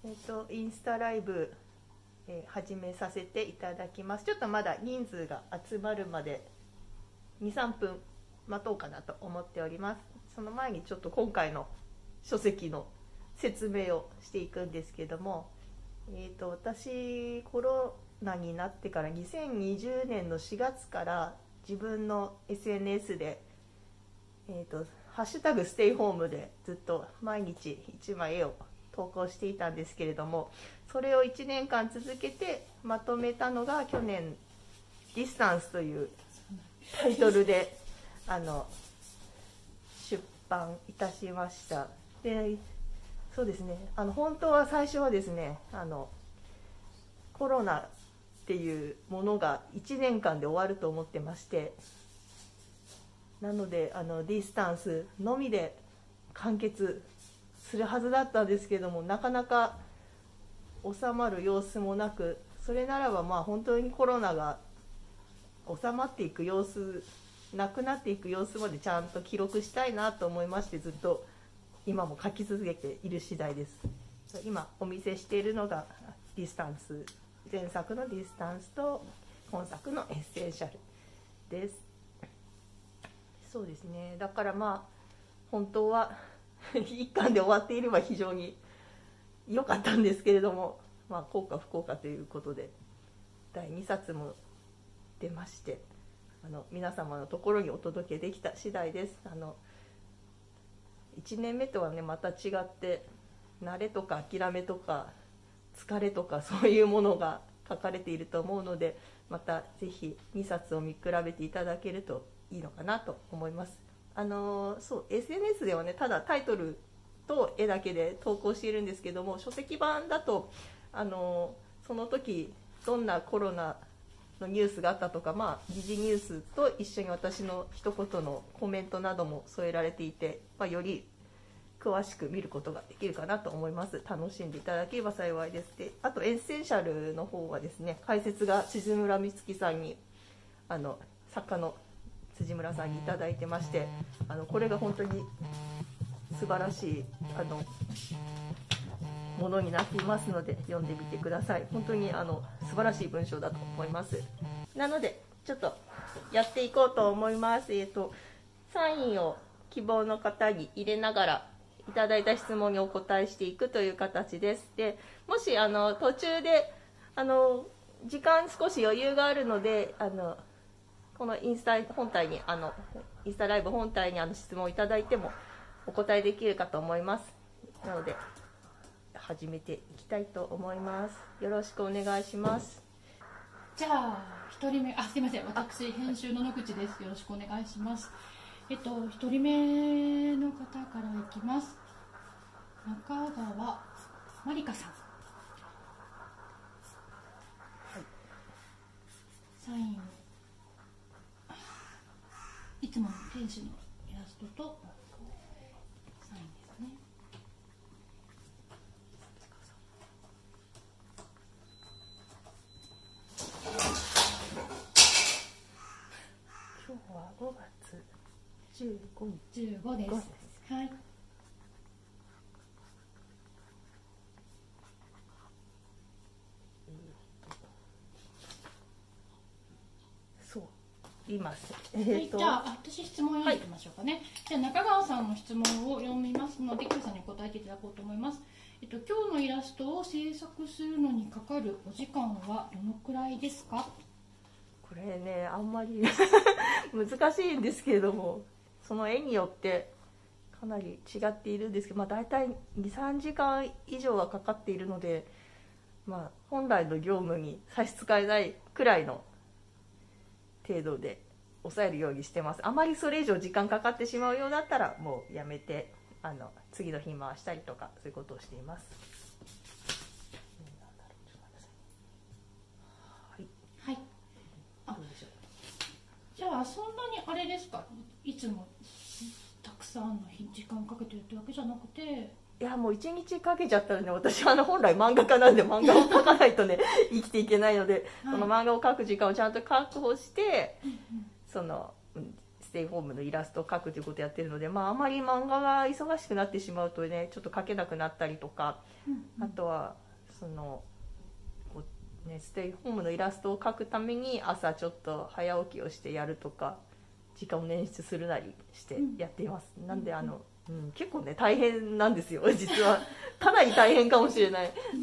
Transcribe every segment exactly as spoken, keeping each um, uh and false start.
えっとインスタライブ、えー、始めさせていただきます。ちょっとまだ人数が集まるまでにさんぷん待とうかなと思っております。その前にちょっと今回の書籍の説明をしていくんですけども、えーと私コロナになってからにせんにじゅうねんのしがつから自分の エスエヌエス で、えーとハッシュタグステイホームでずっと毎日いちまい絵を投稿していたんですけれども、それをいちねんかん続けてまとめたのが去年ディスタンスというタイトルであの出版いたしました。で、そうですね、あの本当は最初はですね、あのコロナっていうものがいちねんかんで終わると思ってまして、なのであのディスタンスのみで完結するはずだったんですけども、なかなか収まる様子もなく、それならばまあ本当にコロナが収まっていく様子、なくなっていく様子までちゃんと記録したいなと思いまして、ずっと今も書き続けている次第です。今お見せしているのがディスタンス、前作のディスタンスと本作のエッセンシャルです。そうですね、だからまあ本当はいっかんで終わっていれば非常に良かったんですけれども、まあ幸か不幸かということでだいにさつも出まして、あの皆様のところにお届けできた次第です。あのいちねんめとはねまた違って慣れとか諦めとか疲れとかそういうものが書かれていると思うので、またぜひにさつを見比べていただけるといいのかなと思います。あのそう エスエヌエス ではねただタイトルと絵だけで投稿しているんですけども、書籍版だとあのその時どんなコロナのニュースがあったとか、まあ、時事ニュースと一緒に私の一言のコメントなども添えられていて、まあ、より詳しく見ることができるかなと思います。楽しんでいただければ幸いです。で、あとエッセンシャルの方はですね、解説が辻村美月さんにあの作家の辻村さんにいただいてまして、あのこれが本当に素晴らしいあのものになっていますので読んでみてください。本当にあの素晴らしい文章だと思います。なのでちょっとやっていこうと思います。えーと、サインを希望の方に入れながらいただいた質問にお答えしていくという形です。で、もしあの途中であの時間少し余裕があるので、あのこのインスタ本体にあのインスタライブ本体にあの質問をいただいてもお答えできるかと思います。なので始めていきたいと思います。よろしくお願いします。 じゃあひとりめ、あ、すいません、私編集の野口です。よろしくお願いします。えっとひとりめの方からいきます。中川まりかさん、はい、サインいつもの天使のイラストとサインですね。 今日はごがつじゅうごにち。 じゅうごです。はい。 います。 えーはい、じゃあ私質問読んでいきましょうかね。はい、じゃあ中川さんの質問を読みますので、Qさんに答えていただこうと思います。えっと今日のイラストを制作するのにかかるお時間はどのくらいですか？ これね、あんまり難しいんですけれども、その絵によってかなり違っているんですけど、まあ大体にさんじかん以上はかかっているので、まあ本来の業務に差し支えないくらいの程度で抑えるようにしてます。あまりそれ以上時間かかってしまうようだったらもうやめて、あの次の日回したりとかそういうことをしています。はい。 はい。あ、どうでしょう。じゃあそんなにあれですか。いつもたくさんの時間かけてるってわけじゃなくて。 いやもう一日かけちゃったらね、私はあの本来漫画家なんで漫画を描かないとね生きていけないので、はい、その漫画を描く時間をちゃんと確保して、うんうん、そのテイホームのイラストを描くということをやってるので、まあ、あまり漫画が忙しくなってしまうとねちょっと描けなくなったりとか、 うんうん、 あとはそのこう、ね、ステイホームのイラストを描くために朝ちょっと早起きをしてやるとか時間を捻出するなりしてやっています、うん、なんであの、うん、結構ね大変なんですよ実はかなり大変かもしれない、うん、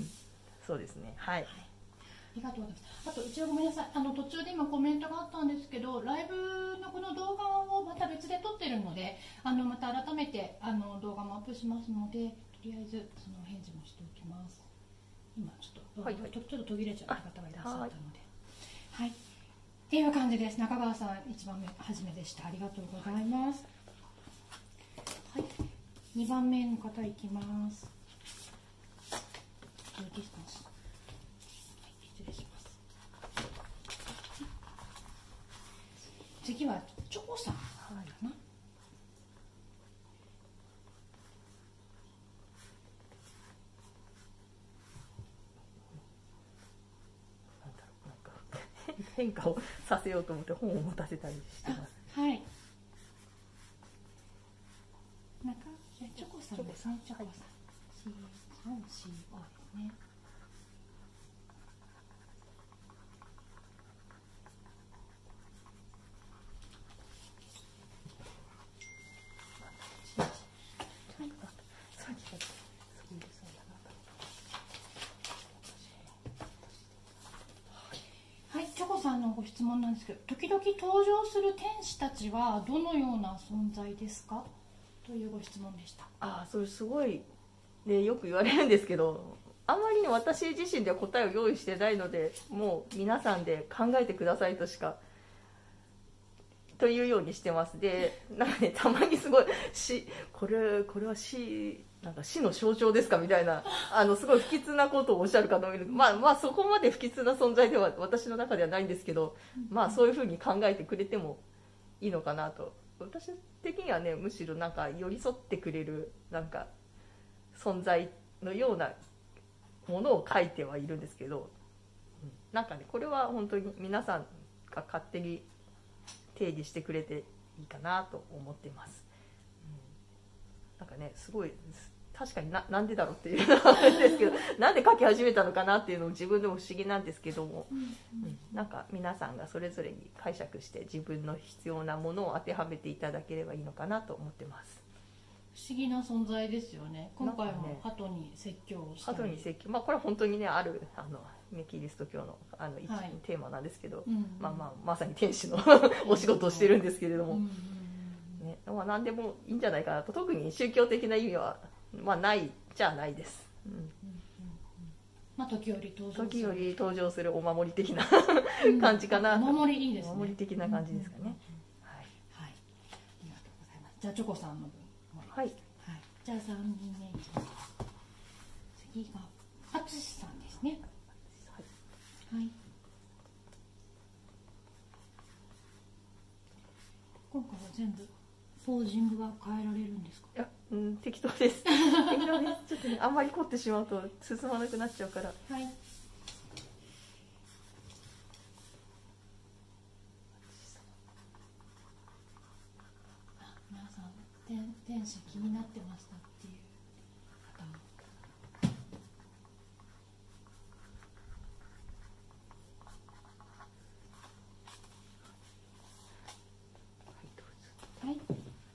そうですね、はい、はい、 ありがとうございます。あと一応ごめんなさい、あの途中で今コメントがあったんですけど、ライブのこの動画をまた別で撮ってるので、あのまた改めてあの動画もアップしますので、とりあえずその返事もしておきます。今ちょっと、はいはい、ちょっと途切れちゃった方がいらっしゃったので、はい、っていう感じです。中川さん一番目初めでした。ありがとうございます。はい、にばんめの方いきます。ディスタンス、失礼します。次はチョコさんかな、はい、 変化をさせようと思って本を持たせたりしてます。 はい。なんかチョコさんですね。チョコさん。シーオーですね。さんのご質問なんですけど、時々登場する天使たちはどのような存在ですかというご質問でした。 ああ、それすごい、ね、よく言われるんですけど、あんまりね私自身では答えを用意してないので、もう皆さんで考えてくださいとしかというようにしてます。でなんかね、たまにすごい死これこれは死なんか死の象徴ですかみたいな、あのすごい不吉なことをおっしゃる方もいる。まあまあそこまで不吉な存在では私の中ではないんですけど、まあそういうふうに考えてくれてもいいのかなと。私的にはね、むしろなんか寄り添ってくれるなんか存在のようなものを書いてはいるんですけど、なんかね、これは本当に皆さんが勝手に定義してくれていいかなと思ってます。なんかね、すごい確かに な, なんでだろうっていうのはあるんですけどなんで書き始めたのかなっていうのも自分でも不思議なんですけども、うんうん、なんか皆さんがそれぞれに解釈して自分の必要なものを当てはめていただければいいのかなと思ってます。 不思議な存在ですよね。今回も鳩に説教をしたり、 鳩に説教、まあ、これは本当にねあるあのキリスト教のあの一、はい、テーマなんですけど、うんうん、まあまあ、まさに天使のお仕事をしてるんですけれども、うんうんね、まあ、何でもいいんじゃないかなと。特に宗教的な意味は、まあ、ないじゃないです、うんうんうんうん、 まあ、時折登場する時折登場するお守り的な感じかな、 うん、お守りいいですね。 お守り的な感じですかね、うんうんうん、 はい、はい、ありがとうございます。じゃあチョコさんの分、 はい、はい、 じゃあさんにんめいきます。次があつしさんですね。はい、はい、今回は全部ポージングが変えられるんですか？ いや、うん、適当です適当です。ちょっと、ね、あんまり凝ってしまうと進まなくなっちゃうから。はい、 あ、皆さん天, 天使気になってましたっていう方も。はい、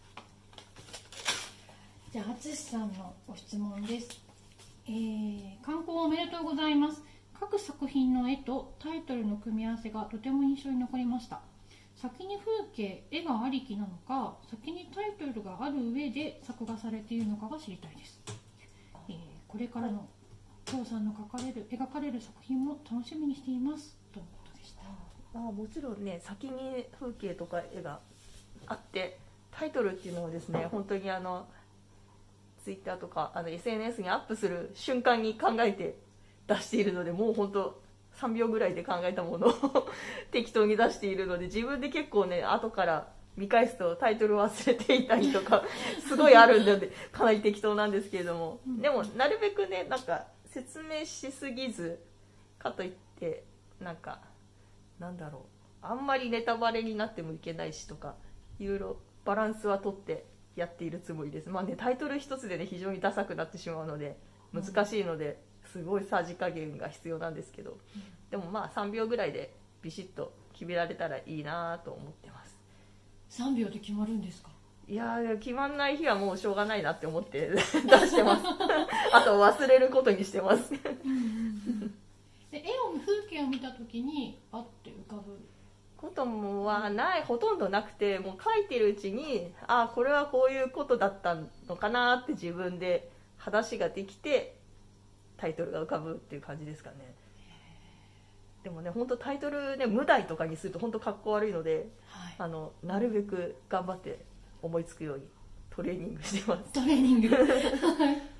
じゃあ淳さんのご質問です。えー、観光おめでとうございます。各作品の絵とタイトルの組み合わせがとても印象に残りました。先に風景、絵がありきなのか、先にタイトルがある上で作画されているのかが知りたいです。えー、これからの張さんの描かれる描かれる作品も楽しみにしていますということでした。 あ、もちろんね、先に風景とか絵があってタイトルっていうのはですね、本当にあのツイッターとかあの エスエヌエス にアップする瞬間に考えて出しているので、もう本当さんびょうぐらいで考えたものを適当に出しているので、自分で結構ね後から見返すとタイトル忘れていたりとかすごいあるのでかなり適当なんですけれども、でもなるべくねなんか説明しすぎずかといってなんかなんだろう、あんまりネタバレになってもいけないしとかいろいろバランスはとってやっているつもりです。まあね、タイトル一つでね非常にダサくなってしまうので難しいので、すごいさじ加減が必要なんですけど、でもまあさんびょうぐらいでビシッと決められたらいいなと思ってます。 さんびょうで決まるんですか？ いやー、決まんない日はもうしょうがないなって思って出してますあと忘れることにしてますで絵を風景を見た時にパッて浮かぶこともはない、ほとんどなくて、もう描いてるうちに、あ、これはこういうことだったのかなって自分で話ができてタイトルが浮かぶっていう感じですかね。でもね、本当タイトルね、無題とかにすると本当かっこ悪いので、はい、あのなるべく頑張って思いつくようにトレーニングしてます。 トレーニングありがとうご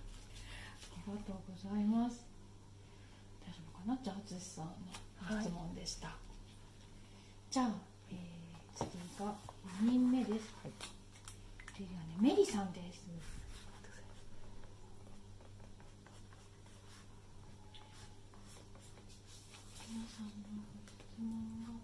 ざいます。大丈夫かな。じゃあ淳さんの質問でした、はい、じゃあ、えー、次がよにんめです、はい、次はね、メリさんです。皆さんの質問が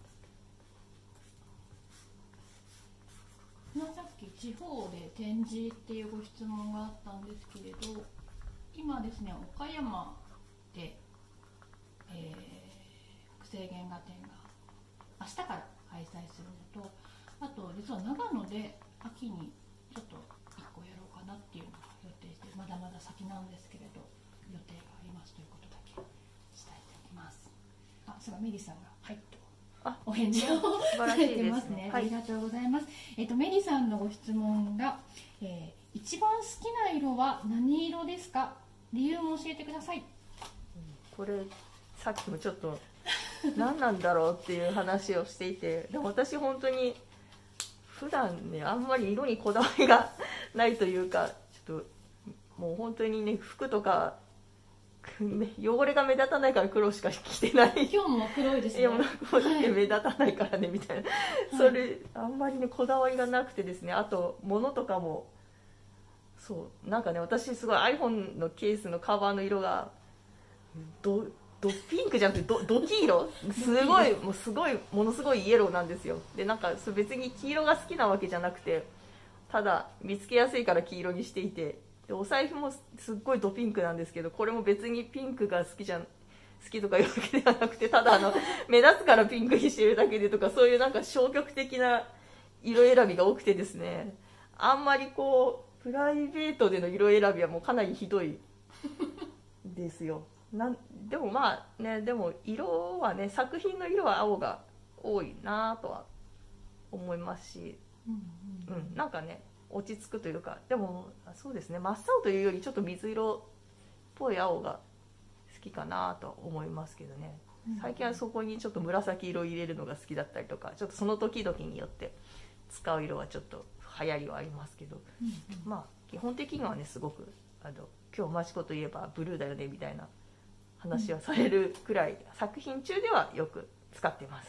さっき地方で展示っていうご質問があったんですけれど、今ですね、岡山で、えー、複製原画展が明日から開催するのと、あと実は長野で秋にちょっといっこやろうかなっていうのが予定して、まだまだ先なんですけれど予定がありますということだけ伝えておきます。あ、それはメリさんがはいとお返事をされてますね。ありがとうございます。えっとメリさんのご質問が、えー、一番好きな色は何色ですか？理由も教えてください。 これさっきもちょっと何なんだろうっていう話をしていて、でも私本当に普段ねあんまり色にこだわりがないというか、ちょっともう本当にね、服とか汚れが目立たないから黒しか着てない。 今日も黒いですね。いや、もうこうやって目立たないからねみたいな、はい、それあんまりねこだわりがなくてですね、あと物とかもそうなんかね、私すごい iPhone のケースのカバーの色がドドピンクじゃなくて ド, ド黄色、すごいもうすごいものすごいイエローなんですよ。でなんか別に黄色が好きなわけじゃなくて、ただ見つけやすいから黄色にしていて、でお財布もすっごいドピンクなんですけど、これも別にピンクが好きじゃん好きとかいうわけではなくて、ただあの目立つからピンクにしてるだけでとか、そういうなんか消極的な色選びが多くてですね、あんまりこうプライベートでの色選びはもうかなりひどいですよ。なんでもまあね、でも色はね、作品の色は青が多いなとは思いますし、うん、うんうん、なんかね落ち着くというか、でもそうですね、真っ青というよりちょっと水色っぽい青が好きかなと思いますけどね。最近はそこにちょっと紫色を入れるのが好きだったりとか、ちょっとその時々によって使う色はちょっと流行りはありますけど、うんうん、まあ基本的にはね、すごくあの今日マチコといえばブルーだよねみたいな話はされるくらい、うん、作品中ではよく使ってます。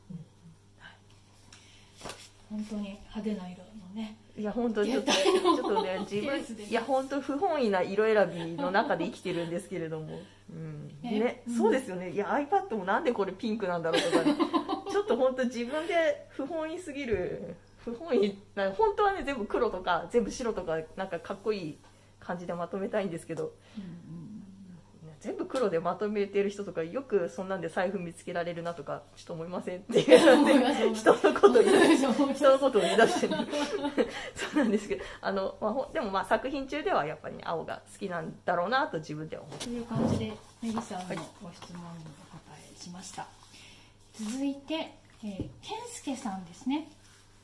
本当に派手な色のね。 いや本当にちょっとちょっとね自分いや本当不本意な色選びの中で生きてるんですけれども、うんね、うん、そうですよね。いや iPad もなんでこれピンクなんだろうとか、ね、ちょっと本当自分で不本意すぎる、不本意な、本当はね全部黒とか全部白とかなんかかっこいい感じでまとめたいんですけど、うんうん、全部黒でまとめてる人とかよくそんなんで財布見つけられるなとかちょっと思いませんっていう人のことを言い人のことを言い出してるそうなんですけど、あの、まあ、でもまあ作品中ではやっぱり、ね、青が好きなんだろうなと自分では思ってという感じでメリさんのご質問にお答えしました、はい、続いて、えー、健介さんですね。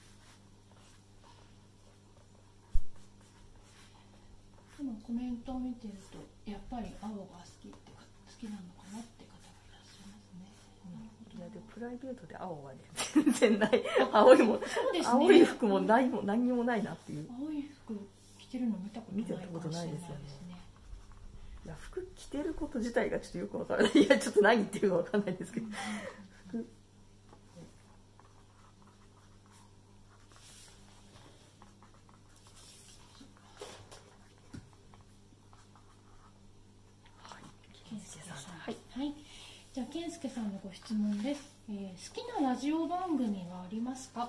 今コメントを見てるとやっぱり青が好きって好きなのかなって方がいらっしゃいますね。 うん、いやでプライベートで青はね全然ない。青いも、ね、青い服もないも何にもないなっていう。 青い服着てるの見たことないかもしれないですね。 いや服着てること自体がちょっとよくわからない。いやちょっと何言ってるかわかんないですけど。うん服はい、じゃあ健介さんのご質問です、えー、好きなラジオ番組はありますか？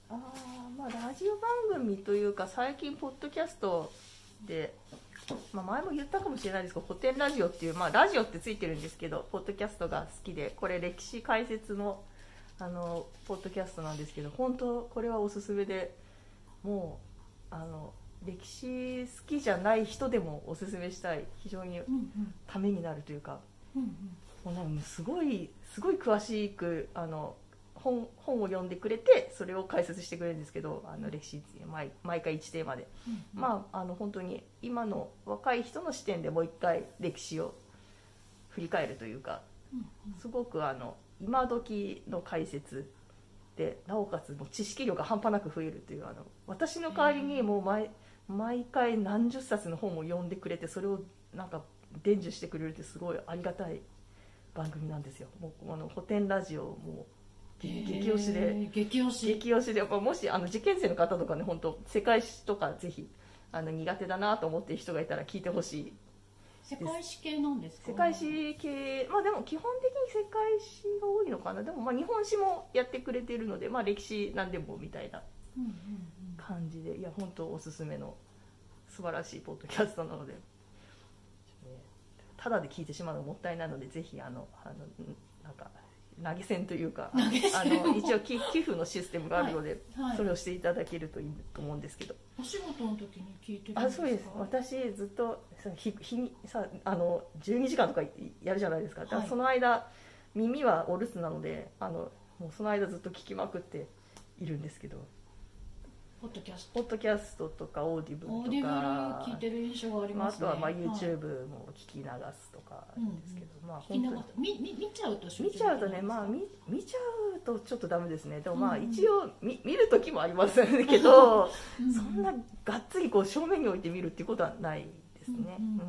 あまあラジオ番組というか最近ポッドキャストで、まあ、前も言ったかもしれないですけど古典ラジオっていう、まあ、ラジオってついてるんですけどポッドキャストが好きで、これ歴史解説のあのポッドキャストなんですけど、本当これはおすすめで、もうあの歴史好きじゃない人でもおすすめしたい、非常にためになるというか、 うんうんもうなんかすごいすごい詳しくあの 本, 本を読んでくれてそれを解説してくれるんですけど、あの歴史 毎, 毎回いちテーマで、 うんうん、 まああの本当に今の若い人の視点でもう一回歴史を振り返るというか、 うんうん、 すごくあの今時の解説で、なおかつもう知識量が半端なく増えるという、あの私の代わりにもう 毎, 毎回何十冊の本を読んでくれて、それをなんか伝授してくれるってすごいありがたい番組なんですよ。もうあの古典ラジオも激推しで、 激推し激推しで、もしあの受験生の方とかね、本当世界史とかぜひあの苦手だなと思っている人がいたら聞いてほしい。 世界史系なんですか？ 世界史系、まあでも基本的に世界史が多いのかな。でもまあ日本史もやってくれているので、まあ歴史なんでもみたいな感じで、いや本当おすすめの素晴らしいポッドキャストなので、ただで聞いてしまうのもったいないので、ぜひあのあのなんか投げ銭というか、あの一応寄付のシステムがあるので、はいはい、それをしていただけるといいと思うんですけど。 お仕事の時に聞いてるんですか？ あ、そうです。私ずっと日日さあのじゅうにじかんとかやるじゃないですか。だからその間、はい、耳はお留守なので、あのもうその間ずっと聞きまくっているんですけど。 ポッドキャストポッドキャストとかオーディブルとか、 オーディブル聞いてる印象がありますね。 まあ、あとはまあ YouTube も聞き流すとかですけど、 はい、 まあ本当に見見ちゃうと見ちゃうとね、まあ見見ちゃうとちょっとダメですね。でもまあ一応見見る時もありますけど、うん、そんながっつりこう正面に置いて見るっていうことはないですね。なるほど、ポッ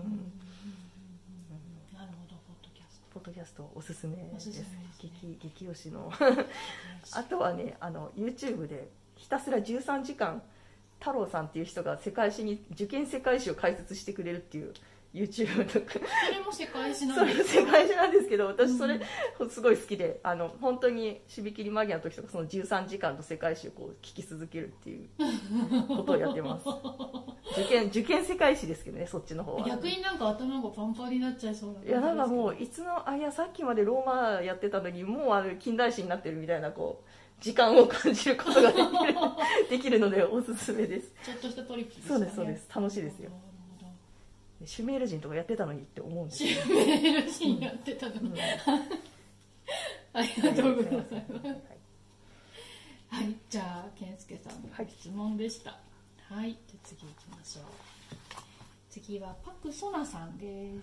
ドキャスト。 ポッドキャストおすすめです。 ですね、 激激推しの。あとはね、あの YouTube でひたすらじゅうさんじかん太郎さんっていう人が世界史に受験世界史を解説してくれるっていう YouTube とか、 それも世界史なんですか？ それ世界史なんですけど、私それすごい好きで、あの本当に締め切り間際の時とかそのじゅうさんじかんと世界史をこう聞き続けるっていうことをやってます受験受験世界史ですけどね、そっちの方は。 逆になんか頭がパンパンになっちゃいそうな感じですけど。 いやなんかもういつのあいやさっきまでローマやってたのにもうあの近代史になってるみたいな、こう時間を感じることができるできるのでおすすめです。 ちょっとしたトリックですね。 そうですそうです、楽しいですよ。シュメール人とかやってたのにって思うんですよ。シュメール人やってたのに、うん、ありがとうございます。はい、はい、じゃあ健介さんの質問でした。はい、はい、じゃあ次行きましょう。次はパクソナさんです。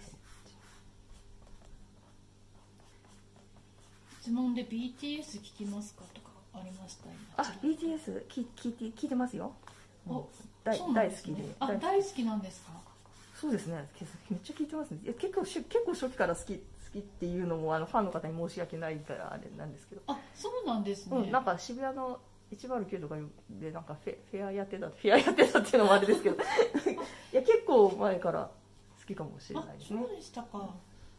質問で ビーティーエス 聞きますかとかありました。 あ、ビーティーエス 聞, 聞, いて聞いてますよ。大, 大好きで。 あ、大好きなんですか？ そうですね。めっちゃ聞いてますね。いや結構結構初期から好き好きっていうのもあのファンの方に申し訳ないからあれなんですけど。 あ、そうなんですね。 うん、なんか渋谷のいちまるきゅうとかでなんかフェフェアやってたフェアやってたっていうのもあれですけど、いや結構前から好きかもしれないですね。 そうでしたか。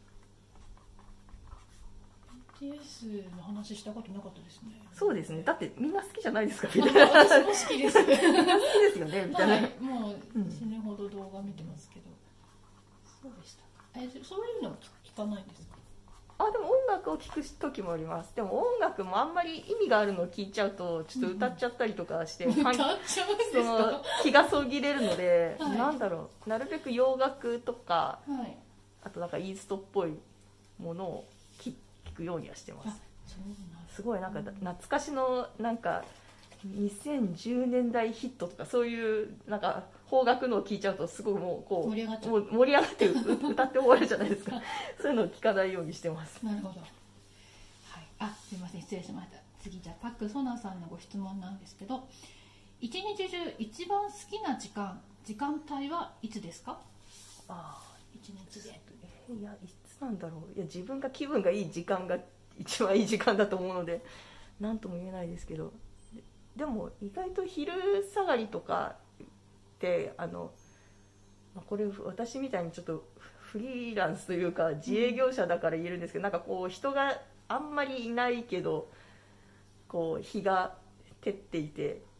ビーティーエス の話したことなかったですね。 そうですね。だってみんな好きじゃないですかみたいな。私も好きです。みんな好きですよねみたいな。はい、 もう死ぬほど動画見てますけど。うん、そうでしたか。え、そういうの聞かないんですか？ あ、でも音楽を聴く時もあります。でも音楽もあんまり意味があるのを聞いちゃうとちょっと歌っちゃったりとかして、うん、 歌っちゃうんですか？ その気がそぎれるので、 はい、 なんだろう、なるべく洋楽とか、 はい、 あとなんかイーストっぽいものを聞くようにはしてます。すごいなんか懐かしのなんかにせんじゅうねんだいヒットとかそういうなんか邦楽のを聞いちゃうとすごいもうこう盛り上がっちゃう、 もう盛り上がって歌って終わるじゃないですか。そういうのを聞かないようにしてます。 なるほど。はい、あ、すいません、失礼しました。次じゃあパックソナさんのご質問なんですけど、一日中一番好きな時間時間帯はいつですか？ああ、一日で。 いやいつなんだろう。いや自分が気分がいい時間が一番いい時間だと思うので何とも言えないですけど、でも意外と昼下がりとかってあの、まあ、これ私みたいにちょっとフリーランスというか自営業者だから言えるんですけど、なんかこう人があんまりいないけどこう日が照っていて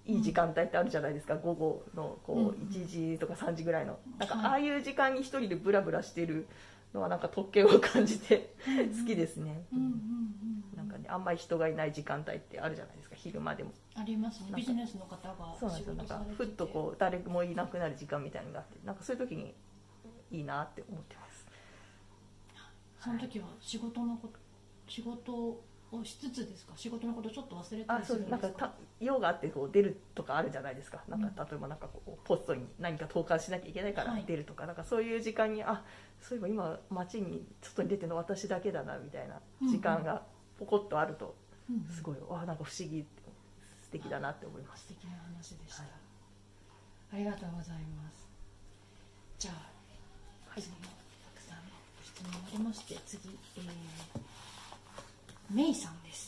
いい時間帯ってあるじゃないですか、午後のこういちじとかさんじぐらいの、なんかああいう時間に一人でブラブラしてるのはなんか特権を感じて好きですね。なんかね、あんまり人がいない時間帯ってあるじゃないですか、昼間でもありますね。ビジネスの方がそうなんですよ。なんかふっとこう誰もいなくなる時間みたいなのがあって、なんかそういう時にいいなって思ってます。 その時は仕事のこと仕事をしつつですか？仕事のことちょっと忘れたりするんですか？ あ、そう、なんかた用があってこう出るとかあるじゃないですか。なんか例えばなんかこうポストに何か投函しなきゃいけないから出るとか、はい、なんかそういう時間に、あ、そういえば今街に外に出てるの私だけだなみたいな時間がポコッとあると、すごい、うんうん、あ、なんか不思議、素敵だなって思います。 素敵な話でした、はい、ありがとうございます。じゃあ、はい、そのたくさんの質問がありまして、次、えーメイさんです。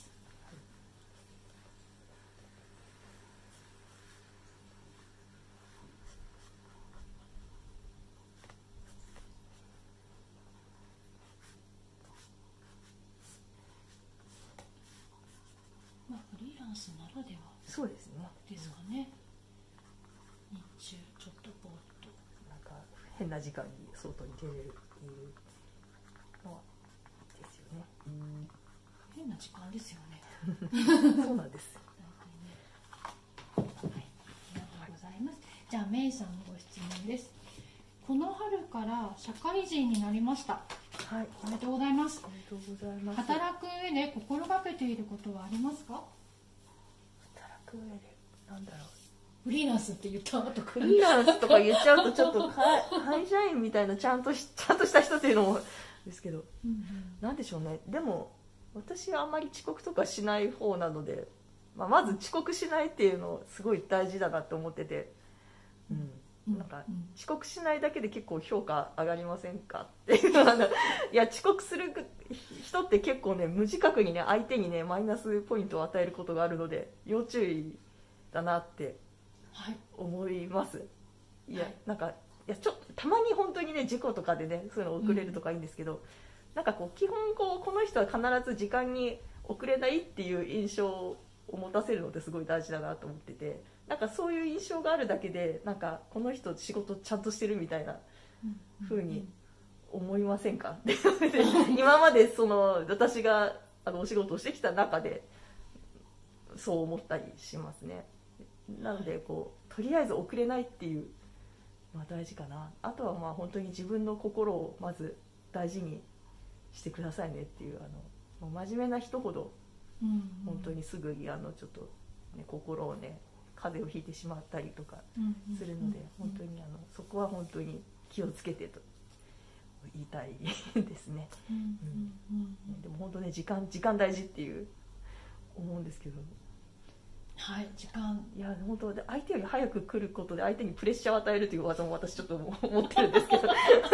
まあフリーランスならではそうですね。 ですかね。日中ちょっとぼーっとなんか変な時間に外に出れるっていうのはですよね。うん、 変な時間ですよね。 そうなんです。 はい、ありがとうございます。じゃあメイさんのご質問です。この春から社会人になりました。 はい、 おめでとうございます。 おめでとうございます。 働く上で心がけていることはありますか？ 働く上でなんだろう。 フリーランスって言った後フリーランスとか言っちゃうとちょっと会社員みたいなちゃんとしちゃんとした人っていうのもですけど、うんうん、なんでしょうね。でも私はあんまり遅刻とかしない方なので、まあ、まず遅刻しないっていうのすごい大事だなって思ってて、うん、なんか遅刻しないだけで結構評価上がりませんかっていうのいや遅刻する人って結構ね無自覚にね相手にねマイナスポイントを与えることがあるので要注意だなって思います、はい、いやなんかいやちょっとたまに本当にね事故とかでねそういうの遅れるとかいいんですけど、うん、なんかこう基本こうこの人は必ず時間に遅れないっていう印象を持たせるのってすごい大事だなと思ってて、なんかそういう印象があるだけでなんかこの人仕事ちゃんとしてるみたいな風に思いませんかって今までその私があのお仕事をしてきた中でそう思ったりしますね。なのでこうとりあえず遅れないっていうのは大事かな。あとはまあ本当に自分の心をまず大事にしてくださいねっていう、あの真面目な人ほど本当にすぐにあのちょっと、ね、心をね風邪をひいてしまったりとかするので、本当にあのそこは本当に気をつけてと言いたいですね。でも本当ね時間時間大事っていう思うんですけど、 はい、時間いや本当で相手より早く来ることで相手にプレッシャーを与えるという技も私ちょっと思ってるんですけど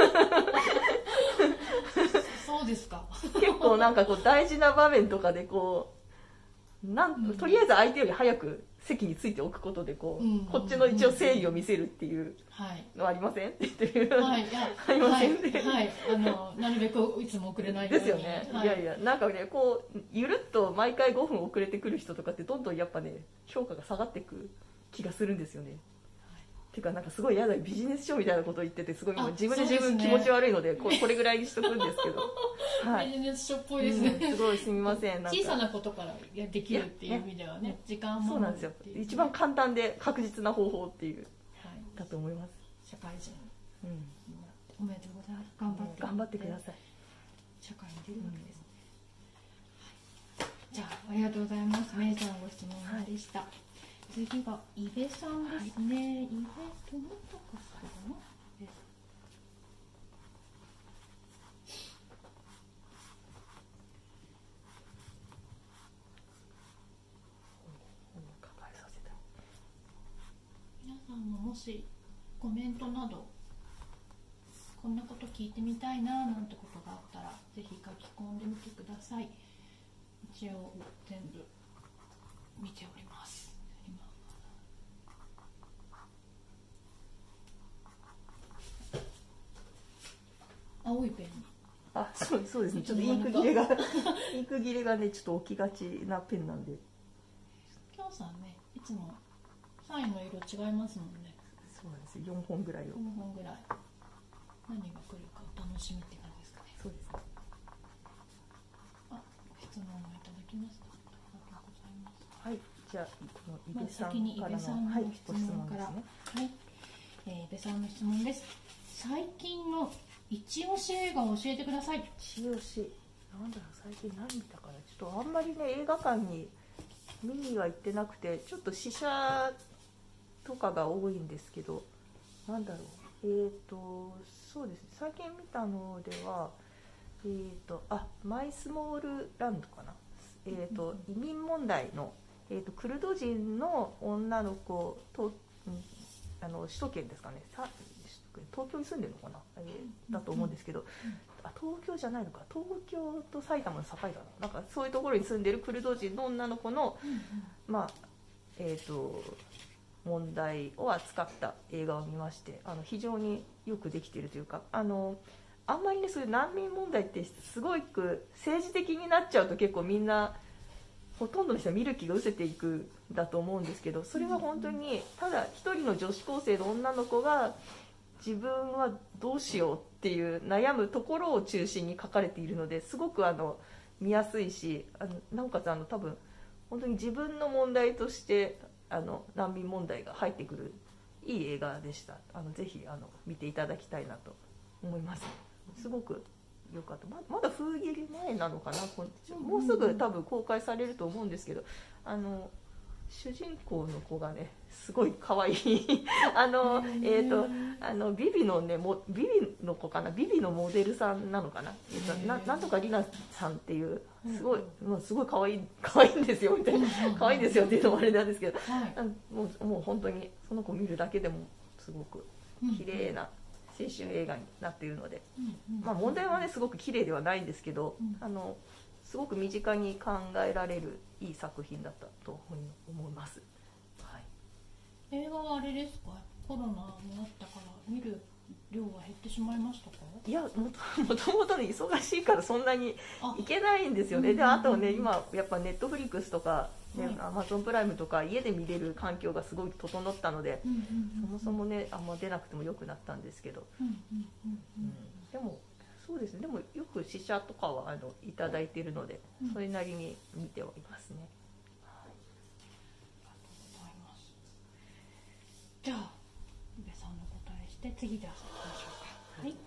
そうですか。 結構なんかこう大事な場面とかでこうなんとりあえず相手より早く席についておくことでこう、うん、こっちの一応誠意を見せるっていうのはありません、はい、って言ってる、はい、ありませんって、 はいはい、あのなるべくいつも遅れないようにですよね、はい、いやいやなんかねこうゆるっと毎回ごふん遅れてくる人とかってどんどんやっぱね評価が下がっていく気がするんですよね。てかなんかすごいやだビジネス書みたいなことを言っててすごいもう自分で自分気持ち悪いのでこれ、これぐらいにしとくんですけど、 はい、ビジネス書っぽいですね、 うん、すごいすみません。なんか小さなことからできるっていう意味ではね、ね時間もそうなんですよ、一番簡単で確実な方法っていう、はい、だと思います。 社会人、 うん、 おめでとうございます。頑張って、 頑張ってください。 社会に出るわけですね、うん、はい、じゃあありがとうございます。メイさんご質問でした、はい、次が伊部さんですね、はい、伊部智隆さんです。皆さんももしコメントなどこんなこと聞いてみたいななんてことがあったらぜひ書き込んでみてください。一応全部見ております。青いペンにあ、そう、そうですね。ちょっとインク切れがインク切れがねちょっと起きがちなペンなんで。 きょうさんねいつもサインの色違いますもんね。 そうなんですよ。よんほんぐらいを。 よんほんぐらい。何が来るかお楽しみって感じですかね。 そうですね。 あ、質問もいただきました。ありがとうございます。 はい、じゃあこのま伊部さんず先に伊からの、 部さんはい、 の質ご質問から、 問ですね。 はい、えー、伊部さんの質問です。最近の一押し映画を教えてください。 一押し、なんだろう、最近何見たかな。ちょっとあんまりね映画館に見には行ってなくて、ちょっと試写とかが多いんですけど、なんだろう、えーとそうですね、最近見たのでは、えーとあマイスモールランドかな、えーと移民問題の、えーとクルド人の女の子と、うん、あの首都圏ですかね、さ東京に住んでるのかな、えー、だと思うんですけど、あ東京じゃないのか、東京と埼玉の境かな、なんかそういうところに住んでるクルド人の女の子の、 うんうん、 まあえーと問題を扱った映画を見まして、あの非常によくできているというか、あのあんまりねそういう難民問題ってすごく政治的になっちゃうと結構みんなほとんどの人は見る気が失せていくんだと思うんですけど、それは本当にただ一人の女子高生の女の子が自分はどうしようっていう悩むところを中心に書かれているので、すごくあの見やすいし、あのなおかつあの多分本当に自分の問題としてあの難民問題が入ってくるいい映画でした。あのぜひあの見ていただきたいなと思います。すごくよかった。 ま, まだ封切り前なのかな、もうすぐ多分公開されると思うんですけど、あの主人公の子がねすごい可愛いあのえっ、とあのビビのねもビビの子かな、ビビのモデルさんなのかな、えー、と な, なんとかリナさんっていうすごい、まあ、すごい可愛い可愛いんですよみたいな、可愛いんですよっていうのもあれなんですけど、はい、もうもう本当にその子見るだけでもすごく綺麗な青春映画になっているので、まあ、問題はねすごく綺麗ではないんですけど、あのすごく身近に考えられるいい作品だったと思います。はい、 映画はあれですか、コロナもあったから見る量は減ってしまいましたか？ いや、もともともとね忙しいからそんなに行けないんですよね。であとね今やっぱネットフリックスとか、ね、アマゾンプライムとか家で見れる環境がすごい整ったので、そもそもねあんま出なくてもよくなったんですけど、でもそうですね、でもよく試写とかはあのいただいているので、うん、それなりに見てはいますね。 はい、ありがとうございます。じゃあ宇部さんの答えして次じゃあ行きましょうか。はい、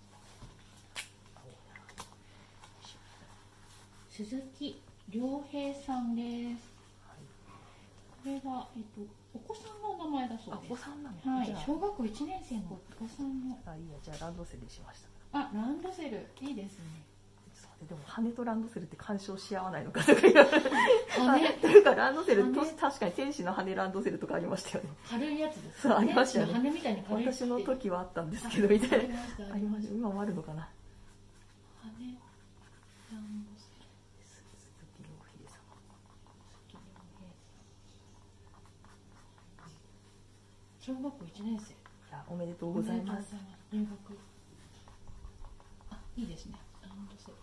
鈴木亮平さんです。はい、これは、えっと、お子さんのお名前だそうです。 お子さんなの、 はい、小学校いちねん生のお子さんの。 あ、いいや、じゃあランドセルにしました。 あ、ランドセルいいですね。 でも羽とランドセルって干渉し合わないのかとか言われる。羽というかランドセルと確かに天使の羽ランドセルとかありましたよね。 軽いやつです。 そうありましたよね。 羽みたいに軽い。 私の時はあったんですけどみたいな。ありました。今もあるのかな。 羽ランドセル。 鈴木亮平さん。 鈴木亮平さん。小学校いちねん生。いやおめでとうございます。 入学。あ、いいですね。ランドセル。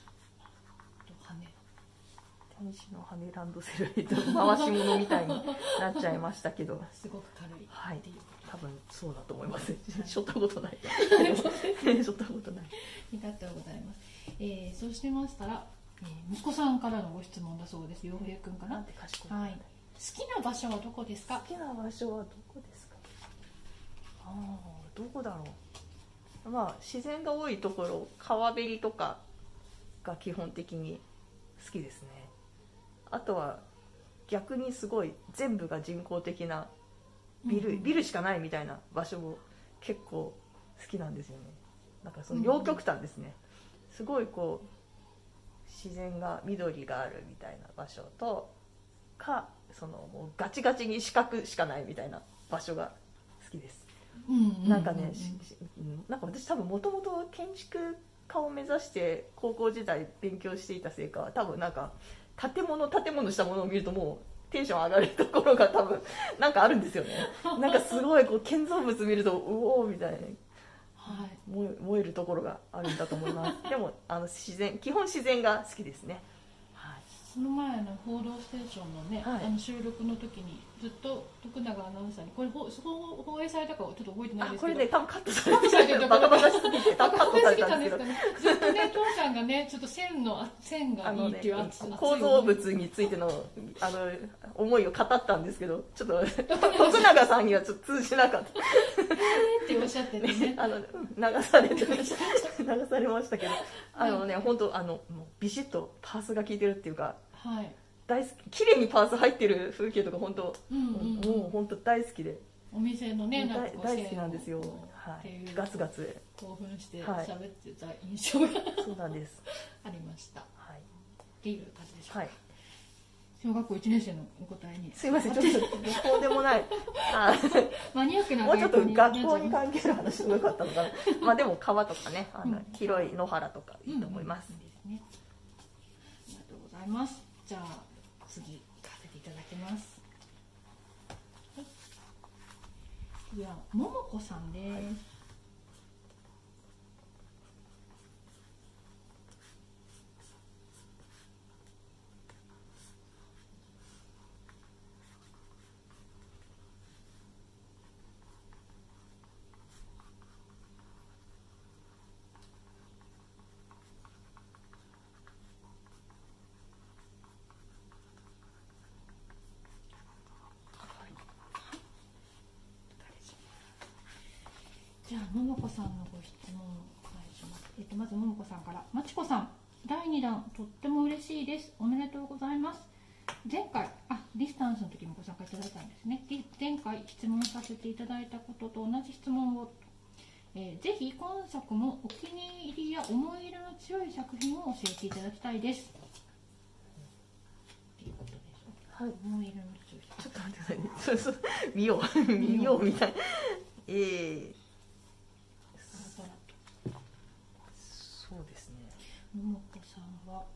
天使の羽ランドセルと回し物みたいになっちゃいましたけどすごく軽い、 はい、多分そうだと思います。しょったことないしょったことない。 ありがとうございます。えー、そうしてましたら、えー、息子さんからのご質問だそうです。陽平くんかな。 なんて賢い、 はい、好きな場所はどこですか？ 好きな場所はどこですか？ああ、どこだろう。まあ自然が多いところ、川べりとかが基本的に好きですね。あとは逆にすごい全部が人工的なビル、うん、ビルしかないみたいな場所も結構好きなんですよね。なんかその両極端ですね。すごいこう自然が緑があるみたいな場所とか、そのもうガチガチに四角しかないみたいな場所が好きです。なんかね、なんか私多分もともと建築家を目指して高校時代勉強していたせいか、多分なんか建物建物したものを見るともうテンション上がるところが多分なんかあるんですよね。なんかすごいこう建造物見るとうおーみたいな、はい、燃え、燃えるところがあるんだと思います。でもあの自然、基本自然が好きですね。はい、 その前の報道ステーションのね、はい、あの収録の時にずっと徳永アナウンサーにこれ放放映されたかちょっと覚えてないですけど、 これね多分カットされてるバカバカしすぎてカットされたんですけど、 ずっとねトウさんがねちょっと線の線がいいっていう、ね、 構造物についてのあの思いを語ったんですけど、ちょっと徳永さんにはちょっと通じなかったっておっしゃっててね、 あの流されて流されましたけど、あのね本当あのもうビシッとパースが効いてるっていうか、 はい、 大好き、綺麗にパース入ってる風景とか本当、 うんうんうん、 もう本当大好きで、 お店のねなんか大好きなんですよ、はい、ガツガツ興奮して喋ってた印象が、はい、 そうなんですありました、 はい、 っていう感じでしょうか、 はい、 小学校いちねん生のお答えにすいません、ちょっとどうでもないあマニアックなもうちょっと学校に関係ある話もよかったのかなまあでも川とかね、あの、うん、広い野原とかいいと思います、うんうん、ですね、 ありがとうございます。じゃあ次行かせていただきます。はい、次はももこさんです、はい。じゃあももこさんのご質問をお願いします。えっとまずももこさんから、まちこさんだいにだんとっても嬉しいです。おめでとうございます。前回あディスタンスの時もご参加いただいたんですね。前回質問させていただいたことと同じ質問を、えー、ぜひ今作もお気に入りや思い入れの強い作品を教えていただきたいです。ということです。はい、思い入れの強い作品。ちょっと待ってくださいね。見よう見ようみたいな。えーそうですね。 ももこさんは、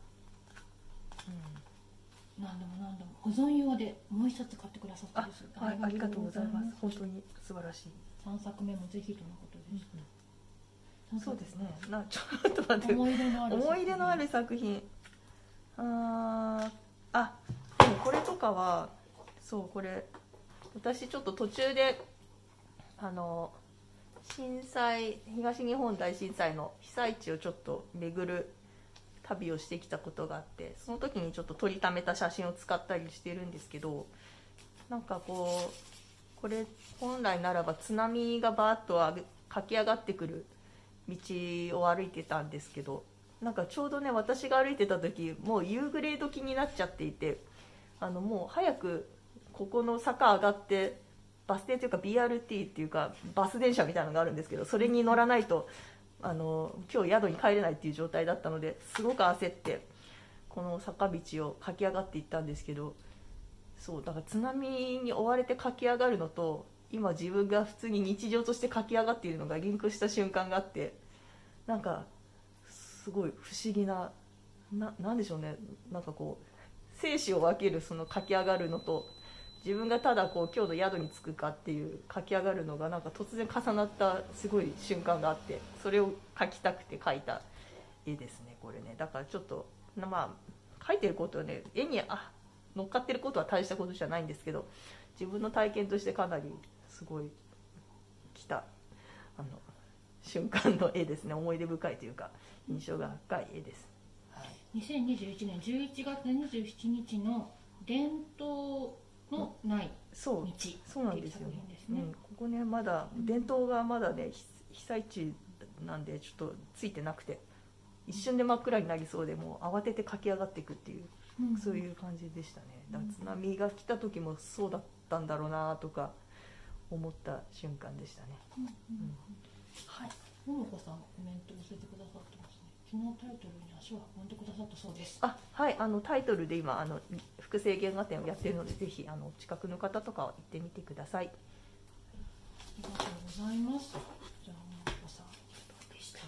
うん、何度も何度も保存用でもう一冊買ってくださったんです。 あ、ありがとうございます。本当に素晴らしい。 三作目もぜひとのことです。 うん、そうですね。なちょっと待って。思い入れのある作品。思い入れのある作品。ああ、でもこれとかはそうこれ私ちょっと途中であの。震災東日本大震災の被災地をちょっと巡る旅をしてきたことがあって、その時にちょっと撮りためた写真を使ったりしてるんですけど、なんかこうこれ本来ならば津波がバーッと駆け上がってくる道を歩いてたんですけど、なんかちょうどね私が歩いてた時もう夕暮れ時になっちゃっていて、あのもう早くここの坂上がってバス停というか ビーアールティー っていうかバス電車みたいなのがあるんですけど、それに乗らないとあの今日宿に帰れないっていう状態だったので、すごく焦ってこの坂道を駆け上がっていったんですけど、そうだから津波に追われて駆け上がるのと今自分が普通に日常として駆け上がっているのがリンクした瞬間があって、なんかすごい不思議な な, なんでしょうね、なんかこう生死を分けるその駆け上がるのと自分がただこう今日の宿に着くかっていう駆け上がるのがなんか突然重なったすごい瞬間があって、それを描きたくて描いた絵ですねこれね。だからちょっとまあ描いてることはね絵にあ乗っかってることは大したことじゃないんですけど、自分の体験としてかなりすごい来たあの瞬間の絵ですね。思い出深いというか印象が深い絵です、 はい、にせんにじゅういちねんじゅういちがつにじゅうしちにちの伝統のない道、うん、 そうなんですよ、うん、ここねまだ伝統がまだね被災地なんでちょっとついてなくて、一瞬で真っ暗になりそうでもう慌てて駆け上がっていくっていう、うん、そういう感じでしたね。だから津波が来た時もそうだったんだろうなとか思った瞬間でしたね、うんうんうん、 はい、ももこさんコメントを寄せてくださってますね。昨日タイトルに足を運んでくださったそうです。 あ、はい、あのタイトルで今あの複製原画展をやっているので、ぜひあの近くの方とかは行ってみてください。 ありがとうございます。じゃあももこさんでした。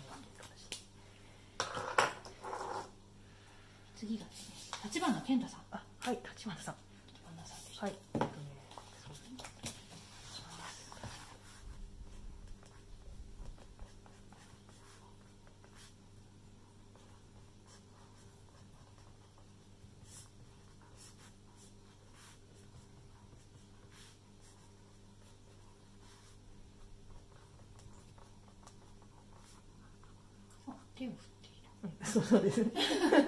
次がですね、立花健太さん。 あ、はい、立花さん。 立花さんでした。 はい。えっとね手を振っている、 うん、そうそうですね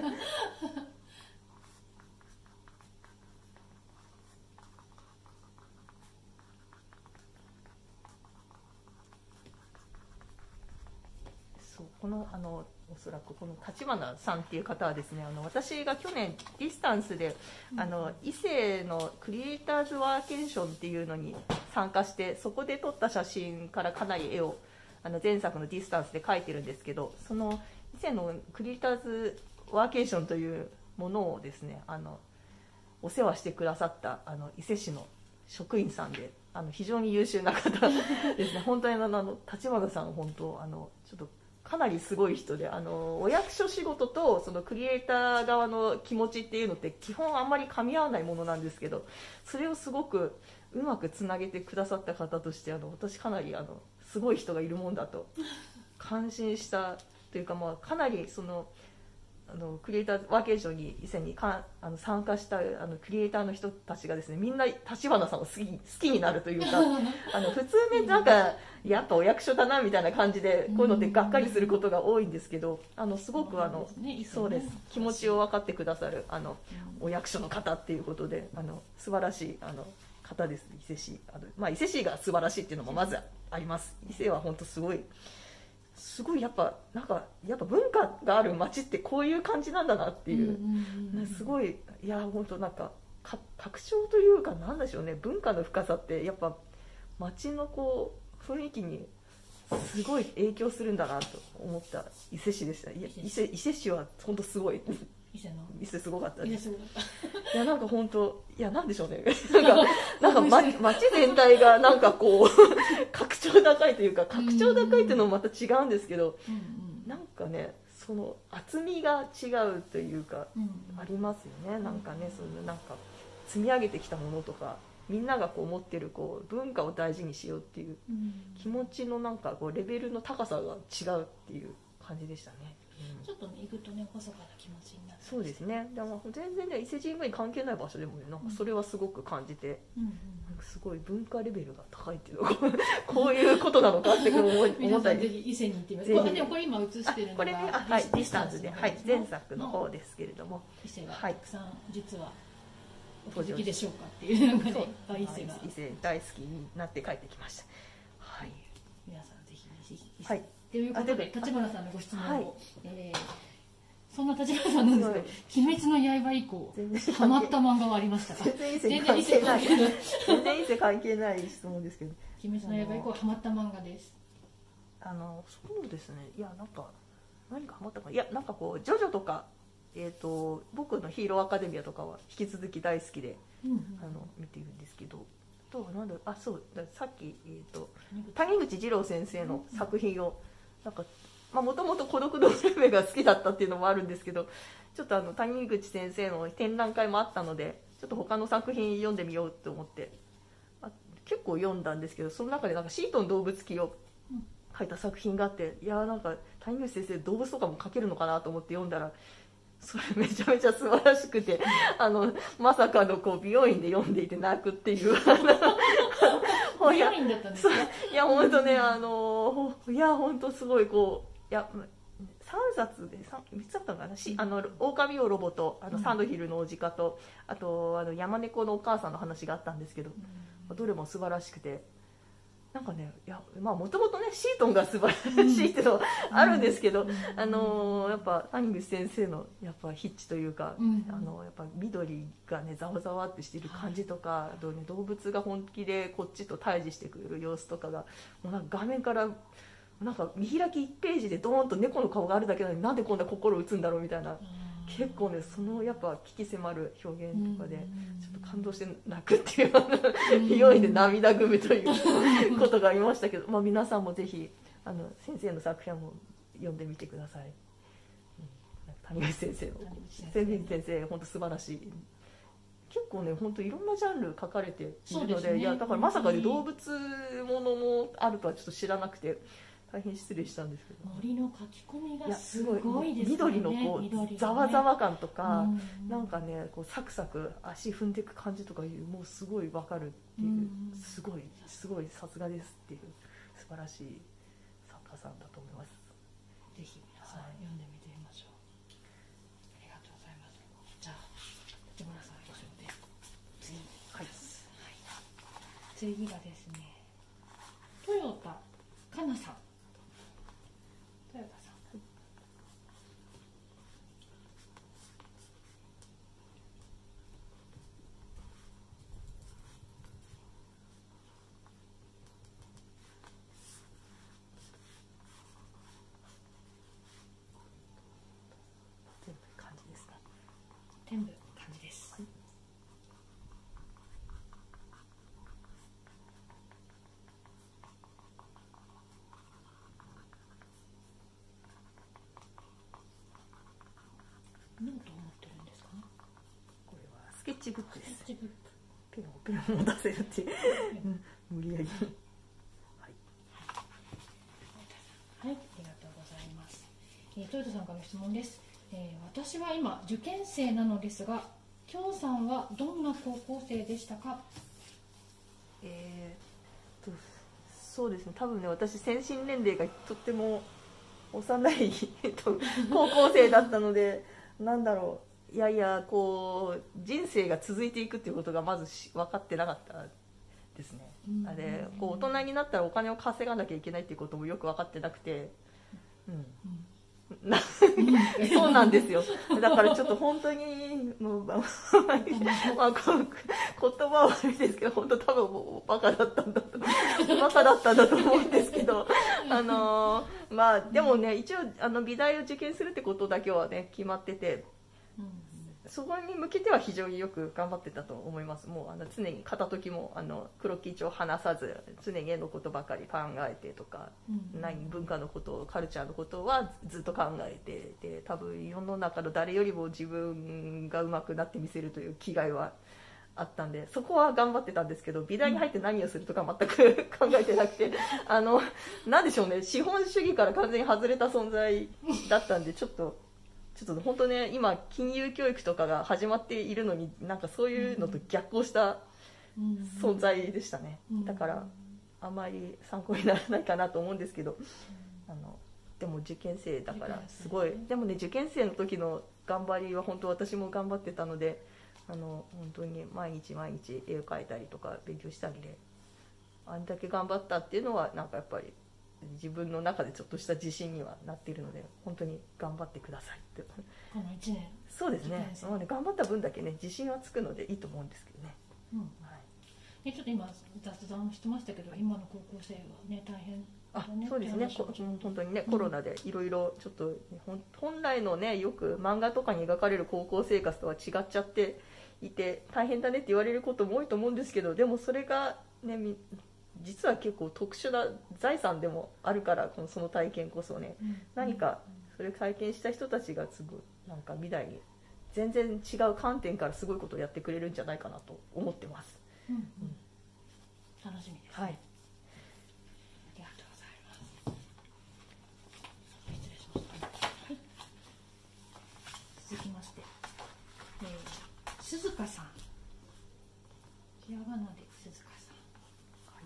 そうこのあのおそらくこの立花さんっていう方はですね、あの私が去年ディスタンスで、うん、あの伊勢のクリエイターズワーケーションっていうのに参加して、そこで撮った写真からかなり絵をあの前作のディスタンスで描いてるんですけど、その伊勢のクリエイターズワーケーションというものをですね、あのお世話してくださったあの伊勢市の職員さんで、あの非常に優秀な方ですね本当にあの立花さん本当あのちょっとかなりすごい人で、あのお役所仕事とそのクリエイター側の気持ちっていうのって基本あんまり噛み合わないものなんですけど、それをすごくうまくつなげてくださった方として、あの私かなりあのすごい人がいるもんだと感心したというか、まあ、かなりそのあのクリエイターワーケーションに以前にかあの参加したあのクリエイターの人たちがですね、みんな立花さんを好き、好きになるというかあの普通ね、なんかやっぱお役所だなみたいな感じでこういうのってがっかりすることが多いんですけど、あのすごくあのそうです、気持ちを分かってくださるあのお役所の方っていうことで、あの素晴らしいあの方です。伊勢市、あの、まあ、伊勢市が素晴らしいっていうのもまずあります。伊勢は本当すごいすごいやっぱなんかやっぱ文化がある街ってこういう感じなんだなっていう、すごい、いや本当なんかか拡張というかなんでしょうね、文化の深さってやっぱ街のこう雰囲気にすごい影響するんだなと思った伊勢市でした。いや伊勢伊勢市は本当すごい。 伊勢の伊勢すごかったです。 いやなんか本当いやなんでしょうね。なんかなんか、ま、街全体がなんかこう格調高いというか、格調高いっていうのもまた違うんですけど、うんうん、なんかねその厚みが違うというか、うんうん、ありますよね。なんかねそのなんか積み上げてきたものとか。みんながこう持ってるこう文化を大事にしようっていう気持ちのなんかこうレベルの高さが違うっていう感じでしたね。 うん、ちょっとね行くとね細かな気持ちになって、 そうですね。でも全然ね伊勢神宮に関係ない場所でもねなんかそれはすごく感じて、うん、なんかすごい文化レベルが高いっていうのがこういうことなのかって思ったり。 ぜひ伊勢に行ってみます。これでもこれ今映してるのがこれねあはいディスタンスで、はい、前作の方ですけれども、 伊勢がたくさん実は。お気づきでしょうかっていうのがね、伊勢が伊勢大好きになって帰ってきました。はい。 皆さんぜひぜひ。 はい。 ということで立花さんのご質問を、はい、えー、そんな立花さんなんですけど、鬼滅の刃以降ハマった漫画はありましたか？ 全然伊勢関係ない。全然伊勢関係ない質問ですけど。 鬼滅の刃以降ハマった漫画です。 あのそうですね。いやなんか何かハマったか。いやなんかこうジョジョとか。えー、と僕のヒーローアカデミアとかは引き続き大好きで、うんうん、あの見ているんですけど、あとはなんだあそうださっき、えー、と谷口二郎先生の作品をなんかもともと孤独のグルメが好きだったっていうのもあるんですけど、ちょっとあの谷口先生の展覧会もあったのでちょっと他の作品読んでみようと思ってあ結構読んだんですけど、その中でなんかシートン動物記を書いた作品があって、いやなんか谷口先生動物とかも描けるのかなと思って読んだらそれめちゃめちゃ素晴らしくて、あのまさかのこう美容院で読んでいて泣くっていう美容院だったんですか？ いや本当ね、あのいや本当すごいこういやさんさつでみっつだったのかな、しあの狼王ロボとあのサンドヒルの王子かと、あとあの山猫のお母さんの話があったんですけど、どれも素晴らしくて。なんかね、いやまあもともとねシートンが素晴らしいっていうのはあるんですけど、あのー、やっぱ谷口先生のやっぱ筆致というか、うん、あのやっぱ緑がねざわざわってしてる感じとか、あとね動物が本気でこっちと対峙してくる様子とかがもうなんか画面からなんか見開きいちページでドーンと猫の顔があるだけなのになんでこんな心打つんだろうみたいな。結構ねそのやっぱ鬼気迫る表現とかでちょっと感動して泣くっていう美容院で涙ぐむということがありましたけど、まあ、皆さんもぜひあの先生の作品も読んでみてください。谷口先生の谷口先生本当素晴らしい。結構ね本当いろんなジャンル書かれているの で, で、ね、いやだからまさかで動物ものもあるとはちょっと知らなくて大変失礼したんですけど、 森の書き込みがすごいですね。 緑のこうざわざわ感とか、うん、なんかねこうサクサク足踏んでいく感じとかいうもうすごいわかるっていう、うん、すごいすごいさすがですっていう素晴らしい作家さんだと思います。 ぜひ皆さん読んでみてみましょう。ありがとうございます。じゃあ立花さん以上で次にはい、 はい、次がですね、豊田かなさん。豊田さん、 全部漢字ですね。 全部漢字です。 はい、 ノートを持ってるんですかね。 これはスケッチブックです。 スケッチブック。 ペンをペンを持たせるっていう無理やり。はい、 はい、ありがとうございます。えー、豊田さんからの質問です。えー、私は今受験生なのですが、京さんはどんな高校生でしたか？ えー、とそうですね、多分ね、私精神年齢がとっても幼い高校生だったので、なんだろう、いやいや、こう人生が続いていくっていうことがまずし分かってなかったですね。 うん、 あれこう大人になったらお金を稼がなきゃいけないっていうこともよく分かってなくて、うん、 うんなそうなんですよ。だからちょっと本当にもう、まあ、まあ、こう言葉は悪いですけど、本当多分もうバカだったんだとバカだったんだと思うんですけど、あのまあでもね、一応あの美大を受験するってことだけはね決まってて、 うん、 そこに向けては非常によく頑張ってたと思います。もうあの常に片時もあの黒木帳を離さず、常に絵のことばかり考えてとか、 うん、 何文化のことカルチャーのことはずっと考えて、で多分世の中の誰よりも自分が上手くなってみせるという気概はあったんで、そこは頑張ってたんですけど、美大に入って何をするとか全く考えてなくて、あのなんでしょうね、資本主義から完全に外れた存在だったんで、ちょっとちょっと本当ね、今金融教育とかが始まっているのに、なんかそういうのと逆行した存在でしたね。だからあまり参考にならないかなと思うんですけど、あのでも受験生だからすごい、でもね、受験生の時の頑張りは本当私も頑張ってたので、あの本当に毎日毎日絵を描いたりとか勉強したりで、あんだけ頑張ったっていうのはなんかやっぱり自分の中でちょっとした自信にはなっているので、本当に頑張ってくださいって。 このいちねん。 そうですね、もうね、頑張った分だけね自信はつくのでいいと思うんですけどね。 うん、 はい、 でちょっと今雑談してましたけど、今の高校生はね大変、ね、 あ、そうですね、こ本当にね、コロナでいろいろちょっと、ね、本来のね、よく漫画とかに描かれる高校生活とは違っちゃっていて大変だねって言われることも多いと思うんですけど、でもそれがね、実は結構特殊な財産でもあるから、このその体験こそね、うん、何かそれを体験した人たちがすごいなんか未来に全然違う観点からすごいことをやってくれるんじゃないかなと思ってます。 うんうん、楽しみです、ね。 はい。 ありがとうございます。失礼しました。はい。続きまして、えー、鈴鹿さん。ひらがなで鈴鹿さん。はい。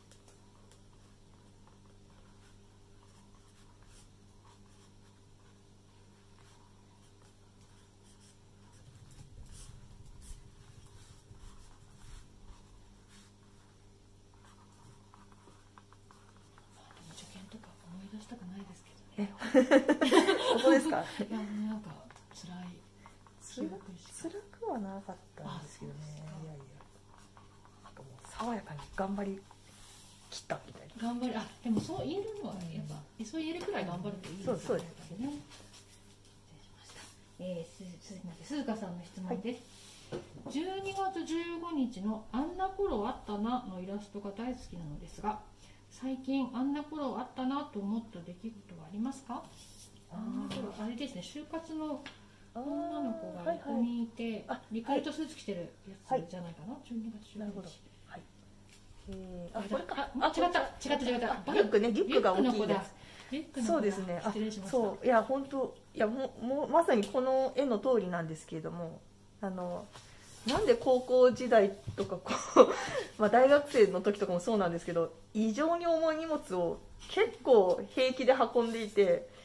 受験とか思い出したくないですけどね。 本当ですか？ いや、なんか辛い。 辛くはなかったんですけどね。いやいや、なんかもう爽やかに頑張り切ったみたいな。 頑張り、あ、でもそう言えるのはやっぱ、うん、そう言えるくらい頑張るといいですね。 そうそうですね。 失礼しました。えー、すすみません、鈴鹿さんの質問です。はい、じゅうにがつじゅうごにちのあんな頃あったなのイラストが大好きなのですが、最近あんな頃あったなと思った出来事はありますか？あんな頃、あれですね、就活の女の子が横にいて、はいはい、リクルートスーツ着てるやつじゃないかな、はい、じゅうにがつじゅうごにち。はい、えー、あ、これか、あ、違った違った違ったリュックね、リュックが大きいです。そうですね、 失礼しました。 そういや本当いやもうもうまさにこの絵の通りなんですけれども、あのなんで高校時代とかこうまあ大学生の時とかもそうなんですけど、異常に重い荷物を結構平気で運んでいて、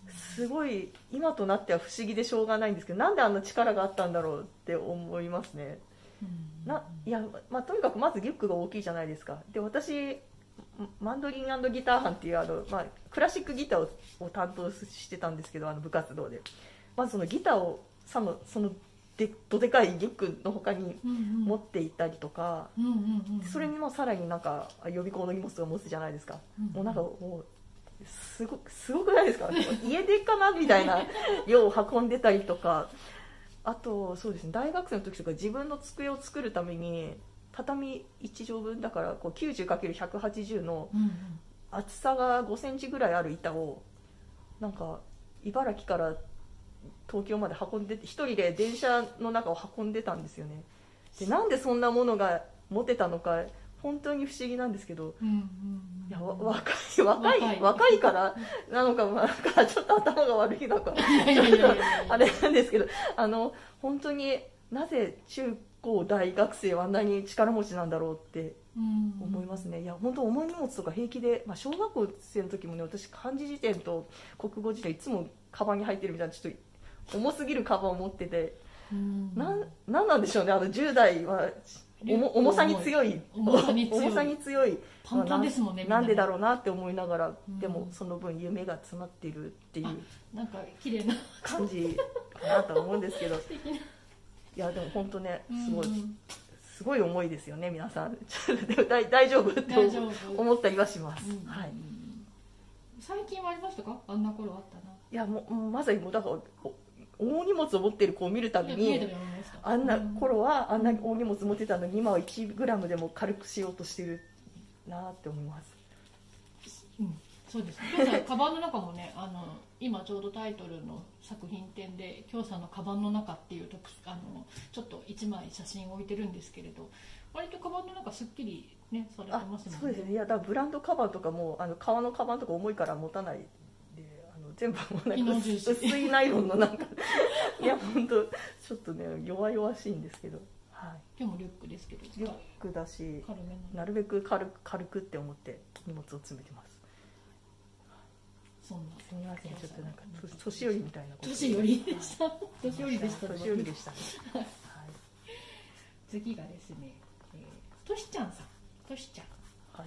すごい今となっては不思議でしょうがないんですけど、なんであんな力があったんだろうって思いますね。ないや、まあ、とにかくまずリュックが大きいじゃないですか。で私マンドリン&ギター班っていうあの、まあ、クラシックギター を, を担当してたんですけど、あの部活動でまずそのギターをさのそのでどでかいリュックの他に持っていたりとか、それにもさらになんか予備校の荷物を持つじゃないですか、うんうん、もうなんかもうす ご, すごくないですか家出かなみたいな量を運んでたりとか、あとそうですね、大学生の時とか自分の机を作るために畳いち畳分だからこう きゅうじゅうかけるひゃくはちじゅう の厚さがごセンチぐらいある板をなんか茨城から東京まで運んでて一人で電車の中を運んでたんですよね。でなんでそんなものが持てたのか本当に不思議なんですけど、うんうんうん、いや若い若い若い若いからなのか、なんかちょっと頭が悪いのかあれなんですけど、あの本当になぜ中高大学生はあんなに力持ちなんだろうって思いますね。いや本当重い荷物とか平気で、まあ、小学校生の時もね、私漢字辞典と国語辞典いつもカバンに入ってるみたいなちょっと重すぎるカバンを持ってて、な ん, なんなんでしょうね、あのじゅう代は重さに強い重さに強い重さに強いパンパンですもんね、 なんでだろうなって思いながら、でもその分夢が詰まっているっていうなんか綺麗な感じかなと思うんですけどいやでも本当ね、すごい、うんうん、すごい重いですよね皆さん大, 大丈夫って思ったりはします、うんうん、はい。 最近はありましたか、あんな頃あったな。 いやもうまさにもうだから大荷物を持ってる子を見るたびに、あんな頃はあんなに大荷物持ってたのに今はいちグラムでも軽くしようとしてるなって思います。 うん、そうですね。カバンの中もね、あの今ちょうどタイトルの作品展で京さんのカバンの中っていうあのちょっといちまい写真を置いてるんですけれど、割とカバンの中すっきりねされてますもんね。 そうですね。いやだからブランドカバンとかもあの革のカバンとか重いから持たない。全部もうなんか薄いナイロンのなんかいや本当ちょっとね弱々しいんですけど、 はい、でもリュックですけどリュックだしなるべく軽く軽くって思って荷物を詰めてます。 そんなすみません、ちょっとなんか年寄りみたいなこと年寄りでした年寄りでした年寄りでしたね、はい、 次がですね、えー、としちゃんさんとしちゃん、はい、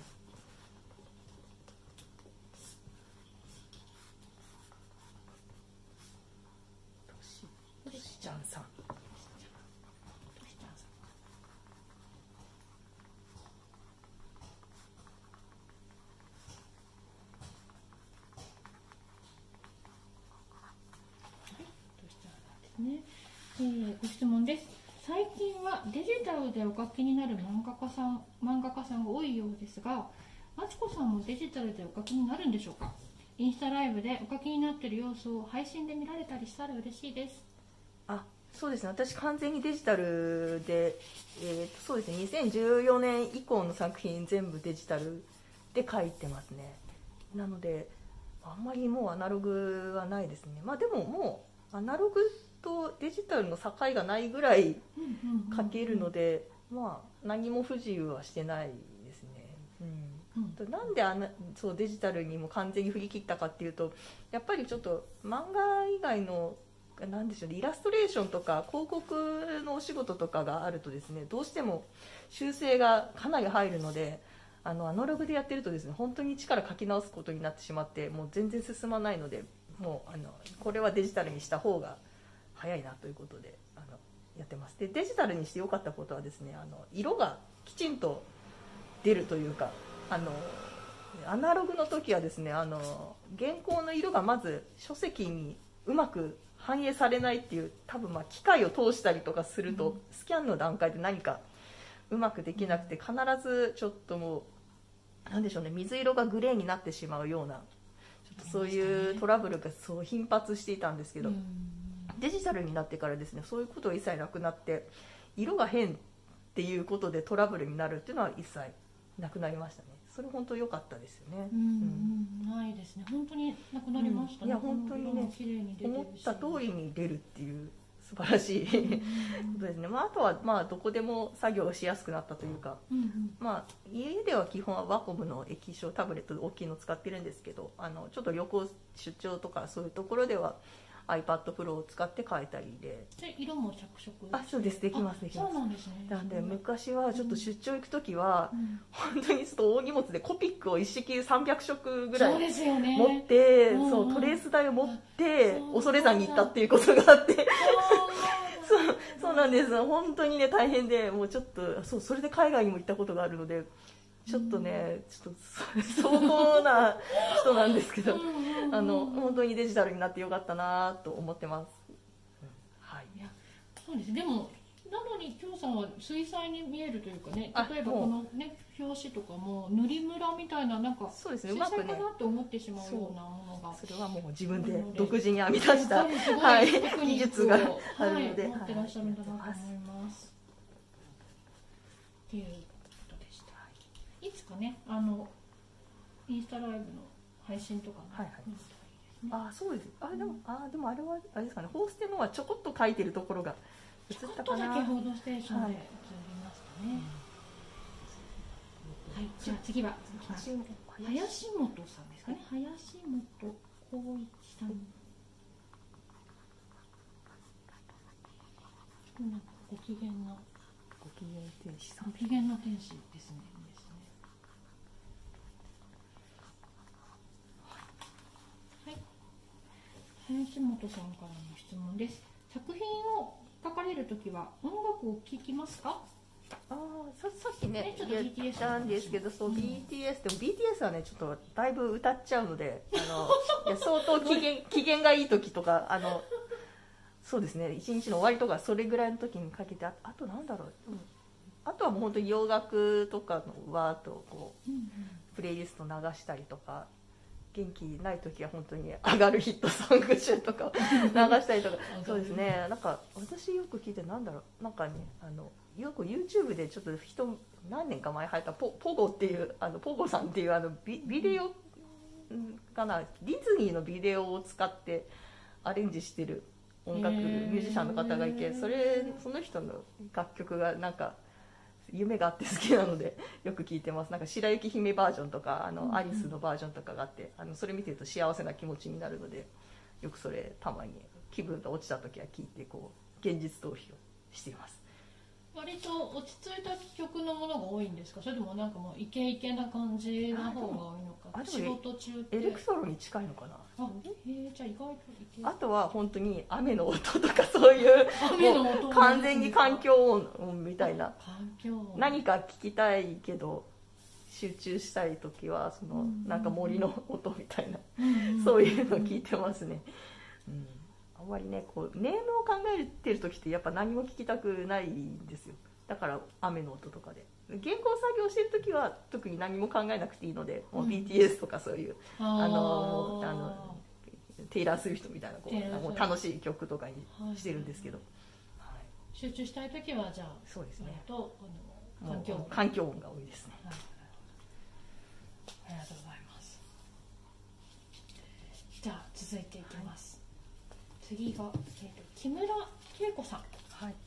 としちゃんさん、 ねえー、ご質問です。最近はデジタルでお書きになる漫画家さん漫画家さんが多いようですが、まちこさんもデジタルでお書きになるんでしょうか。インスタライブでお書きになっている様子を配信で見られたりしたら嬉しいです。 あ、そうですね、私完全にデジタルで、えー、そうですね、にせんじゅうよねん以降の作品全部デジタルで書いてますね。なのであんまりもうアナログはないですね。まあでももうアナログとデジタルの境がないぐらい書けるので、まあ何も不自由はしてないですね、うんうん、なんであのそうデジタルにも完全に振り切ったかっていうと、やっぱりちょっと漫画以外のなんでしょうね、イラストレーションとか広告のお仕事とかがあるとですね、どうしても修正がかなり入るので、あのアナログでやってるとですね、本当に一から書き直すことになってしまって、もう全然進まないので、もうあのこれはデジタルにした方が早いなということであのやってます。でデジタルにして良かったことはですね、あの色がきちんと出るというか、あのアナログの時はですね、あの原稿の色がまず書籍にうまく反映されないっていう、多分まあ機械を通したりとかすると、うん、スキャンの段階で何かうまくできなくて、必ずちょっともうなんでしょうね、水色がグレーになってしまうような、ちょっとそういうトラブルがそう頻発していたんですけど、うん、デジタルになってからですね、そういうことは一切なくなって、色が変っていうことでトラブルになるっていうのは一切なくなりましたね。それ本当良かったですよね。 うん、うん、ないですね。本当になくなりましたね。 うん、いや本当にね、思った通りに出るっていう、 素晴らしいことですね。まあ、あとはまあどこでも作業しやすくなったというか、 うんうん、 まあ、家では基本はワコムの液晶タブレットで大きいの使ってるんですけど、あのちょっと旅行出張とかそういうところでは iPad Pro を使って変えたりで。 で色も着色あ、そうです、できますできます。 そうなんですね。 なんで昔はちょっと出張行く時は、 うん、 本当にちょっと大荷物でコピックを一式さんびゃくしょくぐらいそうですよね、 持って、 うんうん、 そうトレース台を持って恐山に行ったっていうことがあってそうそうなんです。本当にね大変で、もうちょっとそうそれで海外にも行ったことがあるので、ちょっとね、ちょっと相当な人なんですけど、あの本当にデジタルになってよかったなと思ってます。はい。 いや、そうです。でもなのに京さんは水彩に見えるというかね、例えばこのね表紙とかも塗りムラみたいな、なんかそうですね、 水彩かなって思ってしまうようなものが、 それはもう自分で独自に編み出した、はい、技術があるので、 はい、持ってらっしゃるんだなと思います。っていうことでした。いつかね、あのインスタライブの配信とかも、 はいはい、あ、そうです。あ、でも、あ、でもあれはあれですかね、ホーステのはちょこっと書いてるところが映ったかな。 ちょっとだけ報道ステーションで映りましたね。はい、じゃあ次は林本さんですかね。林本光一さん。なんかご機嫌なご機嫌天使さん。 ご機嫌な天使ですね。ですね。はい。林本さんからの質問です。作品を書かれるときは音楽を聴きますか？ あ、さ, さっきね言ったんですけど、そう、うん、ビーティーエス でも ビーティーエス はねちょっとだいぶ歌っちゃうので、あのいや相当機嫌機嫌がいい時とか、あのそうですね、一日の終わりとかそれぐらいの時にかけて、 あ, あとなんだろう、うん、あとはもう本当に洋楽とかのわーっとこう、うんうん、プレイリスト流したりとか、元気ない時は本当に上がるヒットソング集とか流したりとかそうですね、なんか私よく聞いて、なんだろう、なんかね、あのよく YouTube でちょっと人何年か前入ったポポゴっていうあのポゴさんっていうあの ビ, ビデオかな、ディズニーのビデオを使ってアレンジしてる音楽ミュージシャンの方がいて、それその人の楽曲がなんか夢があって好きなのでよく聴いてます。なんか白雪姫バージョンとか、あのアリスのバージョンとかがあって、あのそれ見てると幸せな気持ちになるので、よくそれたまに気分が落ちた時は聴いて、こう現実逃避をしています。 割と落ち着いた曲のものが多いんですか？それともなんかもうイケイケな感じの方が多いのか？あ、仕事中ってエレクトロに近いのかな。 あ、へえ、じゃあ意外とイケ。 あとは本当に雨の音とかそういう雨の音、 完全に環境音みたいな、 環境音、 何か聞きたいけど集中したい時はその、うん、なんか森の音みたいな、うん、そういうの聞いてますね。うん、あんまりねこうネームを考えてる時ってやっぱ何も聞きたくないんですよ。だから雨の音とかで原稿作業してる時は特に何も考えなくていいので、もう ビーティーエス とかそういう、うん、あのあのテイラー・スウィフトみたいなこうもう楽しい曲とかにしてるんですけど、 はいはい、集中したい時はじゃあそうですね、 とあの環境音環境音が多いですね。はい、 ありがとうございます。じゃあ続いていきます。はい、次が、えーと、木村恵子さん。 はい。はい。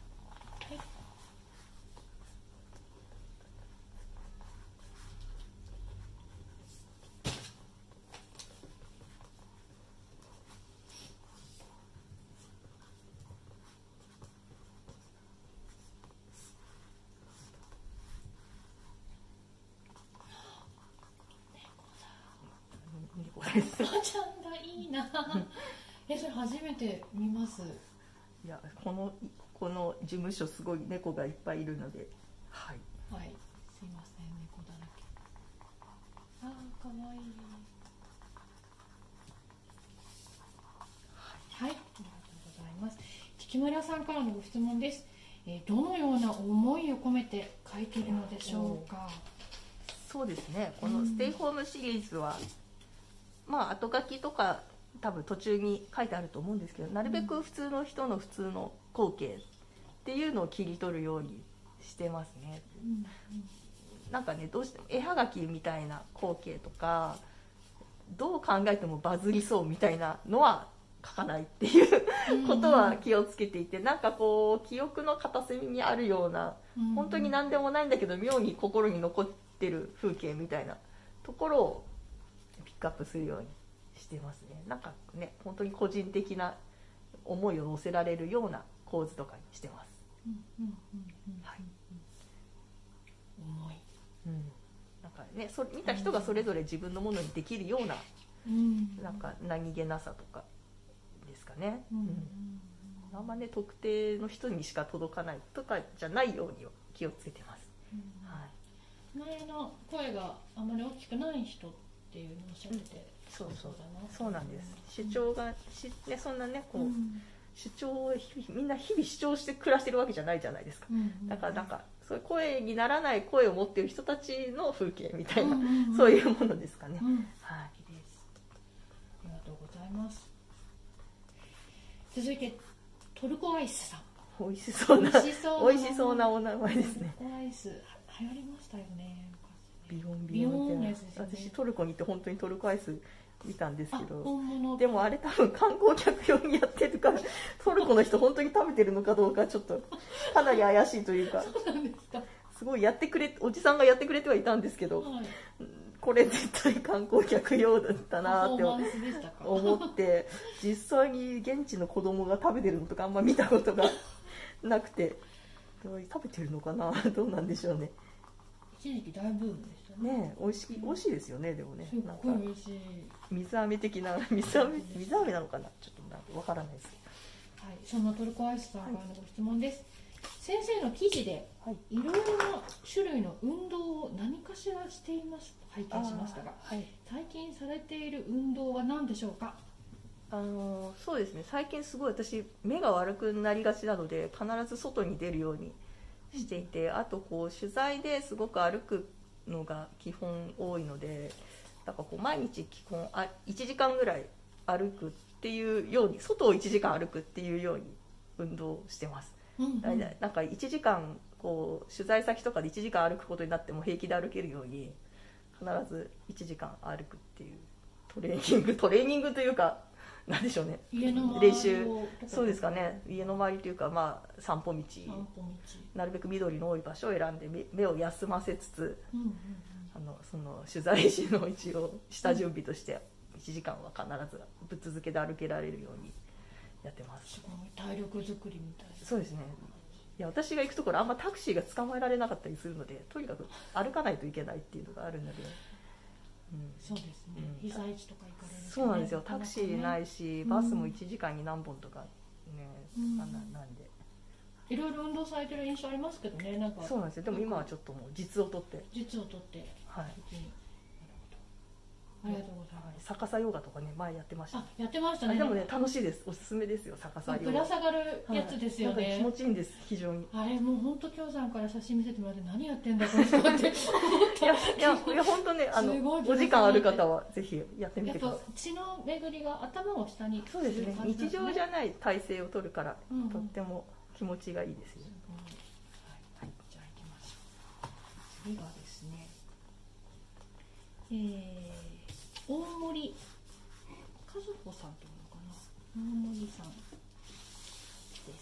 猫ちゃんがいいな。え、それ初めて見ます。 いや、このこの事務所すごい猫がいっぱいいるので、はい。 はい。すいません、猫だらけ。あー、かわいい。はい、ありがとうございます。木村さんからのご質問です。えー、どのような思いを込めて書いているのでしょうか。 そうですね。このステイホームシリーズは、うん、まあ後書きとか多分途中に書いてあると思うんですけど、なるべく普通の人の普通の光景っていうのを切り取るようにしてますね。うんうん、なんかね、どうしても絵はがきみたいな光景とかどう考えてもバズりそうみたいなのは書かないっていうことは気をつけていて、なんかこう記憶の片隅にあるような、本当に何でもないんだけど妙に心に残ってる風景みたいなところをピックアップするようにしてますね。なんかね、本当に個人的な思いを乗せられるような構図とかにしてます。はい。 重い。 うん。なんかね、そ見た人がそれぞれ自分のものにできるような、 うん、 なんか何気なさとかですかね。 うん。うん、 あんまね特定の人にしか届かないとかじゃないように気をつけてます。 うん、はい。前の声があまり大きくない人っていうのをおっしゃってて、うん、 そうそうそうなんです。主張がし、ね、そんなねこう、うん、主張を日々みんな日々主張して暮らしてるわけじゃないじゃないですか。うんうん、だからなんかそういう声にならない声を持っている人たちの風景みたいな、うんうんうん、そういうものですかね。うん、 はい。です。ありがとうございます。続いてトルコアイスさん。 美味しそうな美味しそうな、美味しそうなお名前ですね。 トルコアイス流行りましたよね。 ビヨンビヨンって、ね、私トルコに行って本当にトルコアイス見たんですけど、でもあれ多分観光客用にやってるからトルコの人本当に食べてるのかどうかちょっとかなり怪しいというか、 そうなんですか。 すごいやってくれおじさんがやってくれてはいたんですけど、はい、これ絶対観光客用だったなって思って実際に現地の子供が食べてるのとかあんま見たことがなくて、食べてるのかなどうなんでしょうね。 一時期大ブームでしたね。 ね、美味しい、美味しいですよね。でもね、 すっごい美味しい。 水飴的な水飴水飴なのかな、ちょっとなんかわからないです。 はい、そんなトルコアイスさんからのご質問です。はい、先生の記事で、はい、いろいろな種類の運動を何かしらしていますと拝見しましたが、はい、最近されている運動は何でしょうか。 あのそうですね。最近すごい私目が悪くなりがちなので必ず外に出るようにしていて、あとこう取材ですごく歩くのが基本多いので、だからこう毎日基本あいちじかんぐらい歩くっていうように、外をいちじかん歩くっていうように運動してます。うんうん、なんかいちじかんこう取材先とかでいちじかん歩くことになっても平気で歩けるように必ずいちじかん歩くっていうトレーニングトレーニングというかなんでしょうね、 家の練習、そうですかね、家の周りというか、まあ、散歩道、 散歩道なるべく緑の多い場所を選んで 目, 目を休ませつつ、 うんうんうん、 あのその取材時の一応下準備としていちじかんは必ずぶっ続けで歩けられるようにやってます。 すごい体力作りみたいな。 そうですね。いや私が行くところあんまタクシーが捕まえられなかったりするので、とにかく歩かないといけないっていうのがあるので、 うん、そうですね、うん、被災地とか行かれる、ね、 そうなんですよ。タクシーないし、バスもいちじかんに何本とかね、うん、な, なんでいろいろ運動されてる印象ありますけどね。なんかそうなんですよ。でも今はちょっともう実を取って実を取って、 はい、 ありがとうございます。 逆さヨガとかね前やってました。 あ、やってましたね。 でもね楽しいです。おすすめですよ逆さヨガ。 ぶら下がるやつですよね。 はい、なんか気持ちいいんです非常に。 あれもう本当きょうさんから写真見せてもらって何やってんだこの人って思った。いやいやいや本当ねあのお時間ある方はぜひやってみてください。 やっぱ血の巡りが頭を下に、 そうですね。日常じゃない体勢を取るから、うんうん、とっても気持ちがいいですよ。 うん、はい、はい、じゃあ行きましょう。次がですね。えー大森和穂さんというのかな、大森さんです。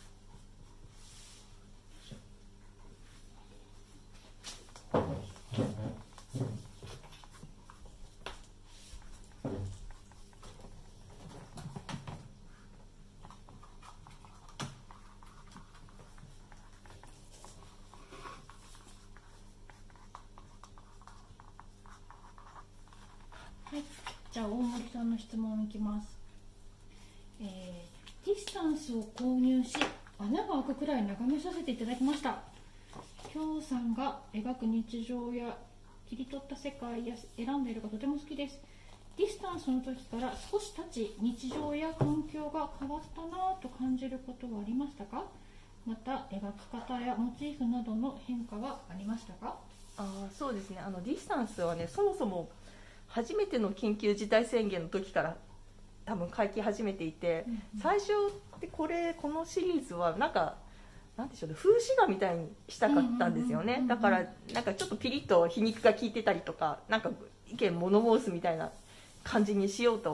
はい、じゃあ大森さんの質問いきます。えー、ディスタンスを購入し穴が開くくらい眺めさせていただきました。きょうさんが描く日常や切り取った世界や選んでいるがとても好きです。ディスタンスの時から少し経ち日常や環境が変わったなと感じることはありましたか。また描き方やモチーフなどの変化はありましたか。 あ、そうですね。あのディスタンスはねそもそも初めての緊急事態宣言の時から多分書き始めていて、うんうん、最初ってこれこのシリーズはなんかなんでしょうね、風刺画みたいにしたかったんですよね。だからなんかちょっとピリッと皮肉が効いてたりとか、なんか意見物申すみたいな感じにしようと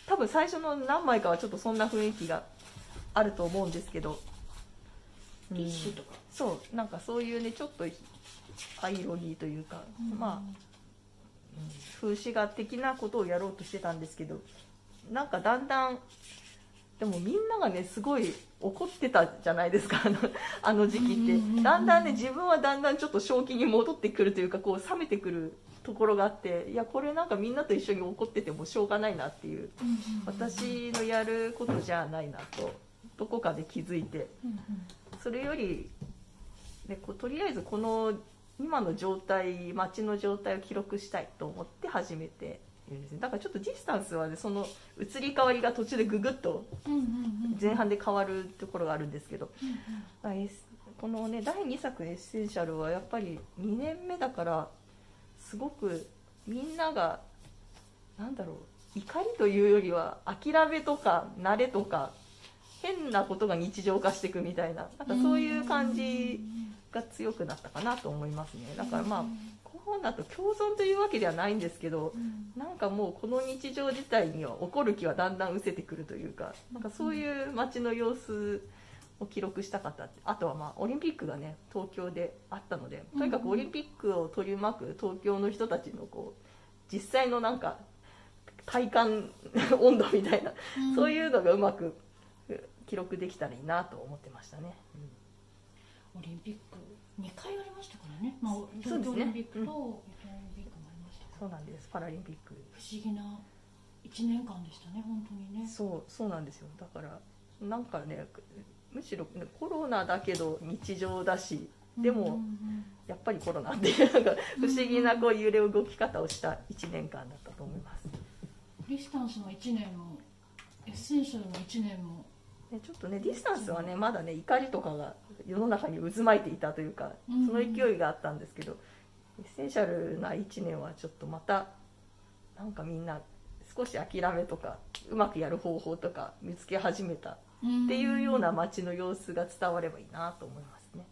多分最初の何枚かはちょっとそんな雰囲気があると思うんですけど、 ティッシュとか、 うん、そうなんかそういうねちょっとアイロニーというか、うん、まあ、うん、風刺画的なことをやろうとしてたんですけど、なんかだんだんでもみんながねすごい怒ってたじゃないですか、あの、あの時期って。だんだんね自分はだんだんちょっと正気に戻ってくるというか、こう冷めてくるところがあって、いやこれなんかみんなと一緒に怒っててもしょうがないなっていう、私のやることじゃないなとどこかで気づいて、それより、ね、こうとりあえずこの今の状態、街の状態を記録したいと思って始めているんですね。だからちょっとディスタンスはね、その移り変わりが途中でググッと前半で変わるところがあるんですけど、このねだいにさくエッセンシャルはやっぱりにねんめだからすごくみんながなんだろう、怒りというよりは諦めとか慣れとか変なことが日常化していくみたいな、なんかそういう感じが強くなったかなと思いますね。だからまあコロナと共存というわけではないんですけど、なんかもうこの日常自体には怒る気はだんだん失せてくるというか、なんかそういう街の様子を記録したかった。あとはまあオリンピックがね東京であったので、とにかくオリンピックを取り巻く東京の人たちのこう実際のなんか体感温度みたいな、うん、そういうのがうまく記録できたらいいなと思ってましたね、 うん、オリンピックにかいありましたからね、まあ、東京オリンピックと、ね、うん、オリンピックもありましたから。 そうなんです、パラリンピック不思議ないちねんかんでしたね、本当にね。 そうそうなんですよ。だからなんかねむしろコロナだけど日常だし、でもやっぱりコロナっていうなんか不思議なこう揺れ動き方をしたいちねんかんだったと思います。 ディスタンスのいちねんもエッセンシャルのいちねんも、 ね、ちょっとねディスタンスはねまだね怒りとかが世の中に渦巻いていたというか、その勢いがあったんですけど、エッセンシャルないちねんはちょっとまたなんかみんな少し諦めとかうまくやる方法とか見つけ始めたっていうような街の様子が伝わればいいなと思いますね。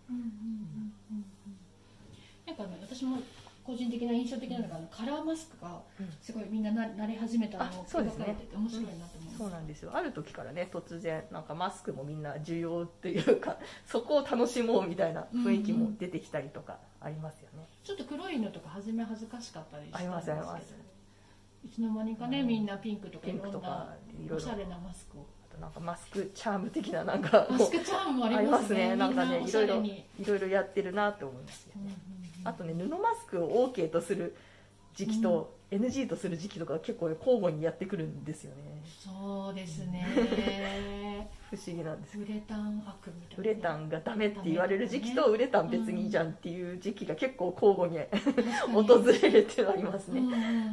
なんかね、私も個人的な印象的なのが、カラーマスクがすごいみんな慣れ始めたのを描かれてて面白いなと思います。 そうなんですよ。ある時からね突然なんかマスクもみんな需要っていうかそこを楽しもうみたいな雰囲気も出てきたりとかありますよね。うんうん、 ちょっと黒いのとか初め恥ずかしかったりしたんですけど、 ありますあります。 いつの間にかね、うん、みんなピンクとかいろんなおしゃれなマスクを、 なんかマスクチャーム的ななんかマスクチャームもありますね。 ありますね。なんかねいろいろいろいろやってるなと思いますよね。うんうんうん、あとね布マスクを OK とする時期と エヌジー とする時期とか結構交互にやってくるんですよね。 そうですね。 不思議なんです。 ウレタン悪みたいな、ね。 ウレタンがダメって言われる時期と、ウレタン別にいいじゃんっていう時期が結構交互に訪れるっていうのがありますね。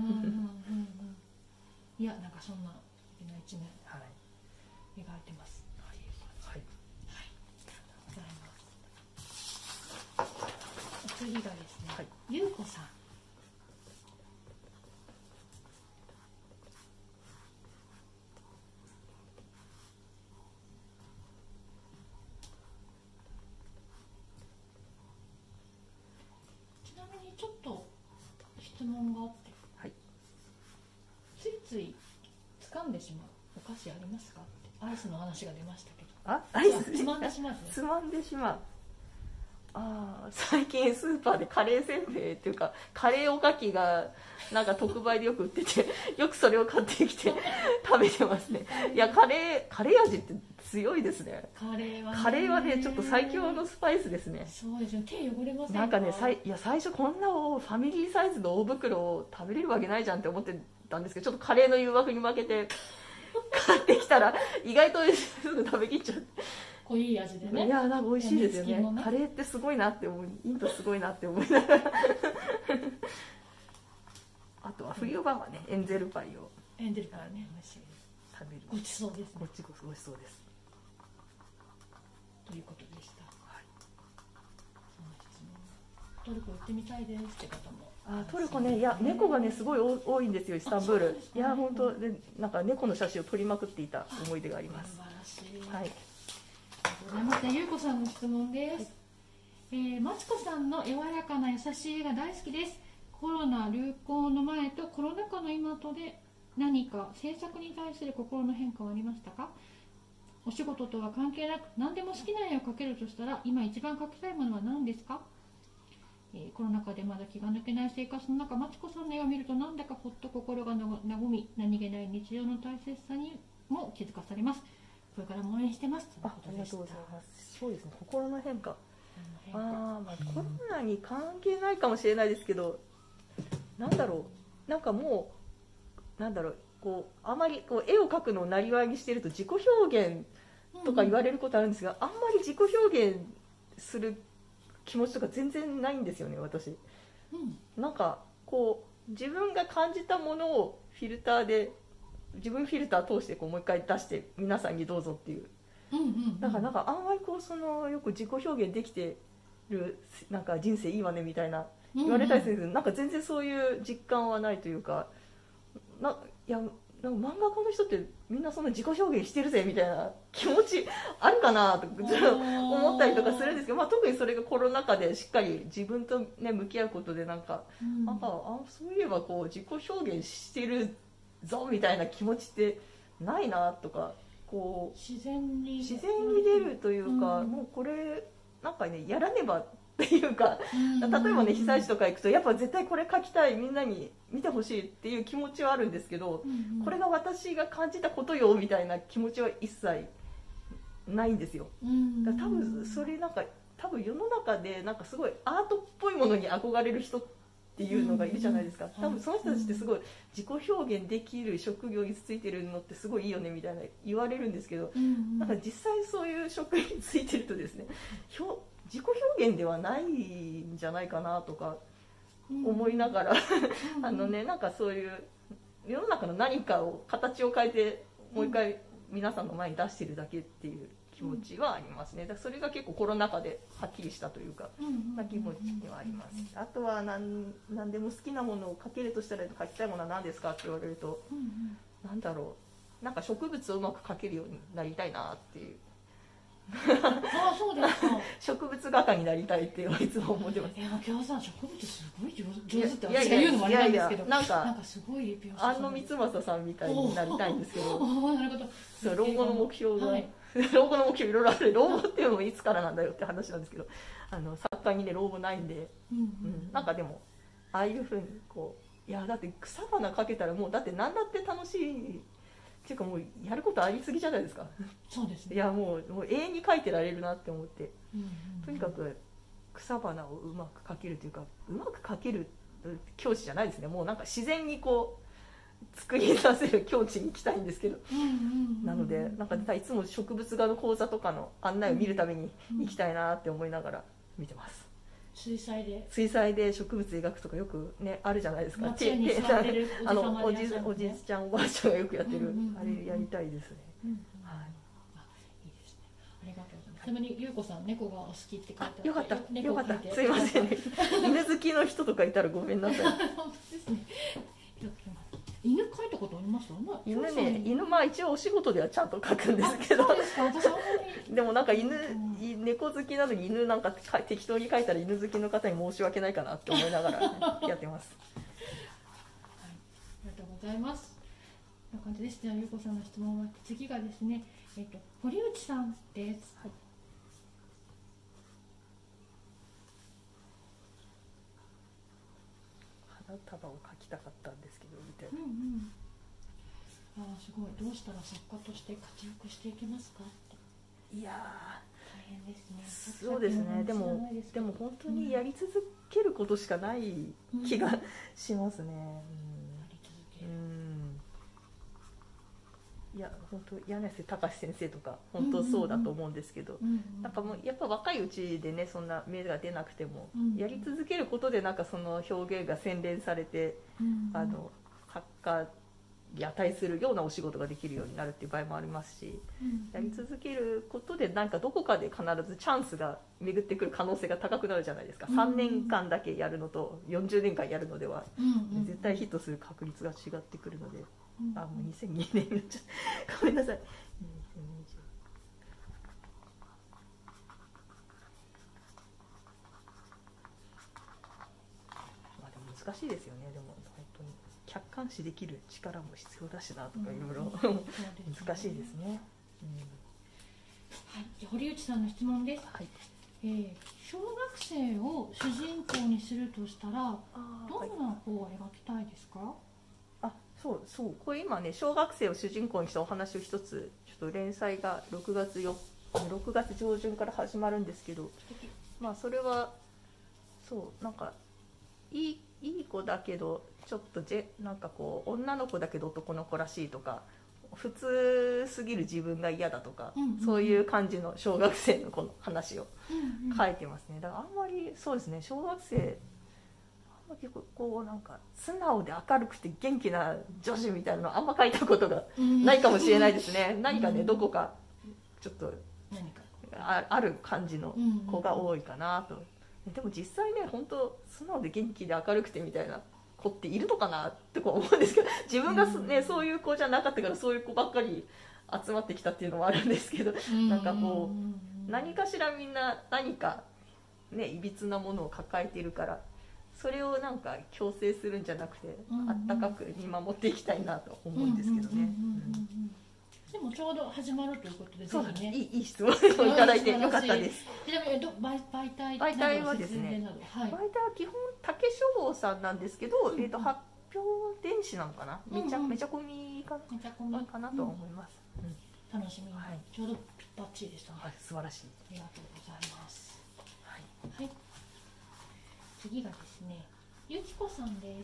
いやなんかそんな素敵な一面、はい、描いてます。はい、はい、はい、ありがとうございます。お次がですね、はい、ゆうこさん。ちなみにちょっと質問があって、はい、ついつい掴んでしまうお菓子ありますかって、アイスの話が出ましたけど。 あ、アイスつまんでしまうね。 つまんでしまう。ああ、最近スーパーでカレーせんべいっていうかカレーおかきがなんか特売でよく売っててよくそれを買ってきて食べてますね。いやカレーカレー味って強いですね。 カレーはね、 カレーはねちょっと最強のスパイスですね。 そうですね。手汚れませんか。 なんかねさいいや最初こんなファミリーサイズの大袋を食べれるわけないじゃんって思ってたんですけど、ちょっとカレーの誘惑に負けて買ってきたら意外とすぐ食べきっちゃって。 濃い味でね。 いやなんか美味しいですよね。ねカレーってすごいなって思う。インドすごいなって思いながらあとは冬場はねエンゼルパイをエンゼルパイね美味しい食べる。 ごちそうですね。 ごちごちそうです。 ということでした。はい。その質問。トルコ行ってみたいですって方も。 あトルコね、いや猫がねすごい多いんですよイスタンブール。いや本当でなんか猫の写真を撮りまくっていた思い出があります。 素晴らしい。 はい。 ありがとうございます。ゆうこさんの質問です。はい、えー、マツコさんの柔らかな優しい絵が大好きです。コロナ流行の前とコロナ禍の今とで何か制作に対する心の変化はありましたか？お仕事とは関係なく何でも好きな絵を描けるとしたら今一番描きたいものは何ですか？えー、コロナ禍でまだ気が抜けない生活の中、マチコさんの絵を見るとなんだかほっと心が和み、何気ない日常の大切さにも気づかされます。これからも応援してます。 あ、ありがとうございます。そうですね、心の変化。ああ、まあ、コロナに関係ないかもしれないですけど、なんだろう、なんかもう、なんだろう、こうあまりこう絵を描くのをなりわいにしていると自己表現とか言われることあるんですが、あんまり自己表現する気持ちとか全然ないんですよね、私。うん、なんかこう自分が感じたものをフィルターで自分フィルター通してこうもう一回出して皆さんにどうぞっていう、うんうんうん、だからなんかあんまりこうそのよく自己表現できてるなんか人生いいわねみたいな言われたりするけど、うんうん、なんか全然そういう実感はないというか、ないやなんか漫画家の人ってみんなそんな自己表現してるぜみたいな気持ちあるかなと思ったりとかするんですけど、まあ、特にそれがコロナ禍でしっかり自分と、ね、向き合うことでなんか、うん、なんかあそういえばこう自己表現してるぞみたいな気持ちってないなとか、こう自然に自然に出るというか、うん、もうこれなんかねやらねばっていうか、例えばね被災地とか行くとやっぱ絶対これ描きたい、みんなに見てほしいっていう気持ちはあるんですけど、うんうん、これが私が感じたことよみたいな気持ちは一切ないんですよ。だから多分それなんか多分世の中でなんかすごいアートっぽいものに憧れる人っていうのがいるじゃないですか。多分その人たちってすごい自己表現できる職業についてるのってすごいいいよねみたいな言われるんですけど、なんか実際そういう職についてるとですね、自己表現ではないんじゃないかなとか思いながら、うん、あのねなんかそういう世の中の何かを形を変えてもう一回皆さんの前に出してるだけっていう気持ちはありますね。だからそれが結構コロナ禍ではっきりしたというか、な気持ちにはあります。あとは何何でも好きなものを描けるとしたら描きたいものは何ですかって言われると、なんだろう、なんか植物をうまく描けるようになりたいなっていう。 ああそうですか。 植物画家になりたいっていつも思ってます。 いや今日さん植物すごい上手上手って私が言うのもあれなんですけど、 なんかなんかすごい描写安野光政さんみたいになりたいんですけど、 なるほど。 そう老後の目標が、はい、老後の目標いろいろある。老後っていうのもいつからなんだよって話なんですけど、あの作家にね老後ないんで、うんうんうん、なんかでもああいう風にこういやだって草花かけたらもうだって何だって楽しい。っていうかもうやることありすぎじゃないですか。 そうですね。 いやもう、もう永遠に描いてられるなって思って、うんうんうん、とにかく草花をうまく描けるというか、うまく描ける境地じゃないですね。もうなんか自然にこう作り出せる境地に行きたいんですけど、うんうんうん、なのでなんかいつも植物画の講座とかの案内を見るために行きたいなって思いながら見てます。 水彩で水彩で植物描くとかよくねあるじゃないですか。あのおじおじちゃんおばあちゃんがよくやってる、うんうんうん、あれやりたいですね。うんうん、はい。 あ、いいですね。ありがとうございます。ちなみにゆうこさん猫がお好きって書いてあって、 よかったよかった。すいませんね。犬好きの人とかいたらごめんなさい。 本当ですね。犬描いたことあります？ 犬ね、犬まあ一応お仕事ではちゃんと描くんですけど、でもなんか犬、猫好きなのに犬なんか適当に描いたら犬好きの方に申し訳ないかなって思いながら、ね、やってます。 はい、ありがとうございます。こんな感じです。じゃあゆうこさんの質問は次がですね、えっと堀内さんです。はい。 花束を描きたかったんですけどみたいな。 うんうん、ああすごい。どうしたら作家として活躍していけますかって。 いや大変ですね。 そうですね。でもでも本当にやり続けることしかない気がしますね。うん、やり続ける。うんいや本当柳瀬隆先生とか本当そうだと思うんですけど、なんかもうやっぱ若いうちでねそんな芽が出なくても、うんうん、やり続けることでなんかその表現が洗練されて、うんうん、あの作家に値するようなお仕事ができるようになるっていう場合もありますし、うんうん、やり続けることでなんかどこかで必ずチャンスが巡ってくる可能性が高くなるじゃないですか、うんうん、さんねんかんだけやるのとよんじゅうねんかんやるのでは、うんうん、絶対ヒットする確率が違ってくるので。あ、もうにせんにねんになっちゃった。ごめんなさい。まあでも難しいですよね。でも本当に客観視できる力も必要だしなとかいろいろうんうん難しいですね。 はい、じゃあ堀内さんの質問です。 はい、 えー、小学生を主人公にするとしたらどんな子を描きたいですか？ あ、そうそう、これ今ね小学生を主人公にしたお話を一つちょっと連載がろくがつよろくがつ上旬から始まるんですけど、まあそれはそうなんかいいいい子だけどちょっとジェなんかこう女の子だけど男の子らしいとか普通すぎる自分が嫌だとか、 うんうんうん、 そういう感じの小学生のこの話を書いてますね。だからあんまりそうですね、小学生あんまりこうなんか素直で明るくて元気な女子みたいなのあんま書いたことがないかもしれないですね。何かねどこかちょっと何かあ, ある感じの子が多いかなと。でも実際ね本当素直で元気で明るくてみたいな子っているのかなって思うんですけど、自分が、ね、そういう子じゃなかったからそういう子ばっかり集まってきたっていうのもあるんですけど、なんかこう何かしらみんな何かねいびつなものを抱えているからそれをなんか強制するんじゃなくてあったかく見守っていきたいなと思うんですけどね。 でもちょうど始まということで、ぜひね、 いい、いい質問をいただいてよかったです。 ちなみにど媒体媒体はですね、 はい、 媒体は基本竹書房さんなんですけど、うんうん、えーと発表電子なのかな、めちゃ、うんうん、めちゃ込みかな、めちゃ込みかなと思います。 うん、楽しみに、はい、ちょうどバッチリでしたね。 はい、素晴らしい。 ありがとうございます。 はい。 はい、次がですね、ゆきこさんです。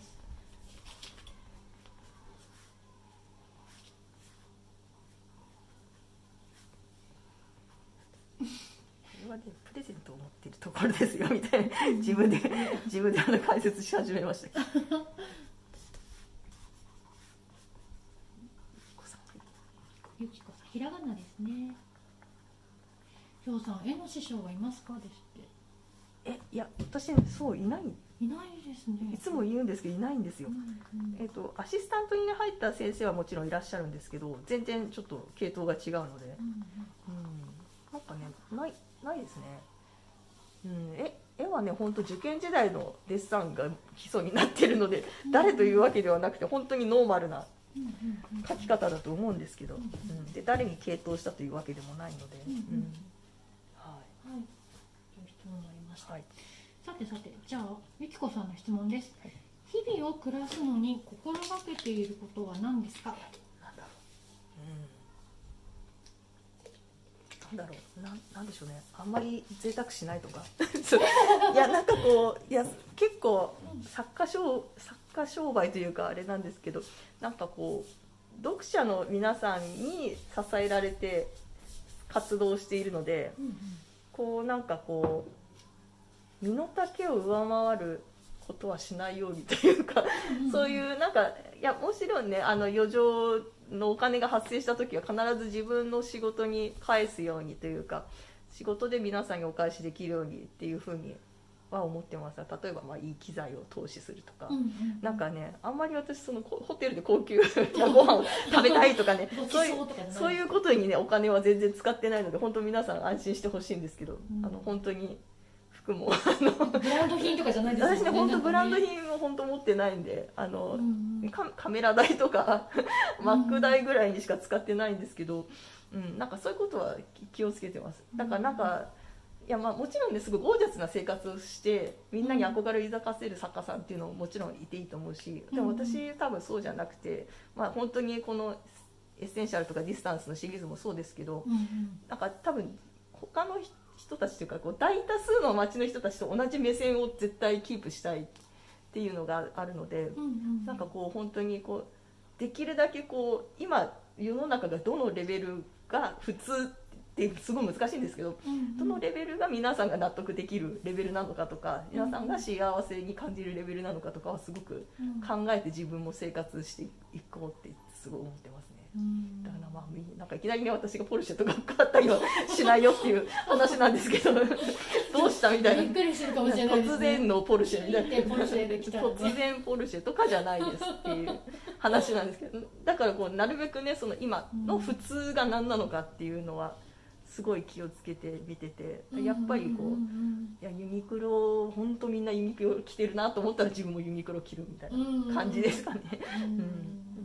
これはね、プレゼントを持っているところですよみたいな自分で自分であの解説し始めましたけどゆきこさん、ひらがなですね。きょうさん、絵の師匠はいますかですって。 え、いや、私そういないいないですね。 いつも言うんですけどいないんですよ。うんうん、えっとアシスタントに入った先生はもちろんいらっしゃるんですけど、全然ちょっと系統が違うので、うんうんうん、なんかねないないですね。うん、え絵はね本当受験時代のデッサンが基礎になってるので、うん、誰というわけではなくて本当にノーマルな書き方だと思うんですけど、うんうん、で誰に傾倒したというわけでもないので、うんうん、はい、 はい、という質問がありました。 はい、 さてさて、じゃあゆきこさんの質問です。はい、日々を暮らすのに心がけていることは何ですか？ なんだろう、うん、なんだろう、な、なんでしょうね、あんまり贅沢しないとかいやなんかこういや結構作家商作家商売というかあれなんですけど、なんかこう読者の皆さんに支えられて活動しているので、うんうん、こうなんかこう身の丈を上回ることはしないようにというか、うんうん、そういうなんかいやもちろんね、あの余剰のお金が発生した時は必ず自分の仕事に返すようにというか、仕事で皆さんにお返しできるようにっていうふうには思ってます。例えばまあいい機材を投資するとか、うんうんうん、なんかねあんまり私そのホテルで高級なご飯を食べたいとかねそういうそういうことにねお金は全然使ってないので、本当皆さん安心してほしいんですけど、うん、あの本当に服もブランド品とかじゃないですよね。 私ね本当ブランド品を本当持ってないんで、あの、うんうん、カ, カメラ代とかマック代ぐらいにしか使ってないんですけど、うん、なんかそういうことは気をつけてます。だからなんかいやまあもちろんねすごいゴージャスな生活をしてみんなに憧れを抱かせる作家さんっていうのももちろんいていいと思うし、でも私多分そうじゃなくて、まあ本当にこのエッセンシャルとかディスタンスのシリーズもそうですけど、なんか多分他の人たちというかこう大多数の街の人たちと同じ目線を絶対キープしたいっていうのがあるので、なんかこう本当にこうできるだけこう今世の中がどのレベルが普通ってすごい難しいんですけど、うんうん、どのレベルが皆さんが納得できるレベルなのかとか、皆さんが幸せに感じるレベルなのかとかはすごく考えて自分も生活していこうってすごい思ってますね。うん、だからまあなんかいきなりね私がポルシェとか買ったりはしないよっていう話なんですけどどうしたみたいな、 びっくりするかもしれないですね、 突然のポルシェみたいな、 ポルシェで来たらね、 突然ポルシェとかじゃないですっていう話なんですけど、だからこうなるべくねその今の普通が何なのかっていうのはすごい気をつけて見てて、やっぱりこう、 うんうんうんうん、 いやユニクロ本当みんなユニクロ着てるなと思ったら自分もユニクロ着るみたいな感じですかね。 うんうんうん、 うん、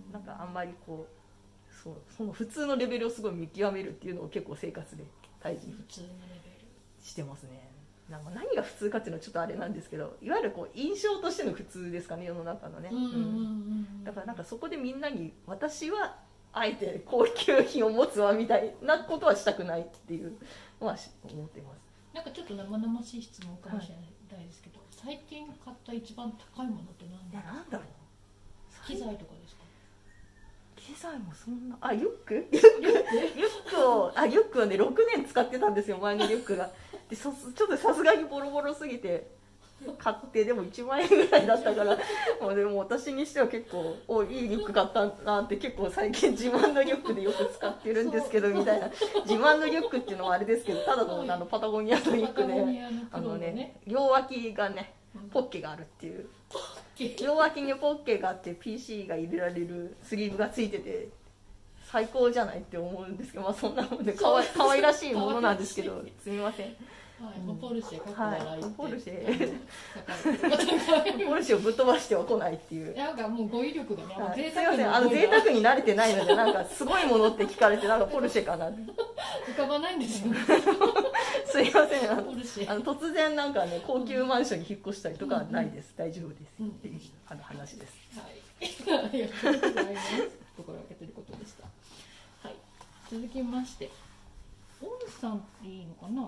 なんかあんまりこうそうその普通のレベルをすごい見極めるっていうのを結構生活で大事にしてますね。なんか何が普通かっていうのはちょっとあれなんですけど、いわゆるこう印象としての普通ですかね、世の中のね。だからなんかそこでみんなに私はあえて高級品を持つわみたいなことはしたくないっていうのは思っています。 なんかちょっと生々しい質問かもしれないですけど、はい、最近買った一番高いものって何ですか？ なんだろう、 機材とかですか？ 機材もそんな、あ、リュックリュックリュックをあリュックはねろくねん使ってたんですよ、前のリュックが。でそちょっとさすがにボロボロすぎて買って、でもいちまんえんぐらいだったからもうでも私にしては結構おいいリュック買ったなって、結構最近自慢のリュックでよく使ってるんですけどみたいな。自慢のリュックっていうのはあれですけど、ただのあのパタゴニアのリュックで、あのね両脇がねポッケがあるっていう、両脇にポッケがあって ピーシー が入れられるスリーブがついてて最高じゃないって思うんですけど、まあそんなもんでかわいかわいらしいものなんですけど、すみません。 はい、ポルシェ、はい、 ポルシェポルシェをぶっ飛ばしては来ないっていう。 なんかもう語彙力がね、 はい、贅沢にあの贅沢に慣れてないので、なんかすごいものって聞かれてなんかポルシェかなって浮かばないんですよねすいません、あのポルシェ、 あの突然なんかね高級マンションに引っ越したりとかはないです、うん、大丈夫です、うん、っていうあの話です。 はい、ありがとうございます。心がけてることでした。はい、続きましてオンさんっていいのかな、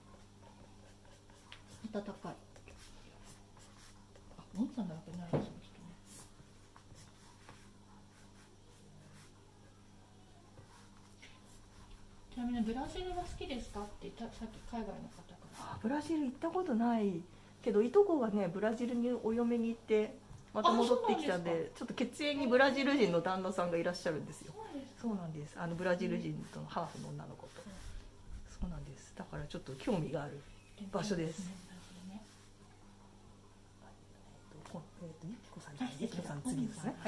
暖かい。あ、オンさんなわけないですよね。ちなみにブラジルは好きですかってさっき海外の方から。 あ、ブラジル行ったことないけど、いとこがねブラジルにお嫁に行ってまた戻ってきたん で, でちょっと血縁にブラジル人の旦那さんがいらっしゃるんですよ。そうなんです。あのブラジル人とのハーフの女の子と、うん、そうなんです。だからちょっと興味がある場所です。えっとゆきこさん、ゆきこさん次ですね。はい。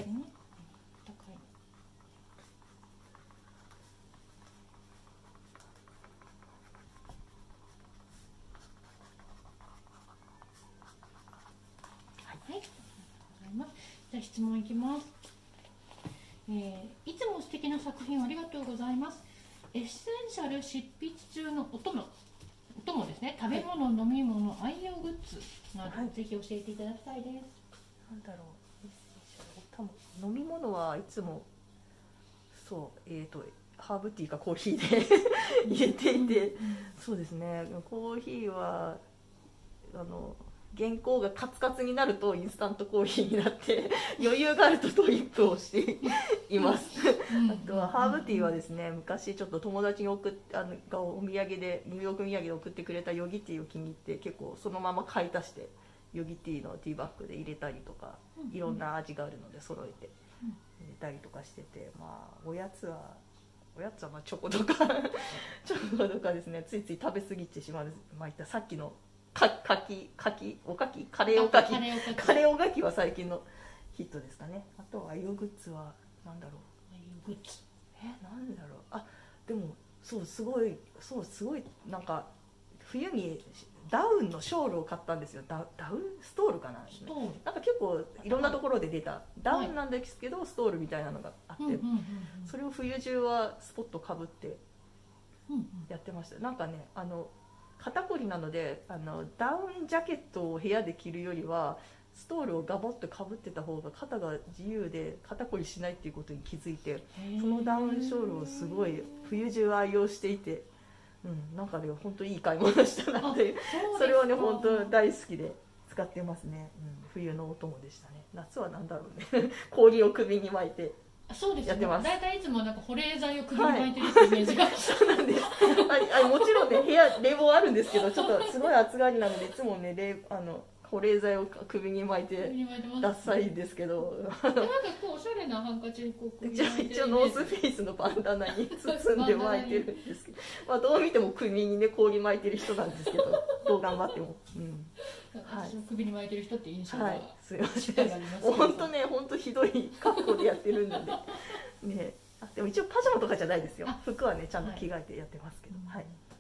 じゃあ質問いきます、えー、いつも素敵な作品ありがとうございます。エッセンシャル執筆中のお供お供ですね、食べ物、はい、飲み物、愛用グッズなど、はい、ぜひ教えていただきたいです。 なんだろう、エッセンシャルお供、飲み物はいつもそうえっ、ー、とハーブティーかコーヒーで入れていて、うん、そうですね、コーヒーはあの原稿がカツカツになるとインスタントコーヒーになって余裕があるとドリップをしていますあとはハーブティーはですね、昔ちょっと友達に送っあのがお土産でニューヨーク土産で送ってくれたヨギティーを気に入って結構そのまま買い足してヨギティーのティーバッグで入れたりとか、いろんな味があるので揃えて入れたりとかしてて、まあおやつはおやつはまあチョコとかチョコとかですね、ついつい食べ過ぎてしまう、まあ、いったさっきのかかきかきおかきカレーおかきカレーおかきは最近のヒットですかね。あとは愛用グッズはなんだろう、 愛用グッズえなんだろう、あでもそうすごいそうすごいなんか冬にダウンのショールを買ったんですよ。 ダ, ダウンストールかな、 ストールなんか結構いろんなところで出たダウンなんですけど、はい、ストールみたいなのがあって、うんうんうんうん、それを冬中はスポットかぶってやってました。なんかね、あの肩こりなのであのダウンジャケットを部屋で着るよりはストールをガボッとかぶってた方が肩が自由で肩こりしないっていうことに気づいて、そのダウンショールをすごい冬中愛用していて、うん、なんかね本当いい買い物したなっていう、それはね本当大好きで使ってますね、うん、冬のお供でしたね。夏はなんだろうね氷を首に巻いてそうですね、 やってます。 大体いつもなんか保冷剤を首に巻いてるってイメージが、はい、 そうなんですああもちろんね部屋冷房あるんですけど、ちょっとすごい暑がりなのでいつもね冷あの保冷剤を首に巻いてダッサいですけど、 なんかこうおしゃれなハンカチにこう首に巻いてる、 一応ノースフェイスのバンダナに包んで巻いてるんですけどまあどう見ても首にね氷巻いてる人なんですけどどう頑張っても、うんはい、首に巻いてる人って印象が、はい、 すいません、本当ね本当ひどい格好でやってるんでねね、あでも一応パジャマとかじゃないですよ、服はねちゃんと着替えてやってますけど、はい、はい。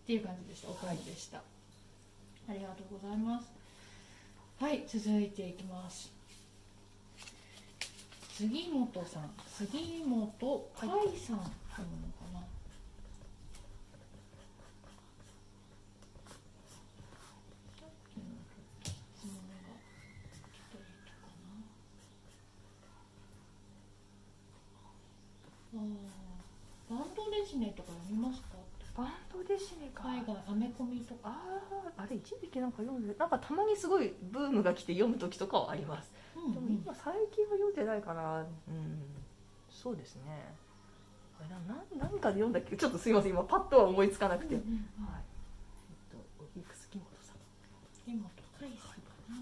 っていう感じでした。お声でした、はい、ありがとうございます。はい、続いていきます。杉本さん、杉本海さんというのかな。さっきの質問が来ていたかな。あ、バンドデシネとか読みますか？ バンドデシネか。 海外アメコミとか。 ああ、あれ一時期なんか読んで、なんかたまにすごいブームが来て読む時とかはあります。うんうん、でも今最近は読んでないかな。うん、そうですね。あれな、何かで読んだっけ、ちょっとすいません、今パッとは思いつかなくて。うんうんうん、はい。えっと、杉本さん。 杉本海さんかな。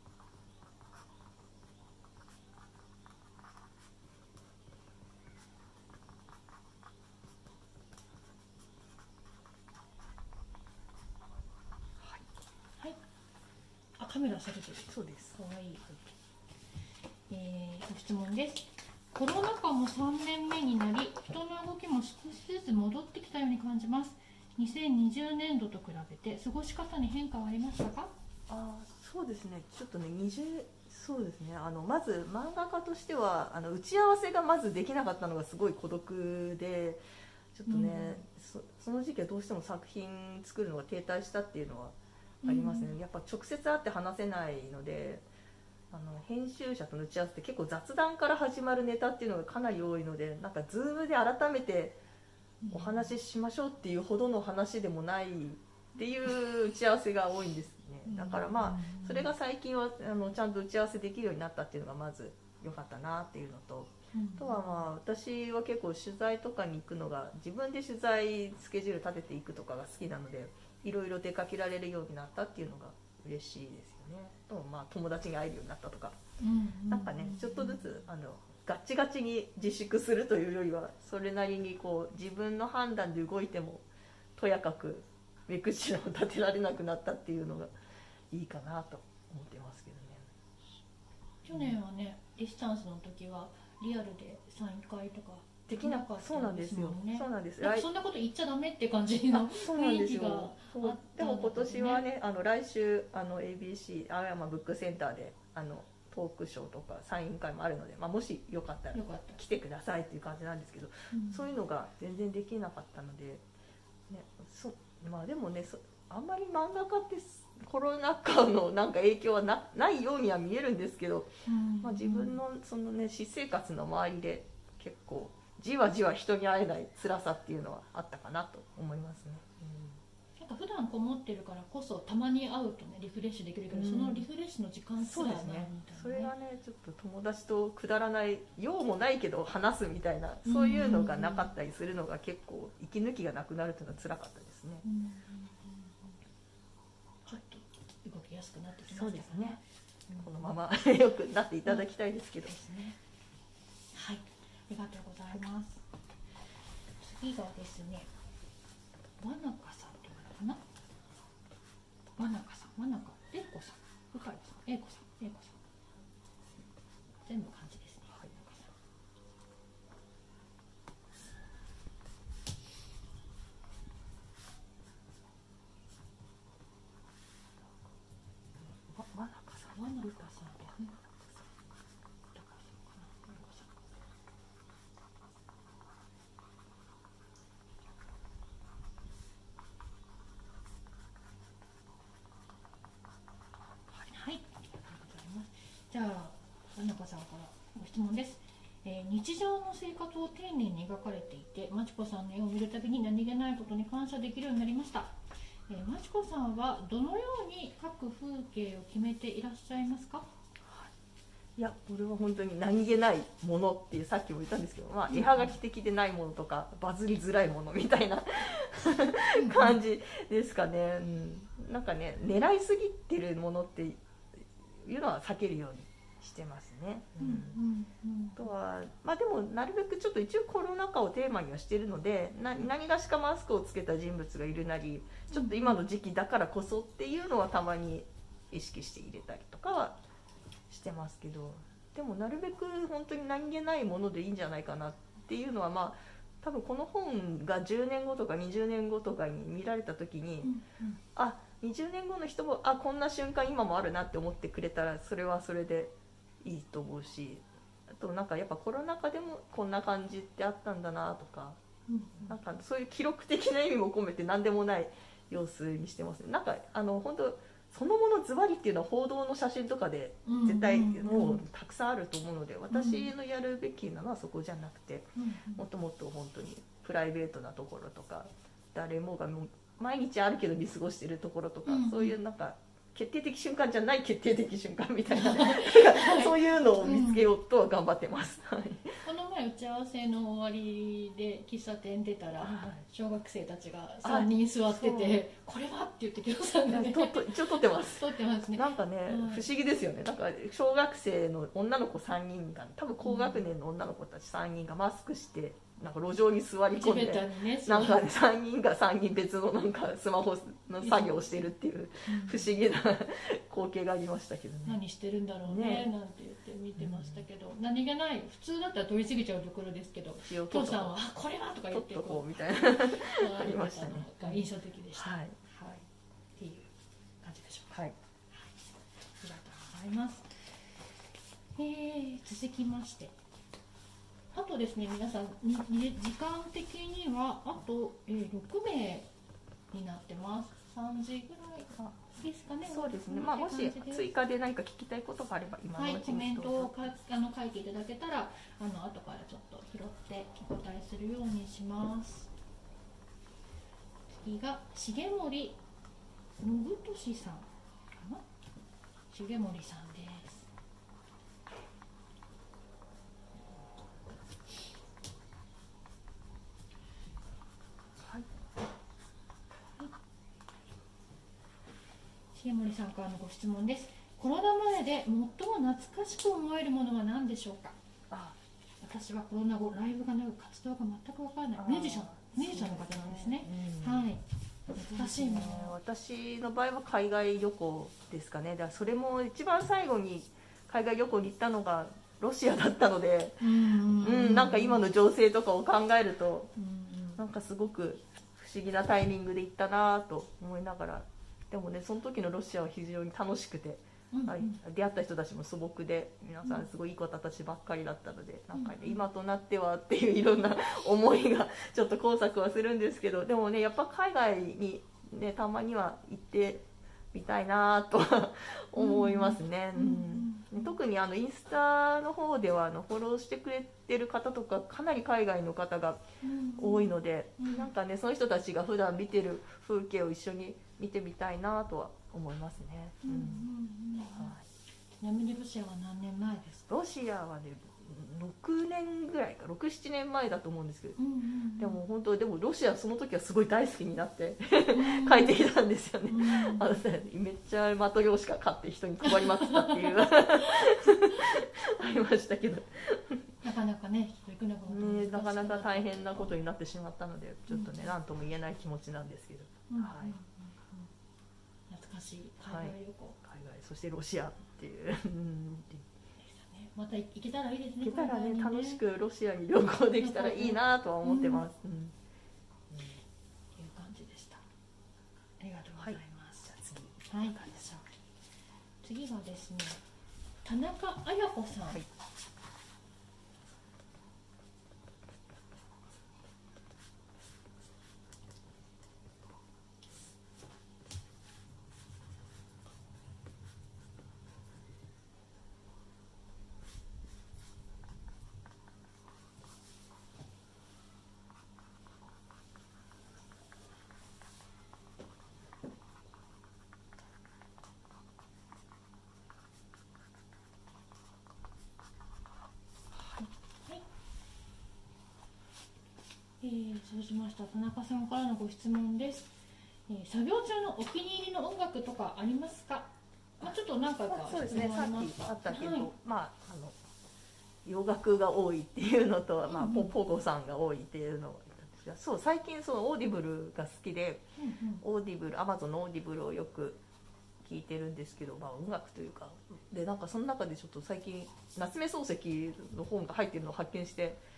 カメラされてる。 そうです。 かわいい。えー、ご質問です。コロナ禍もさんねんめになり、人の動きも少しずつ戻ってきたように感じます。にせんにじゅうねんどと比べて過ごし方に変化はありましたか？ あ、そうですね。ちょっとね、にじゅうそうですね。あのまず漫画家としてはあの打ち合わせがまずできなかったのがすごい孤独で、ちょっとね、うん、そ, その時期はどうしても作品作るのが停滞したっていうのはありますね、うん、やっぱ直接会って話せないので、あの編集者との打ち合わせって結構雑談から始まるネタっていうのがかなり多いので、なんか Zoom で改めてお話ししましょうっていうほどの話でもないっていう打ち合わせが多いんですね。だからまあそれが最近はあのちゃんと打ち合わせできるようになったっていうのがまず良かったなっていうのと、あとはまあ私は結構取材とかに行くのが、自分で取材スケジュール立てていくとかが好きなので、いろいろ出かけられるようになったっていうのが嬉しいですよね。とまあ友達に会えるようになったとか、うんうんうん、なんかねちょっとずつあのガチガチに自粛するというよりは、それなりにこう自分の判断で動いてもとやかく目くじらを立てられなくなったっていうのがいいかなと思ってますけどね。 去年はね、ディスタンスの時はリアルでサイン会とかできなかったんですよね。そうなんです。 なんかそんなこと言っちゃダメって感じの雰囲気があったんだ、ね、 でも今年はね、あの来週あの エービーシー 青山ブックセンターであのトークショーとかサイン会もあるので、まあ、もしよかったら来てくださいっていう感じなんですけど、うん、そういうのが全然できなかったので、ね、そまあでもね、そあんまり漫画家ってコロナ禍のなんか影響は な, ないようには見えるんですけど、うんまあ、自分のその、ね、私生活の周りで結構じわじわ人に会えない辛さっていうのはあったかなと思いますね。 うん、なんか普段こもってるからこそたまに会うとねリフレッシュできるけど、うん、そのリフレッシュの時間すらないみたいな、ね、 それがねちょっと友達とくだらない用もないけど話すみたいな、そういうのがなかったりするのが結構息抜きがなくなるというのは辛かったですね。うんうんうん、 ちょっと動きやすくなってきましたね。そうですね、 うん、このままよくなっていただきたいですけど、うんですね、 はい、ありがとうございます。次がですね、わなかさんっていうのかな、わなかさん、わなかえいこさん、向井さん、えいこさん、えいこさん、全部漢字ですね。はい、 わなかさん、 わなかさん、じゃあ、わなかさんからご質問です。えー、日常の生活を丁寧に描かれていて、まちこさんの絵を見るたびに何気ないことに感謝できるようになりました。えー、まちこさんはどのように描く風景を決めていらっしゃいますか？ いや、これは本当に何気ないものっていう、さっきも言ったんですけど、まあ、絵はがき的でないものとか、バズりづらいものみたいな感じですかね。うん、なんかね、狙いすぎてるものっていうのは避けるようにしてますね。うんうんうん、あとは、まあ、でもなるべくちょっと一応コロナ禍をテーマにはしているので、な何がしかマスクをつけた人物がいるなり、ちょっと今の時期だからこそっていうのはたまに意識して入れたりとかはしてますけど、でもなるべく本当に何気ないものでいいんじゃないかなっていうのは、まあ多分この本がじゅうねんごとかにじゅうねんごとかに見られた時に、 うんうん、 あにじゅうねんごの人もあこんな瞬間今もあるなって思ってくれたらそれはそれでいいと思うし、あとなんかやっぱコロナ禍でもこんな感じってあったんだなとか、うんうん、なんかそういう記録的な意味も込めて何でもない様子にしてますね。なんかあの本当そのものズバリっていうのは報道の写真とかで絶対もうたくさんあると思うので、私のやるべきなのはそこじゃなくて、もっともっと本当にプライベートなところとか、誰もがもう毎日あるけど見過ごしてるところとか、そういうなんか決定的瞬間じゃない決定的瞬間みたいなそういうのを見つけようとは頑張ってます、うん、 この前打ち合わせの終わりで喫茶店出たら小学生たちがさんにん座ってて、これはって言ってきましたね。 とと一応撮ってます撮ってますね。 なんかね、うん、不思議ですよね。なんか小学生の女の子さんにんが多分高学年の女の子たちさんにんがマスクしてなんか路上に座り込んで、ね、なんかさんにんがさんにん別のなんかスマホの作業をしてるっていう不思議な光景がありましたけどね。 何してるんだろうね、ねなんて言って見てましたけど、うん、何気ない普通だったら通り過ぎちゃうところですけど、父さんはあこれはとか言ってこうみたいなありましたね。 が印象的でした。 はい、はい、 っていう感じでしょうか。 はい、 ありがとうございます。えー、続きまして。あとですね、皆さんに時間的にはあと、えー、ろくめいになってます。さんじぐらいがですかね。 そうですね。まあもし追加で何か聞きたいことがあれば今のうちに、 はい、コメントをかあの書いていただけたらあの後からちょっと拾ってお答えするようにします。次が重森信俊さんかな。重森さんです。重森さんからのご質問です。コロナ前で最も懐かしく思えるものは何でしょうか。あ、私はコロナ後ライブがなく活動が全くわからない。ミュージシャンミュージシャンの方なんですね。うん、はい。懐かしいもの、 私の場合は海外旅行ですかね。だからそれも一番最後に海外旅行に行ったのがロシアだったので、うん、うん、なんか今の情勢とかを考えると、うん、なんかすごく不思議なタイミングで行ったなと思いながら。でもね、その時のロシアは非常に楽しくて、うんうん、はい、出会った人たちも素朴で皆さんすごいいい子たちばっかりだったので、うん、なんかね、今となってはっていういろんな思いがちょっと交錯はするんですけど、でもねやっぱ海外に、ね、たまには行ってみたいなと思いますね、うんうん、特にあのインスタの方ではあのフォローしてくれてる方とかかなり海外の方が多いので、うん、なんかねその人たちが普段見てる風景を一緒に見てみたいなとは思いますね。 ちなみにロシアは何年前ですか。 ロシアはねろくねんぐらいかろく、ななねんまえだと思うんですけど、うんうんうん、でも本当でもロシアその時はすごい大好きになって帰ってきたんですよね、うん、あのめっちゃマトリョーシカ買って人に配りまくったっていうありましたけどなかなかね行くのがねなかなか大変なことになってしまったのでちょっとね何、うん、とも言えない気持ちなんですけど、うんはい、 懐かしい海外旅行、 はい、海外そしてロシアっていうまた行けたらいいですね。 行けたらね、ね楽しくロシアに旅行できたらいいなとは思ってます。うん。うん、 っていう感じでした。ありがとうございます。 はい、じゃあ次、はい、次がですね、田中彩子さん。はい、えー、そうしました。田中さんからのご質問です。えー、作業中のお気に入りの音楽とかありますか。まあ、ちょっと何回かそうですね、さっきあったけど、はい、まああの洋楽が多いっていうのと、まあ、ポポゴさんが多いっていうのが、そう最近そのオーディブルが好きで、うんうん、オーディブルアマゾンのオーディブルをよく聞いてるんですけど、まあ、音楽というかでなんかその中でちょっと最近夏目漱石の本が入ってるのを発見して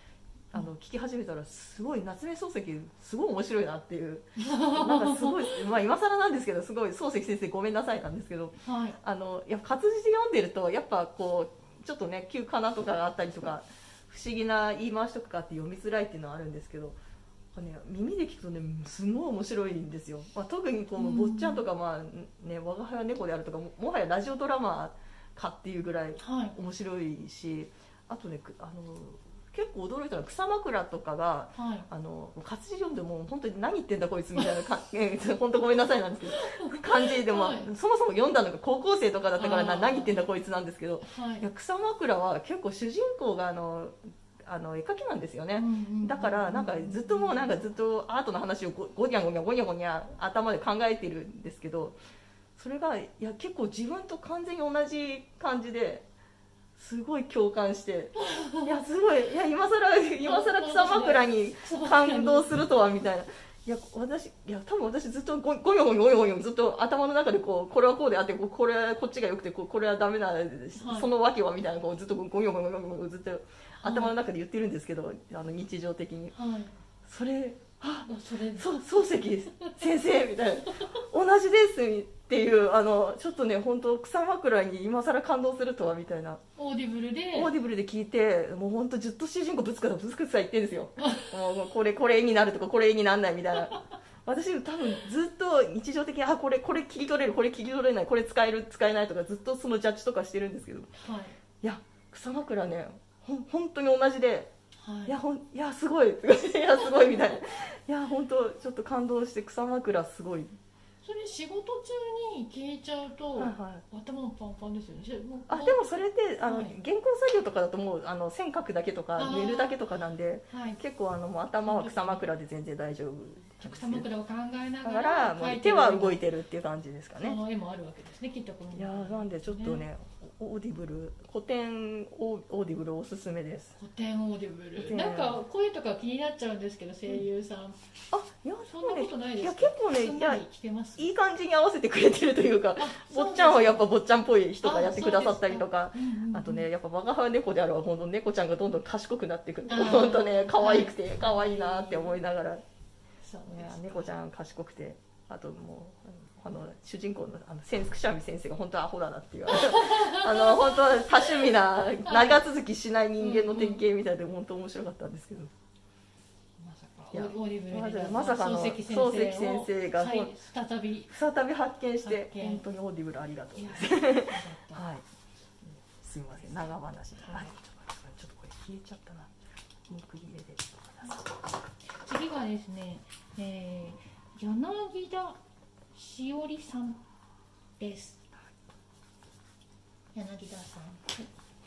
あの聞き始めたらすごい夏目漱石すごい面白いなっていうなんかすごい、まあ、今更なんですけどすごい漱石先生ごめんなさいなんですけど、 はい、 あのやっぱ活字読んでるとやっぱこうちょっとね旧仮名とかがあったりとか不思議な言い回しとかあって読みづらいっていうのはあるんですけど、ね、耳で聞くとねすごい面白いんですよ、まあ、特にこの坊ちゃんとか、まあね、我が輩は猫であるとか も, もはやラジオドラマかっていうぐらい面白いし、はい、あとねあの結構驚いたのは草枕とかが、はい、あの活字読んでも本当に何言ってんだこいつみたいなか本当ごめんなさいなんですけど感じでも、はい、そもそも読んだのが高校生とかだったからな何言ってんだこいつなんですけど、はい、いや草枕は結構主人公があのあの絵描きなんですよね、だからなんかずっともうなんかずっとアートの話をゴニャゴニャゴニャゴニャ頭で考えてるんですけど、それがいや結構自分と完全に同じ感じですごい共感していやすごいいや今更今更草枕に感動するとはみたいな。いや私いや多分私ずっとゴニョゴニョゴニョゴニョずっと頭の中でこうこれはこうであってこうこれはこっちが良くてこうこれはダメな、はい、その訳はみたいなこうずっとゴニョゴニョゴニョゴニョずっと頭の中で言ってるんですけど、はい、あの日常的に、はい、それあそれそう漱石先生みたいな同じですっていうあのちょっとね本当草枕に今更感動するとはみたいなオーディブルでオーディブルで聞いてもう本当ずっと主人公ぶつかぶつか言ってるんですよもうこれこれ絵になるとかこれ絵になんないみたいな私多分ずっと日常的にあこれこれ切り取れるこれ切り取れないこれ使える使えないとかずっとそのジャッジとかしてるんですけど、はい、いや草枕ねほん本当に同じで、はい、いやほんいやすごいいやすごいみたいないや本当ちょっと感動して草枕すごい。 それ仕事中に消えちゃうと、はいはい、頭もパンパンですよね。 あでもそれってあの、はい、原稿作業とかだともうあの線書くだけとか寝るだけとかなんで、はい、結構あのもう頭は草枕で全然大丈夫。 草枕を考えながら、らもう手は動いてるっていう感じですかね。 その絵もあるわけですねきっとこの。 いやなんでちょっとねオーディブル古典オーディブルおすすめです。 古典オーディブルなんか声とか気になっちゃうんですけど声優さん、うん、あいやそんなことないですか。いや結構ねいやいい感じに合わせてくれてるというか坊ちゃんはやっぱ坊ちゃんっぽい人がやってくださったりとか あ,、うんうん、あとねやっぱ我が輩猫であるは本当猫ちゃんがどんどん賢くなっていく本当ね可愛くて可愛いなって思いながら、そういや猫ちゃん賢くてあともうあの主人公のあのくしゃみ先生が本当はアホだなっていうあの本当は多趣味な長続きしない人間の典型みたいで本当面白かったんですけど、 まさかオーディブルでまさかの漱石先生が、はい、 再び再び発見して本当にオーディブルありがとうございますはい、すみません長話で、はい、ちょっとこれ消えちゃったなニクリレで次はですね、えー、柳田しおりさんです。柳田さん、はい、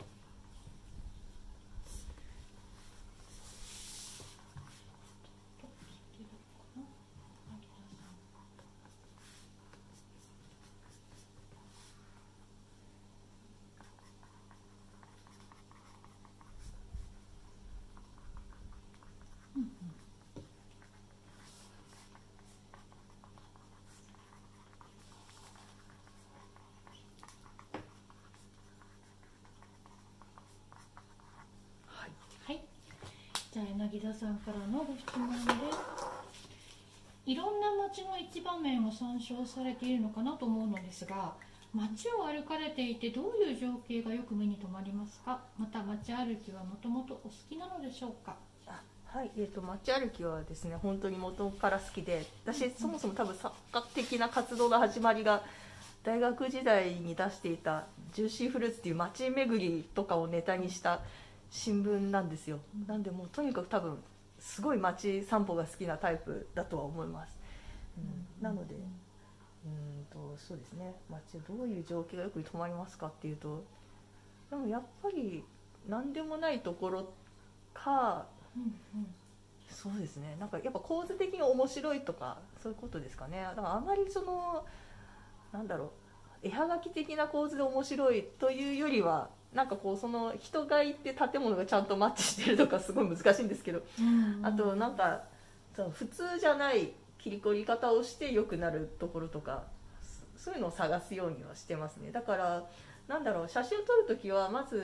うんうんじゃあ柳田さんからのご質問です。いろんな街の一場面を参照されているのかなと思うのですが、街を歩かれていてどういう情景がよく目に留まりますか。また街歩きはもともとお好きなのでしょうか。 はい、えーと、街歩きはですね本当に元から好きで、私そもそも多分作家的な活動の始まりが大学時代に出していたジューシーフルーツっていう街巡りとかをネタにした新聞なんですよ。なんでもうとにかく多分すごい街散歩が好きなタイプだとは思います、うん、なのでうんとそうですね街どういう情景がよく止まりますかっていうと、でもやっぱり何でもないところか、うんうん、そうですねなんかやっぱ構図的に面白いとかそういうことですかね。だからあまりそのなんだろう絵はがき的な構図で面白いというよりはなんかこうその人がいて建物がちゃんとマッチしてるとかすごい難しいんですけど、うんうん、あとなんかその普通じゃない切り取り方をして良くなるところとかそういうのを探すようにはしてますね。だからなんだろう写真を撮るときはまず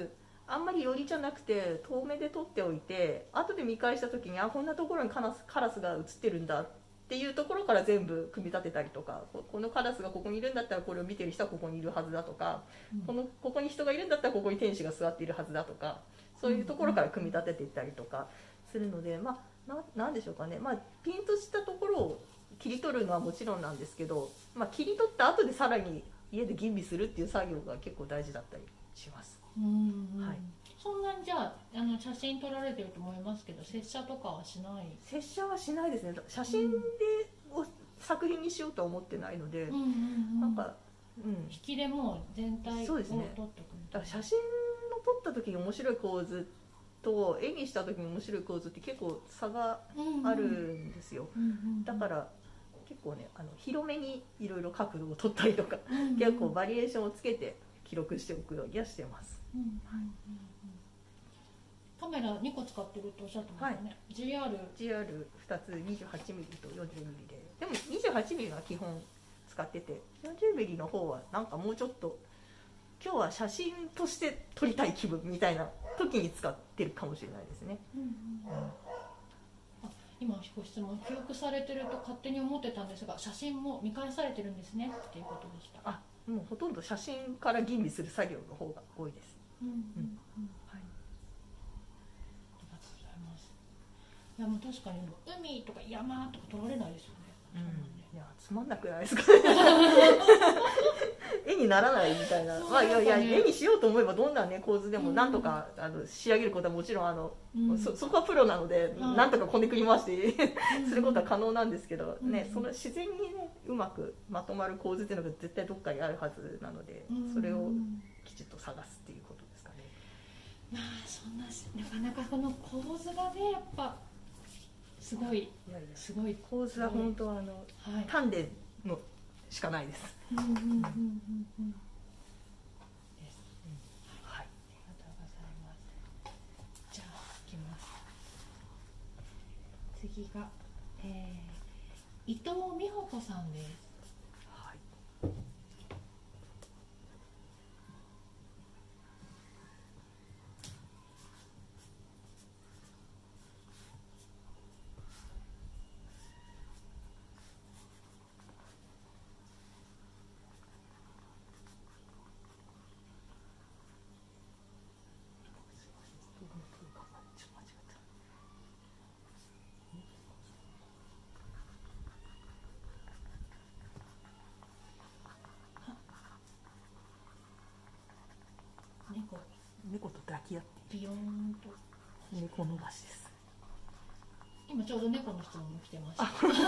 あんまり寄りじゃなくて遠目で撮っておいて、後で見返した時にあこんなところにカラス、カラスが映ってるんだっていうところから全部組み立てたりとか、ここのカラスがここにいるんだったらこれを見てる人はここにいるはずだとか、うん、このここに人がいるんだったらここに天使が座っているはずだとか、そういうところから組み立てていったりとかするので、まあ、な, なんでしょうかね、まあ、ピンとしたところを切り取るのはもちろんなんですけど、まあ、切り取った後でさらに家で吟味するっていう作業が結構大事だったりします。 うん、はい、そんなにじゃあ、あの写真撮られてると思いますけど、接写とかはしない？ 接写はしないですね。写真で、うん、作品にしようとは思ってないので、うんうんうん、なんか、うん、 引きでもう全体を撮っておく、ね、 だから写真の撮った時に面白い構図と絵にした時に面白い構図って結構差があるんですよ、うんうん、だから結構ね、あの広めにいろいろ角度を撮ったりとか、うんうん、結構バリエーションをつけて記録しておくようにはしてます。うんうんうん、 カメラにこ使ってるとおっしゃってましたね、はい、ジーアールジーアールふたつ にじゅうはちミリ と よんじゅうミリ で、でも にじゅうはちミリ が基本使ってて、 よんじゅうミリ の方はなんかもうちょっと今日は写真として撮りたい気分みたいな時に使ってるかもしれないですね、うんうんうん、 あ、今ご質問、記憶されてると勝手に思ってたんですが、写真も見返されてるんですねっていうことでした。 あ、もうほとんど写真から吟味する作業の方が多いです。うんうんうん、はい、 ありがとうございます。いやもう確かに海とか山とか撮られないですよね。 うん、いやつまんなくないですか絵にならないみたいな、まあ、いやいや絵にしようと思えばどんな、ね、構図でもなんとか、うん、あの仕上げることはもちろんあの、うん、そ, そこはプロなので、うん、なんとかこねくり回してすることは可能なんですけど、ね、うん、その自然に、ね、うまくまとまる構図っていうのが絶対どっかにあるはずなので、うん、それをきちっと探すっていうことですかね。 まあそんななかなかこの構図がねやっぱすごい、いやいやすごい構図は本当はあの、はい、丹田のしかないです。うんうんうんうんうん。です。うん。はい。ありがとうございます。じゃあいきます。次が、えー、伊藤美穂子さんです。はい。 猫, 猫と抱き合ってビヨーンと猫伸ばしです。 今ちょうど猫の質問も来てました。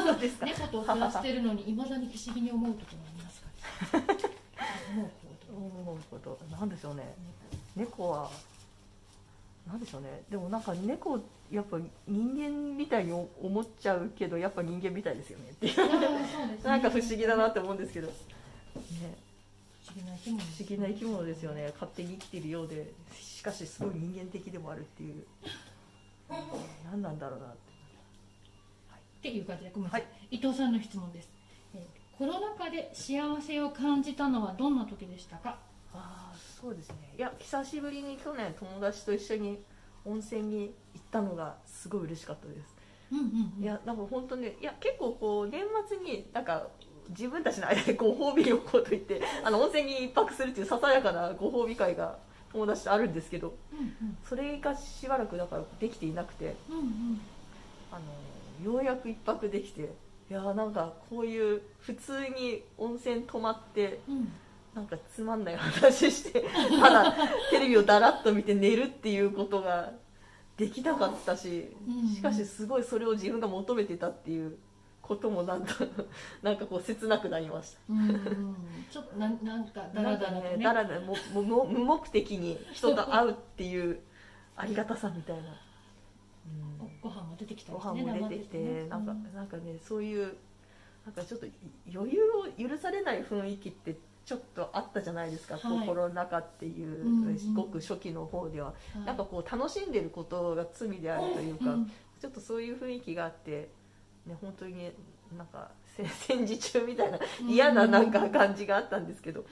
そうですか。猫と暮らしてるのにいまだに不思議に思うこともありますか？思うこと思うことなんでしょうね。猫はなんでしょうね。でもなんか猫やっぱ人間みたいに思っちゃうけどやっぱ人間みたいですよねっていうなんか不思議だなって思うんですけどね。 不思議な生き物、 不思議な生き物ですよね。勝手に生きているようでしかしすごい人間的でもあるっていう何なんだろうなって、 はい、っていう感じでごめんなさい、はい、伊藤さんの質問です、えー、コロナ禍で幸せを感じたのはどんな時でしたか？ あそうですね、いや久しぶりに去年友達と一緒に温泉に行ったのがすごい嬉しかったです、うんうんうん、いやなんか本当ね、いや結構こう年末になんか自分たちの間でご褒美旅行といってあの温泉に一泊するっていうささやかなご褒美会が友達とあるんですけど、うんうん、それがしばらくだからできていなくて、うんうん、あのようやく一泊できて、いやなんかこういう普通に温泉泊まって、うん、なんかつまんない話してただテレビをだらっと見て寝るっていうことができなかったし、うんうん、しかしすごいそれを自分が求めてたっていうこともなんかなんかこう切なくなりました。うん、 ちょっとななんかダラダラとね、 ダラダラもも無目的に人と会うっていうありがたさみたいな。 うん、ご飯も出てきたりしてね。ご飯も出てきて、ね、なんかなんかねそういうなんかちょっと余裕を許されない雰囲気ってちょっとあったじゃないですか。はい、コロナ禍っていう、うんうん、すごく初期の方では、はい、なんかこう楽しんでることが罪であるというか、うん、ちょっとそういう雰囲気があって。ね、本当になんか戦時中みたいな嫌ななんか感じがあったんですけど、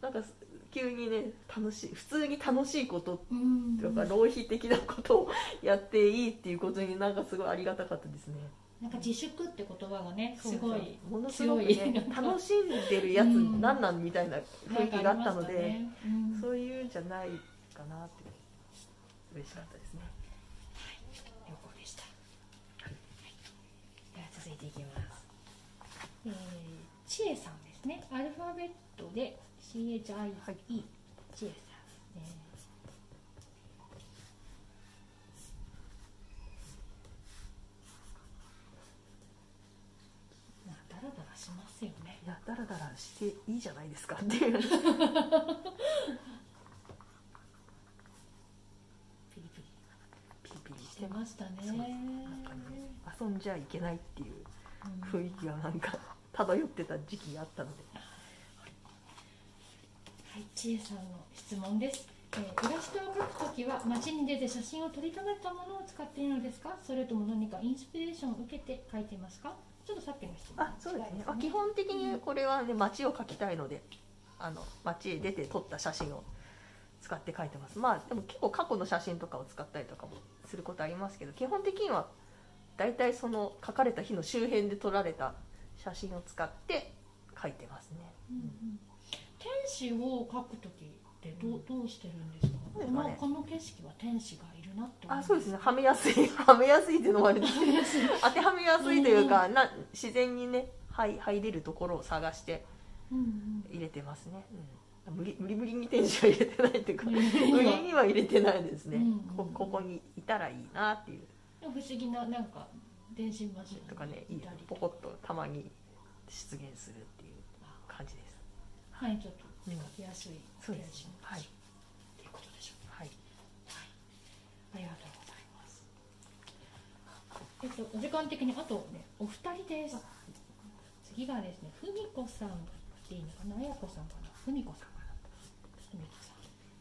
なんか急にね楽しい普通に楽しいことうんとか浪費的なことをやっていいっていうことになんかすごいありがたかったですね。 なんか自粛って言葉がねすごいものすごく強いね楽しんでるやつうんなんなんみたいな雰囲気があったので、 なんかありましたねうんそういうんじゃないかなって嬉しかったですね。 旅行でした、はいでは続いていきます、えー、ちえさんですね。アルファベットで シーエイチアイイー、はい、ちえさん、えーダラダラしますよね。 いやダラダラしていいじゃないですかっていうピリピリピリピリしてましたね。 なんかね遊んじゃいけないっていう雰囲気がなんか漂ってた時期があったので、 はい、ちえさんの質問です。えー、イラストを描くときは街に出て写真を撮りためたものを使っているのですか、それとも何かインスピレーションを受けて描いていますか。ちょっとさっきの質問あ、そうですね。あ、基本的にこれはね街を描きたいので、あの街へ出て撮った写真を使って描いてます。まあでも結構過去の写真とかを使ったりとかもすることありますけど、基本的にはだいたいその描かれた日の周辺で撮られた写真を使って描いてますね。 うんうん、天使を描くときってどう、どうしてるんですか。 そうですかね、 この景色は天使がいるなって思います。 あ、そうですね。はめやすい、はめやすいっていうのもあるんですけど、当てはめやすいというか、な自然にね、入入れるところを探して入れてますね。うん、無理無理無理に天使は入れてないっていうか、無理には入れてないですね。うんうん、こ, ここにいたらいいなっていう。 不思議ななんか電信柱とかね、いいポコッとたまに出現するっていう感じです。 はい、ちょっと描きやすい天使、はい。 っていうことでしょうか。 はい。 ありがとうございます。えっと、お時間的にあとね、お二人です。次がですね、ふみこさんでいいのかな、あやこさんかな、ふみこさんかな、ふみこさん。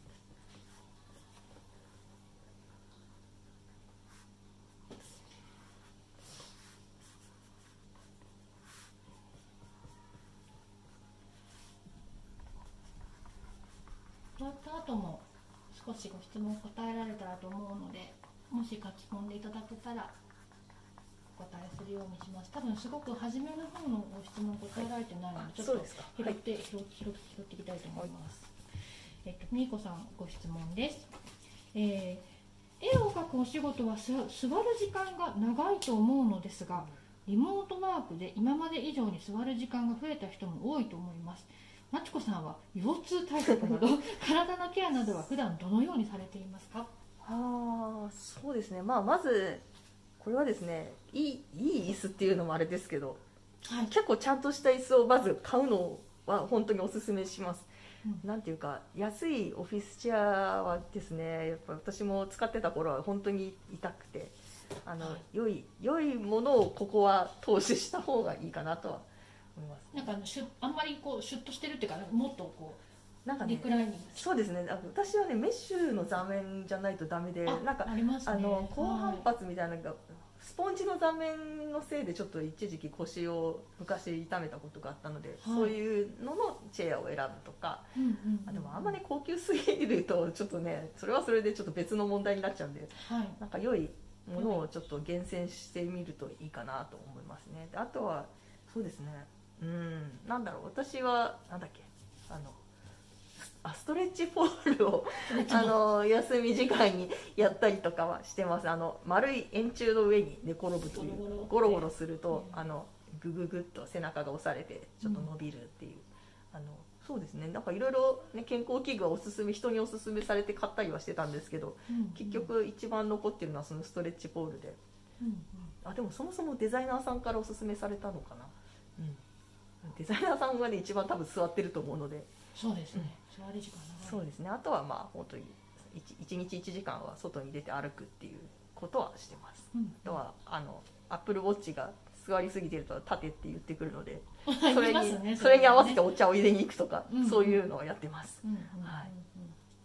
終わった後も少しご質問答えられたらと思うので、もし書き込んでいただけたらお答えするようにします。多分すごく初めの方のご質問答えられてないので、ちょっと拾って、はい、拾って拾っていきたいと思います。はい、えっとみーこさんご質問です。えー、絵を描くお仕事は座る時間が長いと思うのですが、リモートワークで今まで以上に座る時間が増えた人も多いと思います。まちこさんは腰痛対策など体のケアなどは普段どのようにされていますか。 あ、そうですね、まあ、まずこれはですね、いい、いい椅子っていうのもあれですけど、はい、結構ちゃんとした椅子をまず買うのは本当におすすめします。うん、なんていうか安いオフィスチェアはですね、やっぱ私も使ってた頃は本当に痛くて、あの、はい、良い良いものをここは投資した方がいいかなとは思います。 なんかあのシュあんまりこうシュッとしてるっていうか、もっとこうなんかね、 リクライニング、 そうですね、私はねメッシュの座面じゃないとダメで、なんかあ, あ, ります、ね、 あの高反発みたいなのが、スポンジの座面のせいでちょっと一時期腰を昔痛めたことがあったので、はい、そういうののチェアを選ぶとか、うんうんうん、あでもあんまり高級すぎるとちょっとね、それはそれでちょっと別の問題になっちゃうんで、はい、なんか良いものをちょっと厳選してみるといいかなと思いますね。であとはそうですね、うん、なんだろう、私はなんだっけ、あのあストレッチポールをあの休み時間にやったりとかはしてます。あの丸い円柱の上に寝転ぶという、ゴロゴロすると、うん、あのグググッと背中が押されてちょっと伸びるっていう、うん、あのそうですね、なんかいろいろ健康器具はおすすめ、人におすすめされて買ったりはしてたんですけど、うんうん、結局一番残ってるのはそのストレッチポールで、うんうん、あでもそもそもデザイナーさんからおすすめされたのかな、うん、デザイナーさんがね一番多分座ってると思うので。 そうですね、うん、座り時間長い。 そうですね、あとはまあ本当にいちにちいちじかんは外に出て歩くっていうことはしてます、うん、あとはあのアップルウォッチが座りすぎてると立てって言ってくるのでそれに、ね、それに合わせてお茶を入れに行くとか、うん、そういうのをやってます。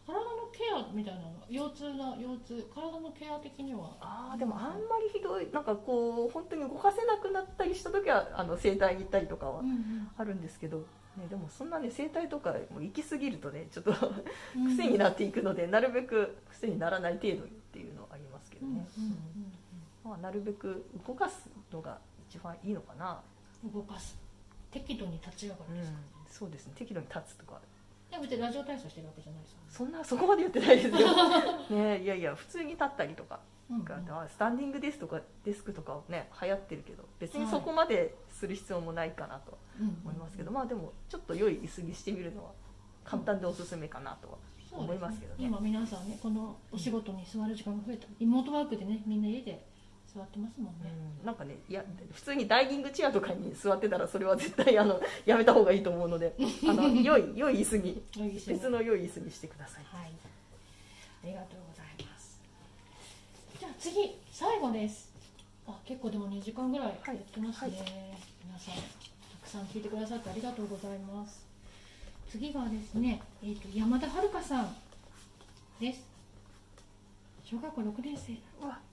体のケアみたいなの、腰痛な腰痛、体のケア的には。 ああでもあんまりひどい、なんかこう本当に動かせなくなったりした時はあの整体に行ったりとかはあるんですけど、ね、でもそんなね整体とかも行き過ぎるとねちょっと癖になっていくので、なるべく癖にならない程度にっていうのはありますけどね。まあなるべく動かすのが一番いいのかな。 動かす、適度に立ち上がるですか、 うん、そうですね、適度に立つとか。 でも別にラジオ体操してるわけじゃないですか。 そんなそこまで言ってないですよね。いやいや普通に立ったりとか、うんうん、スタンディングデスクとかデスクとかね流行ってるけど、別にそこまでする必要もないかなと思いますけど、はい、まあでもちょっと良い椅子にしてみるのは簡単でおすすめかなとは思いますけどね。 うん、今皆さんねこのお仕事に座る時間が増えた、リモートワークでねみんな家で座ってますもんね。 うん、なんかね、いや普通にダイニングチェアとかに座ってたらそれは絶対あのやめた方がいいと思うので、あの良い良い椅子に別の良い椅子にしてください。 はい、ありがとうございます。じゃあ次最後です。あ、結構でもにじかんぐらいやってますね。はいはい、皆さんたくさん聞いてくださってありがとうございます。次がですね、えー、と山田遥さんです。小学校ろくねん生。うわ、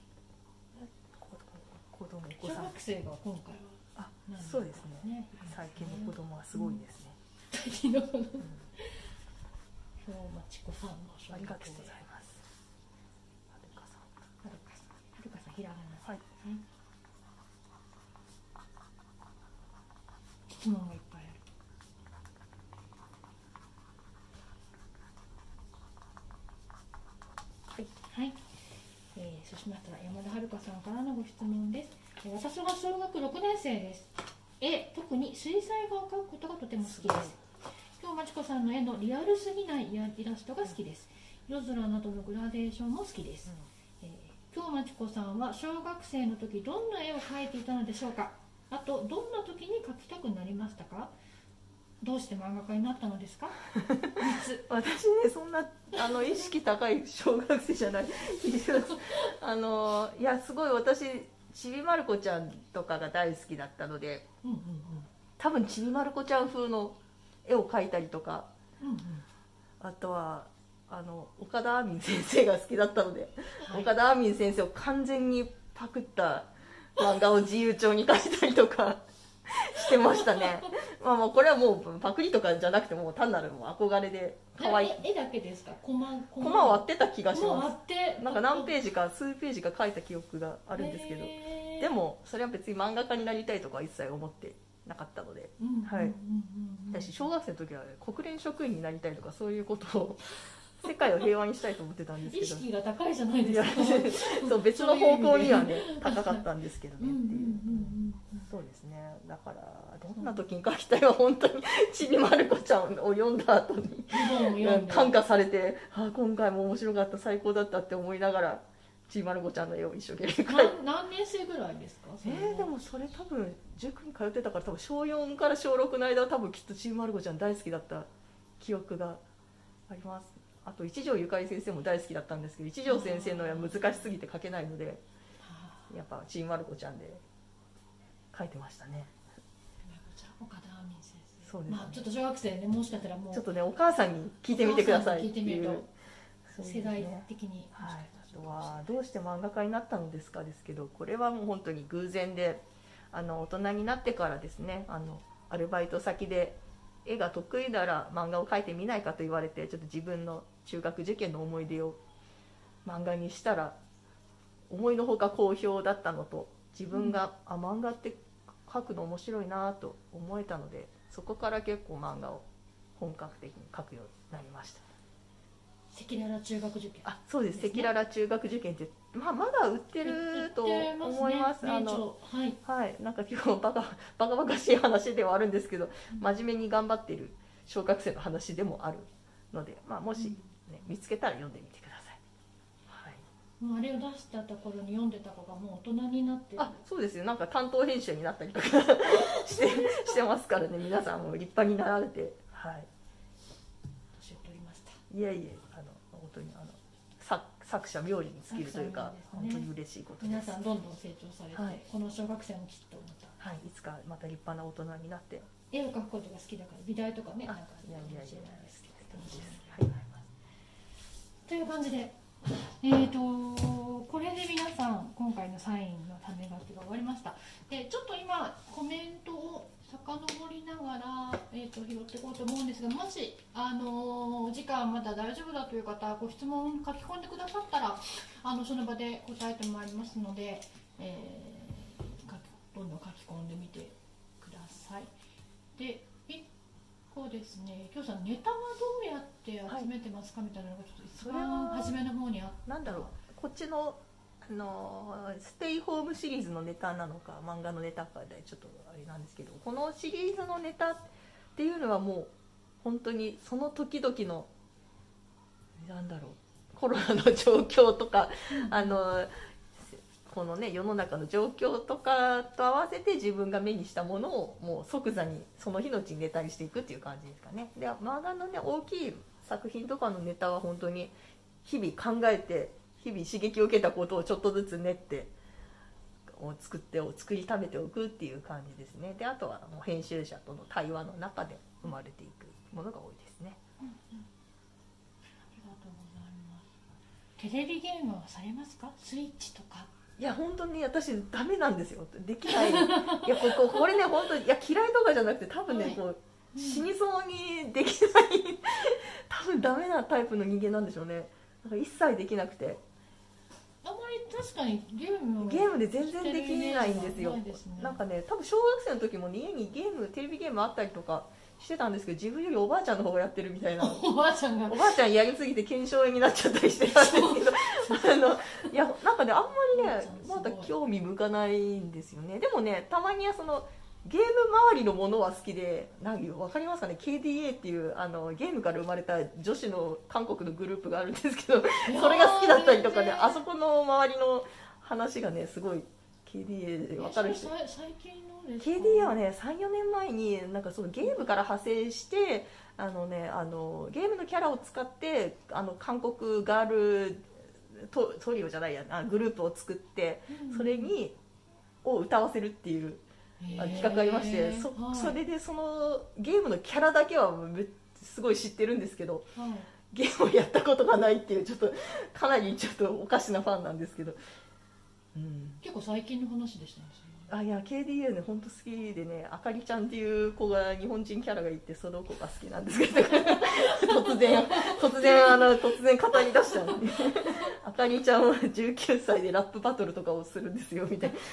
子供小学生が今回は、あ、そうですね。最近の子供はすごいですね。 最近の子供。今日まちこさんの小学生。 ありがとうございます。はるかさん。 はるかさん。はるかさんひらがな。 はい。 質問がいっぱいある。はい。はい。えー、そうしましたら山田遥さんからのご質問です。私は小学ろくねん生です。絵、特に水彩画を描くことがとても好きです。今日まちこさんの絵のリアルすぎないイラストが好きです。夜空などのグラデーションも好きです。うん、えー、今日まちこさんは小学生の時どんな絵を描いていたのでしょうか。あとどんな時に描きたくなりましたか。どうして漫画家になったのですか。 私ね、そんなあの意識高い小学生じゃないあのいやすごい私ちびまる子ちゃんとかが大好きだったので、うんうんうん、多分ちびまる子ちゃん風の絵を描いたりとか、うんうん、あとはあの岡田あみん先生が好きだったので、はい、岡田あみん先生を完全にパクった漫画を自由帳に描いたりとかしてましたね。まあまあこれはもうパクリとかじゃなくてもう単なるもう憧れで可愛い。 絵だけですか。コマコマ割ってた気がします。 割ってなんか何ページか数ページか書いた記憶があるんですけど、でもそれは別に漫画家になりたいとかは一切思ってなかったので、はい。私小学生の時は国連職員になりたいとかそういうことを世界を平和にしたいと思ってたんですけど、 意識が高いじゃないですか。 そう別の方向にはね高かったんですけどねっていう。そうですね。だからどんな時に描きたいは本当にちびまる子ちゃんを読んだ後に感化されて、あ今回も面白かった最高だったって思いながらちびまる子ちゃんの絵を一生懸命描いて。 何年生ぐらいですか。 えー、でもそれ多分塾に通ってたから多分小よんから小ろくの間は多分きっとちびまる子ちゃん大好きだった記憶があります。あと一条ゆかり先生も大好きだったんですけど、一条先生の絵は難しすぎて描けないのでやっぱちびまる子ちゃんで描いてましたね。 岡田あみん先生。 そうですね。 まあちょっと小学生ね、もしかしたらもうちょっとねお母さんに聞いてみてくださいっていう。 世代的に。 はい。あとはどうして漫画家になったのですかですけど、これはもう本当に偶然で、あの大人になってからですね、あのアルバイト先で絵が得意なら漫画を描いてみないかと言われて、ちょっと自分の中学受験の思い出を漫画にしたら思いのほか好評だったのと、自分が、うん、あ漫画って描くの面白いなと思えたので、そこから結構漫画を本格的に描くようになりました。 赤裸々中学受験。 あ、そうです。赤裸々中学受験って、まあ、まだ売ってると思います。あの、はい、はい、なんか今日バカバカバカしい話ではあるんですけど、真面目に頑張っている小学生の話でもあるので、まあもし、ね、見つけたら読んでみてください。 はい。もうあれを出したところに読んでた子がもう大人になってる。 あ、そうですよ。なんか担当編集になったりとかしてしてますからね。皆さんも立派になられて、はい。 年を取りました。 いやいや。本当にあの 作, 作者冥利に尽きるというか、ね、本当に嬉しいことです。 皆さんどんどん成長されて、はい、この小学生もきっとまた、 はい、いつかまた立派な大人になって絵を描くことが好きだから美大とかね、なんかいやいやいや好きです。 はい、 という感じで、えーとこれで皆さん今回のサインの種書きが終わりました。でちょっと今コメントを遡りながら、えー、と拾っていこうと思うんですが、もし、あのー、お時間まだ大丈夫だという方、ご質問書き込んでくださったら、あのその場で答えてまいりますので、えー、書きどんどん書き込んでみてください。でいっこですね、きょうさん、ネタはどうやって集めてますか、はい、みたいなのがちょっと一番初めの方にあった。 なんだろう、こっちのあのステイホームシリーズのネタなのか漫画のネタかでちょっとあれなんですけど、このシリーズのネタっていうのはもう本当にその時々のなんだろう、コロナの状況とか、うん、あのこのね世の中の状況とかと合わせて自分が目にしたものをもう即座にその日のうちにネタにしていくっていう感じですかね。で漫画のね大きい作品とかのネタは本当に日々考えて日々刺激を受けたことをちょっとずつ練って作って作りためておくっていう感じですね。であとはもう編集者との対話の中で生まれていくものが多いですね。 うんうん、ありがとうございます。テレビゲームはされますか？スイッチとか。 いや本当に私ダメなんですよ。できない。いやここれね本当にいや嫌いとかじゃなくて多分ね、はい、こう死にそうにできない多分ダメなタイプの人間なんでしょうね。なんか一切できなくて。 あんまり確かにゲームゲームで全然できないんですよ。 ですね、 なんかね多分小学生の時も、ね、家にゲームテレビゲームあったりとかしてたんですけど、自分よりおばあちゃんの方がやってるみたいなおばあちゃんがおばあちゃんやりすぎて腱鞘炎になっちゃったりしてたんですけどあのいやなんかねあんまりねまだ興味向かないんですよね。でもねたまにはそのゲーム周りのものは好きで、なんか分かりますかね、 ケーディーエー っていうあのゲームから生まれた女子の韓国のグループがあるんですけど、それが好きだったりとかね、あそこの周りの話がねすごい ケーディーエー で分かる人。 最近のですか？ ケーディーエー はね さん,よ 年前になんかそのゲームから派生してあの、ね、あのゲームのキャラを使ってあの韓国ガール ト, トリオじゃないやグループを作って、うん、それにを歌わせるっていう企画がありまして、 そ, はい、それでそのゲームのキャラだけはすごい知ってるんですけど、はい、ゲームをやったことがないっていうちょっとかなりちょっとおかしなファンなんですけど、 うん、結構最近の話でしたね。 あいや ケーディーエー ね本当好きでね、あかりちゃんっていう子が日本人キャラがいて、その子が好きなんですけど突然突然あの突然語り出したのであかりちゃんはじゅうきゅうさいでラップバトルとかをするんですよみたいな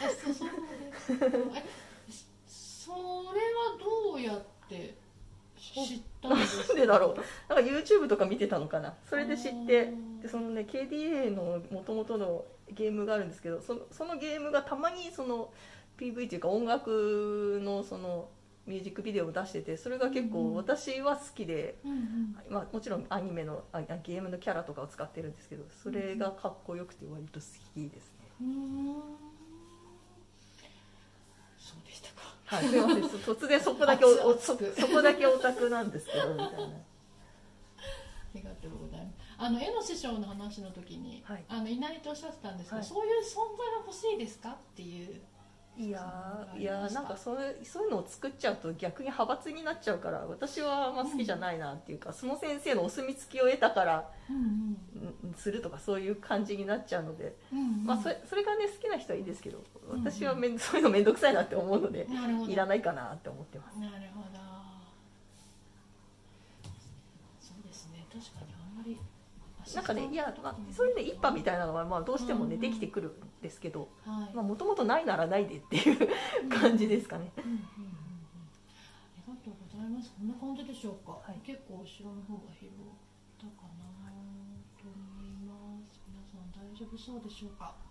それはどうやって知ったんですか？ なんでだろう、なんか YouTube とか見てたのかな、それで知って、でそのね ケーディーエー の元々のゲームがあるんですけど、そのそのゲームがたまにその ピーブイ というか音楽のそのミュージックビデオを出してて、それが結構私は好きで、うんうんまあ、もちろんアニメのあゲームのキャラとかを使ってるんですけど、それがかっこよくて割と好きですね。 うーんそうでしたか。 はい、すいません突然そこだけ お, お そ, そこだけオタクなんですけどみたいな。ありがとうございます。あの絵の師匠の話の時に、はい、あのいないとおっしゃってたんですけど、はい、そういう存在が欲しいですかっていう。 いやいやなんかそうそういうのを作っちゃうと逆に派閥になっちゃうから、私はあんま好きじゃないなっていうか、うん、その先生のお墨付きを得たから、うんうん、するとかそういう感じになっちゃうので、うんうんまあ、それそれがね好きな人はいいですけど、私はめん、うんうん、そういうの面倒くさいなって思うのでいらないかなって思ってます。 なるほど、そうですね、確かにあんまりなんかね、いや、まあ、そういうね一派みたいなのはまあどうしてもね、うんうん、できてくるんですけど、もともとないならないでっていう感じですかね。うんうんうんうん、 ありがとうございます。こんな感じでしょうか。はい、結構後ろの方が広がったかなと思います。皆さん大丈夫そうでしょうか。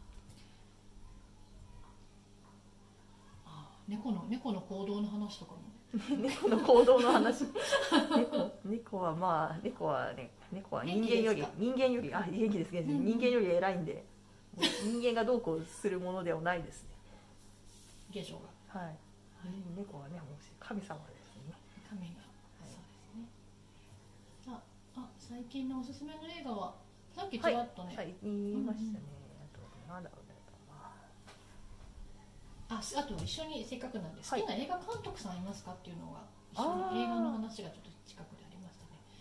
あ、猫の猫の行動の話とかも。 猫の行動の話猫, 猫はまあ猫はね猫は人間より人間よりあ元気ですけど、うん、人間より偉いんで人間がどうこうするものではないですね。 下女が、はい、はい、 猫はね神様ですね。 神が、はい、そうですね。さあ、あ最近のおすすめの映画はさっきちらっとね、 はい、言いましたね。あとなんだろうね。 あ, あと一緒にせっかくなんで好きな映画監督さんいますかっていうのが一緒に映画の話がちょっと近くでありましたね。あ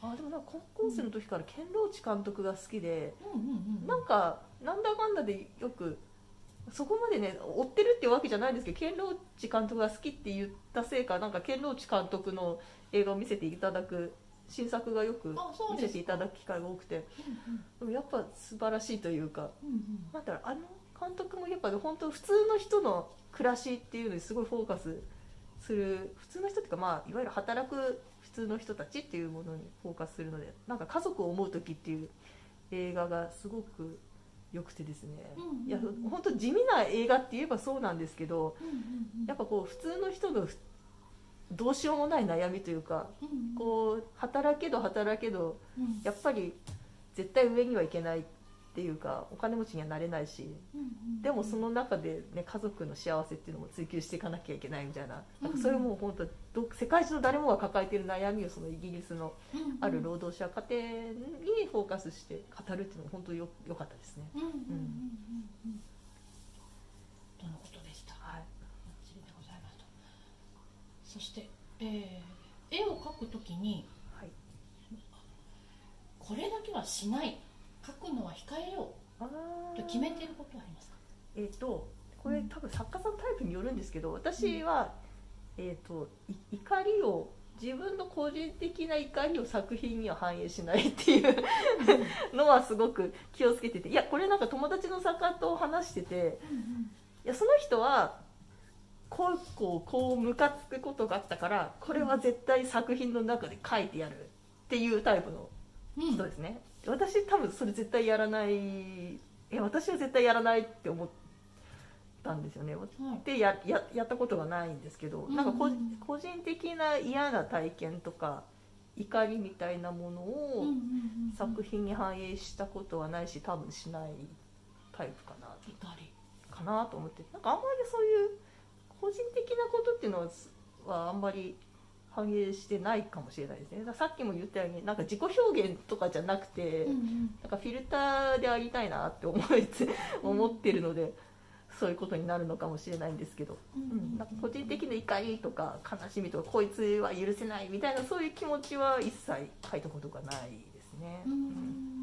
あでもなんか高校生の時からケンローチ監督が好きで、 うんうんうん、 なんかなんだかんだでよくそこまでね追ってるっていうわけじゃないんですけど、ケンローチ監督が好きって言ったせいか、なんかケンローチ監督の映画を見せていただく新作がよく見せていただく機会が多くて、でもやっぱ素晴らしいというか、 うんうん、 なんだろう、あの監督もやっぱ本当普通の人の暮らしっていうのにすごいフォーカスする、普通の人っていうか、まあいわゆる働く普通の人たちっていうものにフォーカスするので、なんか家族を思う時っていう映画がすごく良くてですね、 うんうんうん、 いや本当地味な映画って言えばそうなんですけど、 うんうんうん、 やっぱこう普通の人のどうしようもない悩みというか、 うんうん、 こう働けど働けど、 うん、 やっぱり絶対上にはいけないっていうか、お金持ちにはなれないし、 うんうん、 でもその中で、ね、家族の幸せっていうのも追求していかなきゃいけないみたいな、なんかそれも本当ど世界中の誰もが抱えている悩みをそのイギリスのある労働者家庭にフォーカスして語るっていうのも本当によ良かったですね。 うんうんうんうんうん、とのことでした。 はい。 でございますと。そして、えー、絵を描くときに、はい、これだけはしない、描くのは控えようと決めていることはありますか？ えーとこれ多分作家さんタイプによるんですけど、私は、うん、えーと怒りを自分の個人的な怒りを作品には反映しないっていうのはすごく気をつけてて、いやこれなんか友達の作家と話してて、うんうん、いやその人はこうこうこうムカつくことがあったからこれは絶対作品の中で書いてやるっていうタイプの人ですね、うん、私多分それ絶対やらない、いや私は絶対やらないって思ったんですよね、はい、で や, や, やったことがないんですけど、うんうん、なんかこ個人的な嫌な体験とか怒りみたいなものを作品に反映したことはないし、多分しないタイプかな怒りかなと思って、なんかあんまりそういう個人的なことっていうのはあんまり反映してないかもしれないですね。だからさっきも言ったようになんか自己表現とかじゃなくて、うんうん、なんかフィルターでありたいなって思いつ思ってるので、そういうことになるのかもしれないんですけど、うんうん、なんか個人的な怒りとか悲しみとかこいつは許せないみたいなそういう気持ちは一切書いたことがないですね。うんうん、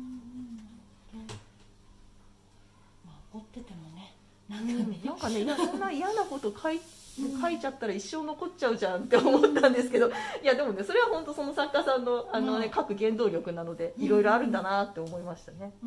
まあ怒っててもね、 なんかね、いやそんな嫌なこと書い書いちゃったら一生残っちゃうじゃんって思ったんですけど、いやでもねそれは本当その作家さんのあの、ね、書く原動力なのでいろいろあるんだなって思いましたね。あ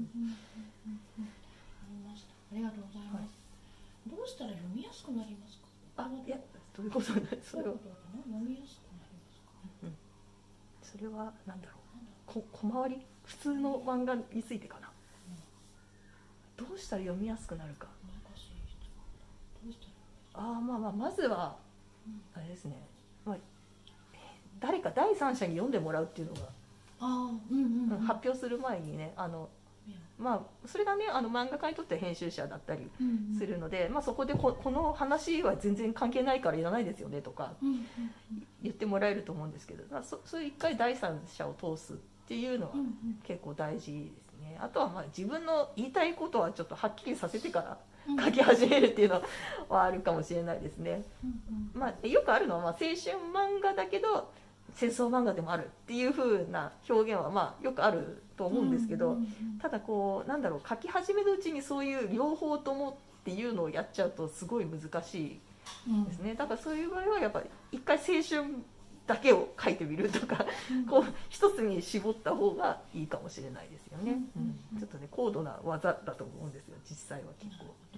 りがとうございます。どうしたら読みやすくなりますか？ あ、いやどういうことなんですそれは。 読みやすくなりますか？ うん、それはなんだろう。こ小回り普通の漫画についてかな。うん、どうしたら読みやすくなるか。 難しい質問。どうしたらあまあまあまずは、うん、あれですね、まあ、誰か第三者に読んでもらうっていうのがあ、うんうんうん、 発表する前にね、あの、まあ、それがねあの漫画家にとっては編集者だったりするので、うんうんまあ、そこで こ, この話は全然関係ないからいらないですよねとか言ってもらえると思うんですけど、まあ、そそういう一回第三者を通すっていうのは結構大事ですね。あとはまあ自分の言いたいことはちょっとはっきりさせてから書き始めるっていうのはあるかもしれないですね。うんうんまあ、よくあるのは、まあ、青春漫画だけど戦争漫画でもあるっていう風な表現はまあよくあると思うんですけど、うんうんうん、ただこうなんだろう書き始めるうちにそういう両方ともっていうのをやっちゃうとすごい難しいですね。だからそういう場合はやっぱり一回青春だけを書いてみるとか、うん、こう一つに絞った方がいいかもしれないですよね。うんうんうん、ちょっとね高度な技だと思うんですよ実際は結構。うん、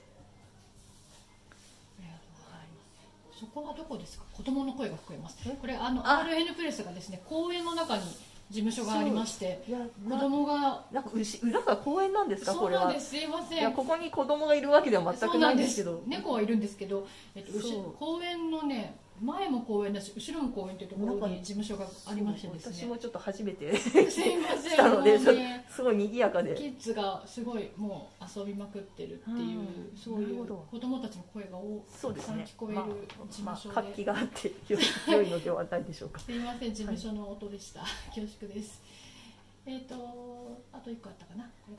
そこはどこですか？子供の声が聞こえます。これあの アールエヌ プレスがですね公園の中に事務所がありまして、子供がなんか裏が公園なんですか？これは。 そうなんです。すいません。 いやここに子供がいるわけでは全くないんですけど。 猫はいるんですけど、えっと公園のね前も公園だし後ろも公園というところに事務所がありましてですね。 私もちょっと初めてすいません来たので、ね、すごい賑やかで。 キッズがすごいもう遊びまくってるっていう、うん、そういう子供たちの声が多く聞こえる事務所で、 まあまあ、活気があって良いのではないでしょうか。 すいません事務所の音でした。はい、恐縮です。えっ、ー、とあといっこあったかなこれかな。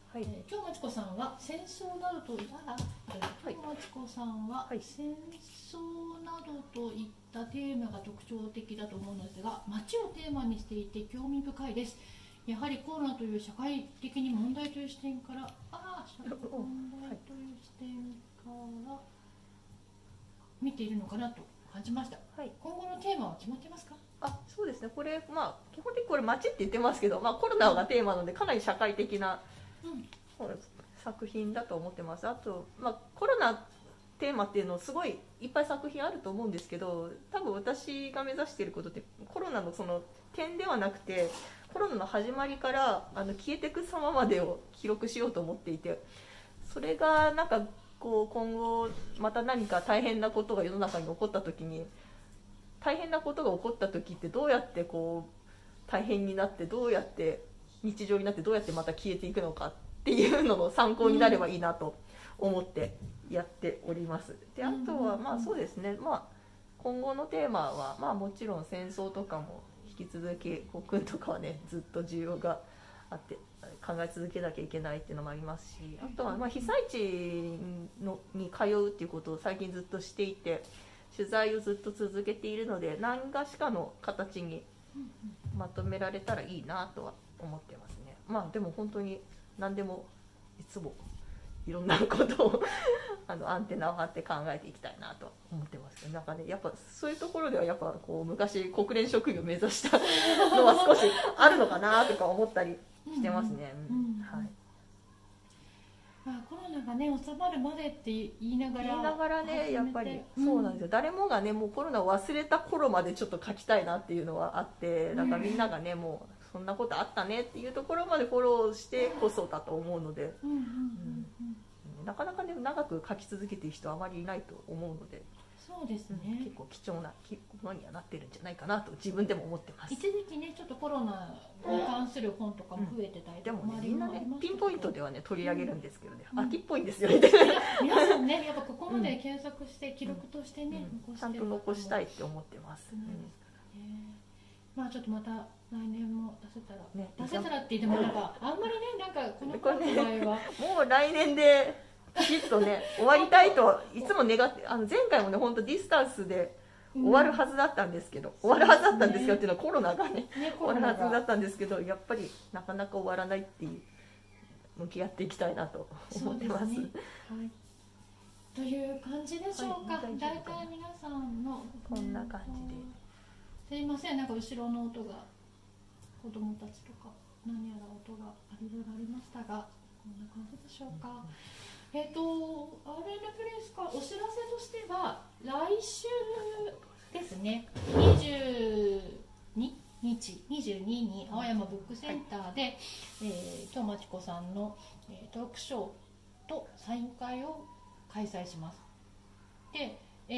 はい、 えー、今日まちこさんは戦争などといった、今日まちこさんは戦争などといったテーマが特徴的だと思うのですが、街をテーマにしていて興味深いです。やはりコロナという社会的に問題という視点から、ああ、社会問題という視点から見ているのかなと感じました。はい、今後のテーマは決まってますか？ あ、そうですね。これまあ基本的にこれ街って言ってますけど、まあコロナがテーマなのでかなり社会的な、うん、作品だと思ってます。あとまあコロナテーマっていうのすごいいっぱい作品あると思うんですけど、多分私が目指していることってコロナのその点ではなくて、コロナの始まりからあの消えていく様までを記録しようと思っていて、それがなんかこう今後また何か大変なことが世の中に起こった時に、大変なことが起こった時ってどうやってこう大変になって、どうやって日常になって、どうやってまた消えていくのかっていうのの参考になればいいなと思ってやっております。で、あとはまあそうですね、まあ今後のテーマはまあもちろん戦争とかも引き続き国軍とかはねずっと需要があって考え続けなきゃいけないっていうのもありますし、あとはまあ被災地のに通うっていうことを最近ずっとしていて、取材をずっと続けているので何がしかの形にまとめられたらいいなとは思ってますね。まあでも本当に何でもいつもいろんなことをあのアンテナを張って考えていきたいなと思ってますけど、なんかねやっぱそういうところではやっぱこう昔国連職員を目指したのは少しあるのかなとか思ったりしてますね。はい。 まあ、コロナがね収まるまでって言いながら言いながらねやっぱりそうなんですよ、うん、誰もがねもうコロナを忘れた頃までちょっと書きたいなっていうのはあって、だからみんながねもうそんなことあったねっていうところまでフォローしてこそだと思うので、なかなかね長く書き続けている人はあまりいないと思うので、 そうですね、 うん、結構貴重なものにはなってるんじゃないかなと自分でも思ってます。 一時期ねちょっとコロナに関する本とかも増えてたりとか、 うん、でもねみんなねピンポイントではね取り上げるんですけどね、うん、秋っぽいんですよね。 みたいな皆さんねやっぱここまで検索して記録としてね、 うん、ちゃんと残したいって思ってます。 まあちょっとまた来年も出せたら、ね、出せたらって言ってもなんかあんまりねなんかこの子の場合は、 ね、もう来年できっとね終わりたいといつも願って、あの前回もね本当ディスタンスで終わるはずだったんですけど、うん、終わるはずだったんですけどっていうのはコロナが ね, ね終わるはずだったんですけど、やっぱりなかなか終わらないっていう向き合っていきたいなと思ってます。 ね、はい、という感じでしょうか。はい、大体皆さんのこんな感じで、 すいませんなんか後ろの音が子供たちとか何やら音がいろいろありましたが、こんな感じでしょうか。うんえっと、アールエヌ プレイスかお知らせとしては来週ですねにじゅうににちにじゅうにに青山ブックセンターで、はい、えー、今日まちこさんの、えー、トークショーとサイン会を開催します。で、え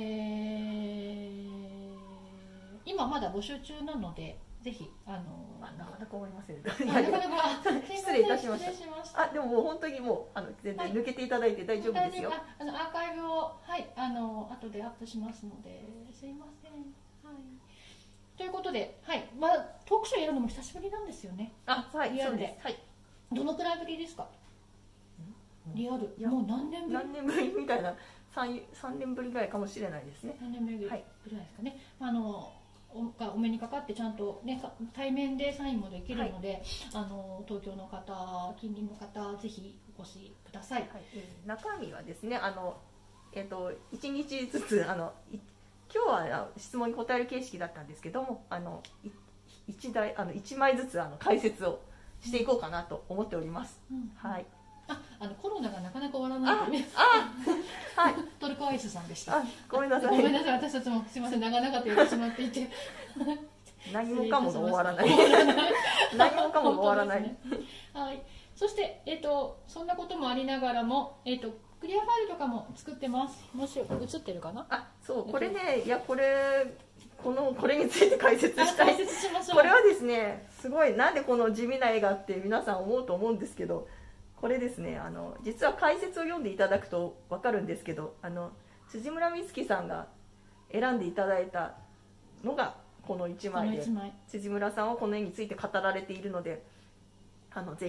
ー、今まだ募集中なのでぜひあのー、なかなか終わりません。 失礼いたしました。あ、でももう本当にもうあの全然抜けていただいて大丈夫ですよ。 はい、あのアーカイブをはいあの後でアップしますのですいません。はい。ということで、はい、まあトークショーやるのも久しぶりなんですよね。 あ、はい、リアルで。はい。 どのくらいぶりですか？リアル。もう何年ぶり？ 何年ぶりみたいな三三年ぶりぐらいかもしれないですね。 三年ぶりぐらいですかね。あの。がお目にかかってちゃんと、ね、対面でサインもできるので、はい、あの東京の方近隣の方ぜひお越しください。はい、 中身はですねあの、えー、といちにちずつあの今日は質問に答える形式だったんですけども、あの 1, 台あのいちまいずつあの解説をしていこうかなと思っております。うん、はい。 あ、あのコロナがなかなか終わらないとね。 あ、あ、はい。 トルコアイスさんでした。 あ、ごめんなさい。 ごめんなさい。私たちもすみません長々と言ってしまっていて。 何もかもが終わらない。何もかもが終わらない。ね、 はい。そしてえっ、ー、とそんなこともありながらもえっ、ー、とクリアファイルとかも作ってます。もし映ってるかな？ あ、そうこれねいやこれこのこれについて解説したい。 解説しましょう。 これはですねすごいなんでこの地味な絵がって皆さん思うと思うんですけど。これですねあの実は解説を読んでいただくと分かるんですけど、あの辻村美月さんが選んでいただいたのがこのいちまいで、辻村さんはこの絵について語られているので、あのぜひ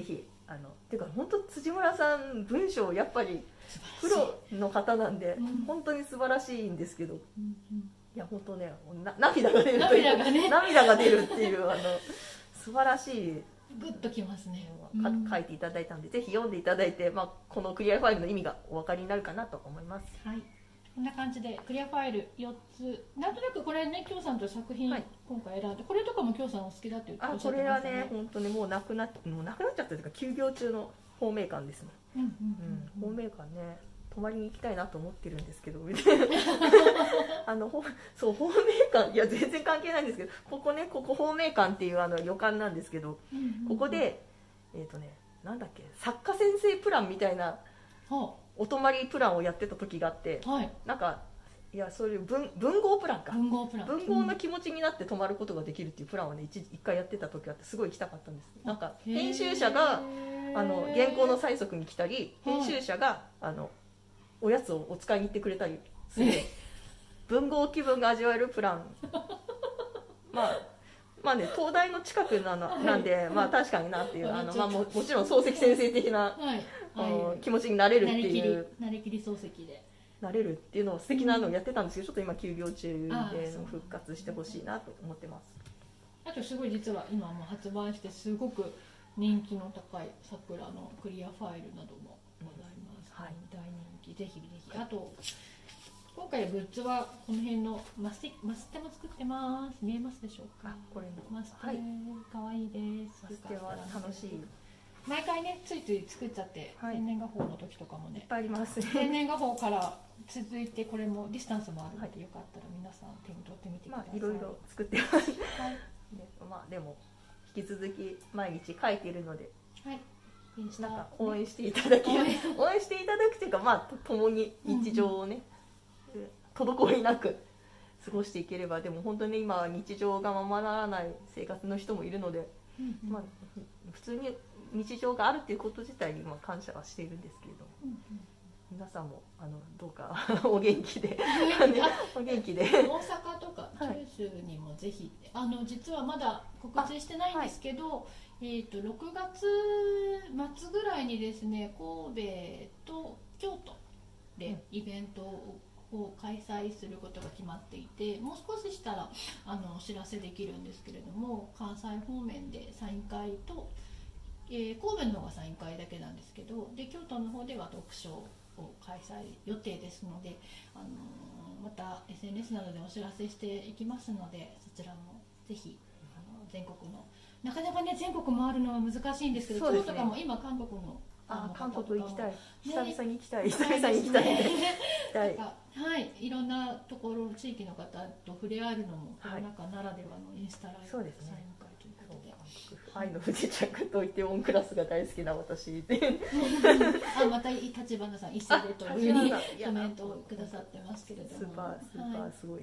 あのていうか本当辻村さん文章やっぱりプロの方なんで、うん、本当に素晴らしいんですけど、うんうん、いや本当ねな涙が出るという涙がね涙が出るっていうあの素晴らしいグッときますね、 うん、書いていただいたのでぜひ読んでいただいて、まあ、このクリアファイルの意味がお分かりになるかなと思います。 はい、こんな感じでクリアファイルよっつ、なんとなくこれね、きょうさんと作品、はい、今回選んで、これとかもきょうさんお好きだって言っておっしゃってましたね。 あ、これはね、本当にもうなくなっもうなくなっちゃったというか休業中の芳名館ですね。芳名館ね、泊まりに行きたいなと思ってるんですけどあのそう芳名館、いや全然関係ないんですけど、ここね、ここ芳名館っていうあの旅館なんですけど、うんうんうん、ここでえっ、ー、とね、なんだっけ、作家先生プランみたいなお泊まりプランをやってた時があって、はい、なんかいやそういう文文豪プランか文豪プラン文豪の気持ちになって泊まることができるっていうプランをね一一回やってた時があって、すごい行きたかったんです。なんか編集者があの原稿の催促に来たり、編集者があのおやつをお使いに行ってくれたりする文豪気分が味わえるプランまあまあね、東大の近くなの、はい、なんで、まあ確かになっていう、あの、まあ、も, もちろん漱石先生的な、はいはい、気持ちになれるっていうなれきり漱石でなれるっていうのを素敵なのをやってたんですけど、ちょっと今休業中で復活してほしいなと思ってます。 あとすごい実は今も発売してすごく人気の高い桜のクリアファイルなどもございます、うん、はい、大人気、ぜひぜひ。あと今回グッズはこの辺のマステマステも作ってます。見えますでしょうか。 これのマステ、はい、かわいいです。 マステは楽しい。 毎回ね、ついつい作っちゃって、はい、天然画法の時とかもね、 いっぱいあります。 天然画法から続いてこれもディスタンスもあるので、よかったら皆さん手に取ってみてください。 まあいろいろ作ってます。はい。で、まあでも引き続き毎日書いているので、はい。なんか応援していただき、ね、応援していただくというか、まあ共に日常をね。うんうん、滞りなく過ごしていければ。でも本当に今は日常がままならない生活の人もいるので、うんうん、まあ、普通に日常があるっていうこと自体にまあ感謝はしているんですけれども、うんうん、皆さんもあのどうかお元気でお元気で大阪とか九州にもぜひ、はい、あの実はまだ告知してないんですけど、はい、えー、とろくがつ末ぐらいにですね、神戸と京都でイベントをを開催することが決まっていて、もう少ししたらあのお知らせできるんですけれども、関西方面でサイン会と、えー、神戸の方がサイン会だけなんですけど、で京都の方では読書を開催予定ですので、あのー、また エスエヌエス などでお知らせしていきますので、そちらもぜひあの全国の、なかなかね全国回るのは難しいんですけど、今日とかも今韓国のあ、韓国行きたい、久々に行きたい、久々に行きたいね、はい、いろんなところ地域の方と触れ合えるのもコロナ禍ならではのインスタライブ、 そうですね、 サイン会ということで、 愛の不時着とイテウォンクラスが大好きな私あ、また立花さん一斉でというふうにコメントをくださってますけれども、 スーパースーパーすごい、はい、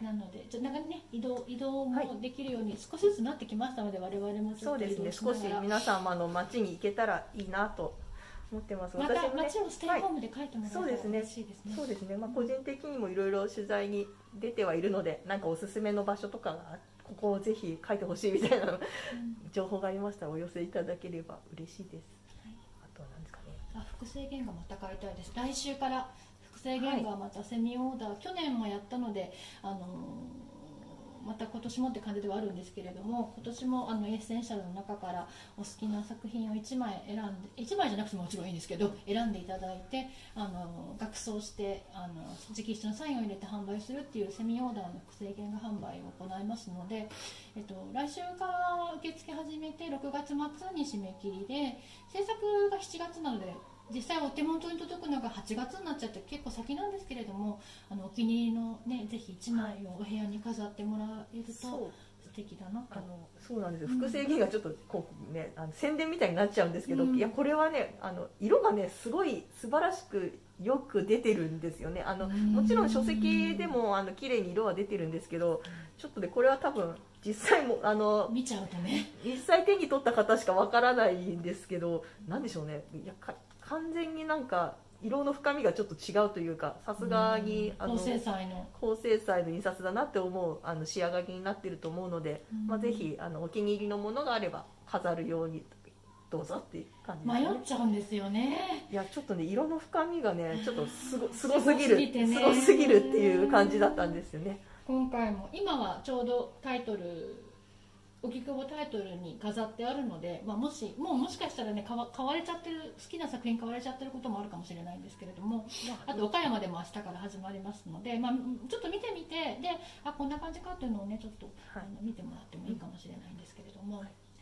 なのでちょっとなんかね、移動移動もできるように少しずつなってきましたので、我々もちょっと移動しながら、 そうですね、少し皆さんもあの街に行けたらいいなと思ってます。 また私も、ね、街をステイホームで書いてもらえたら嬉しいですね。 そうですね、まあ、個人的にもいろいろ取材に出てはいるので、なんかおすすめの場所とかがここをぜひ書いてほしいみたいな、うん、情報がありましたらお寄せいただければ嬉しいです。はい、あとは何ですかね。 あ、複製原画また買いたいです。来週から複製原画またセミオーダー、はい、去年もやったので、あのーまた今年もって感じではあるんですけれども、今年もあのエッセンシャルの中からお好きな作品をいちまい選んで、いちまいじゃなくてももちろんいいんですけど、選んでいただいて、あの額装してあの直筆のサインを入れて販売するっていうセミオーダーの複製原画販売を行いますので、えっと、来週から受付始めてろくがつまつに締め切りで、制作がしちがつなので実際お手元に届くのがはちがつになっちゃって結構先なんですけれども、あのお気に入りのね、ぜひいちまいをお部屋に飾ってもらえると素敵だなと。 あのそうなんですよ、複製原画ちょっとこう、ね、あの宣伝みたいになっちゃうんですけど、うん、いやこれはね、あの色がねすごい素晴らしくよく出てるんですよね。あのもちろん書籍でもあの綺麗に色は出てるんですけど、ちょっとねこれは多分実際もあの見ちゃうとね、 実際手に取った方しかわからないんですけど、なんでしょうね、いやか完全になんか色の深みがちょっと違うというか、さすがにあの高精細の高精細の印刷だなって思うあの仕上がりになってると思うので、まあ、ぜひあのお気に入りのものがあれば飾るようにどうぞっていう感じですね。 迷っちゃうんですよね。 いやちょっとね色の深みがねちょっとすごすごすぎるすごすぎてねすごすぎるっていう感じだったんですよね。 今回も今はちょうどタイトル荻窪タイトルに飾ってあるので、まあ、もしもうもしかしたらね買わ買われちゃってる好きな作品買われちゃってることもあるかもしれないんですけれども、あと岡山でも明日から始まりますので、まあ、ちょっと見てみてであこんな感じかっていうのをねちょっと、はい、あの見てもらってもいいかもしれないんですけれども、はい、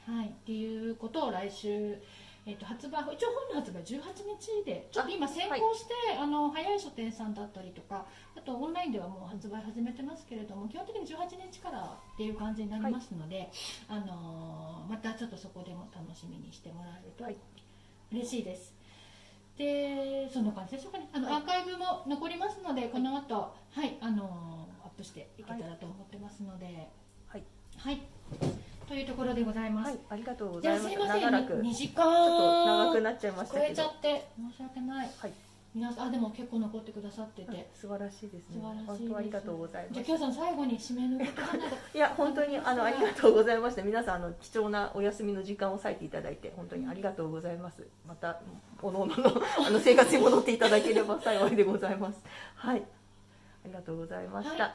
はい、っていうことを来週。えっと、発売一応本の発売じゅうはちにちでちょっと今先行してあ、はい、あの早い書店さんだったりとかあとオンラインではもう発売始めてますけれども基本的にじゅうはちにちからっていう感じになりますので、はい、あのまたちょっとそこでも楽しみにしてもらえると嬉しいです。でそんな感じでしょうかね。あの、はい、アーカイブも残りますのでこの後、はい、あのアップしていけたらと思ってますので、はい、はいというところでございます。はい、 ありがとうございます。 長らくにじかんちょっと長くなっちゃいましたけど。 超えちゃって申し訳ない。はい。皆さんあでも結構残ってくださってて素晴らしいですね。 素晴らしいです。 本当ありがとうございます。 じゃあ今日さん最後に締めの言葉など。 いや本当にあのありがとうございました。皆さんあの貴重なお休みの時間を割いていただいて本当にありがとうございます。またおのおののあの生活に戻っていただければ幸いでございます。はい。ありがとうございました。はい。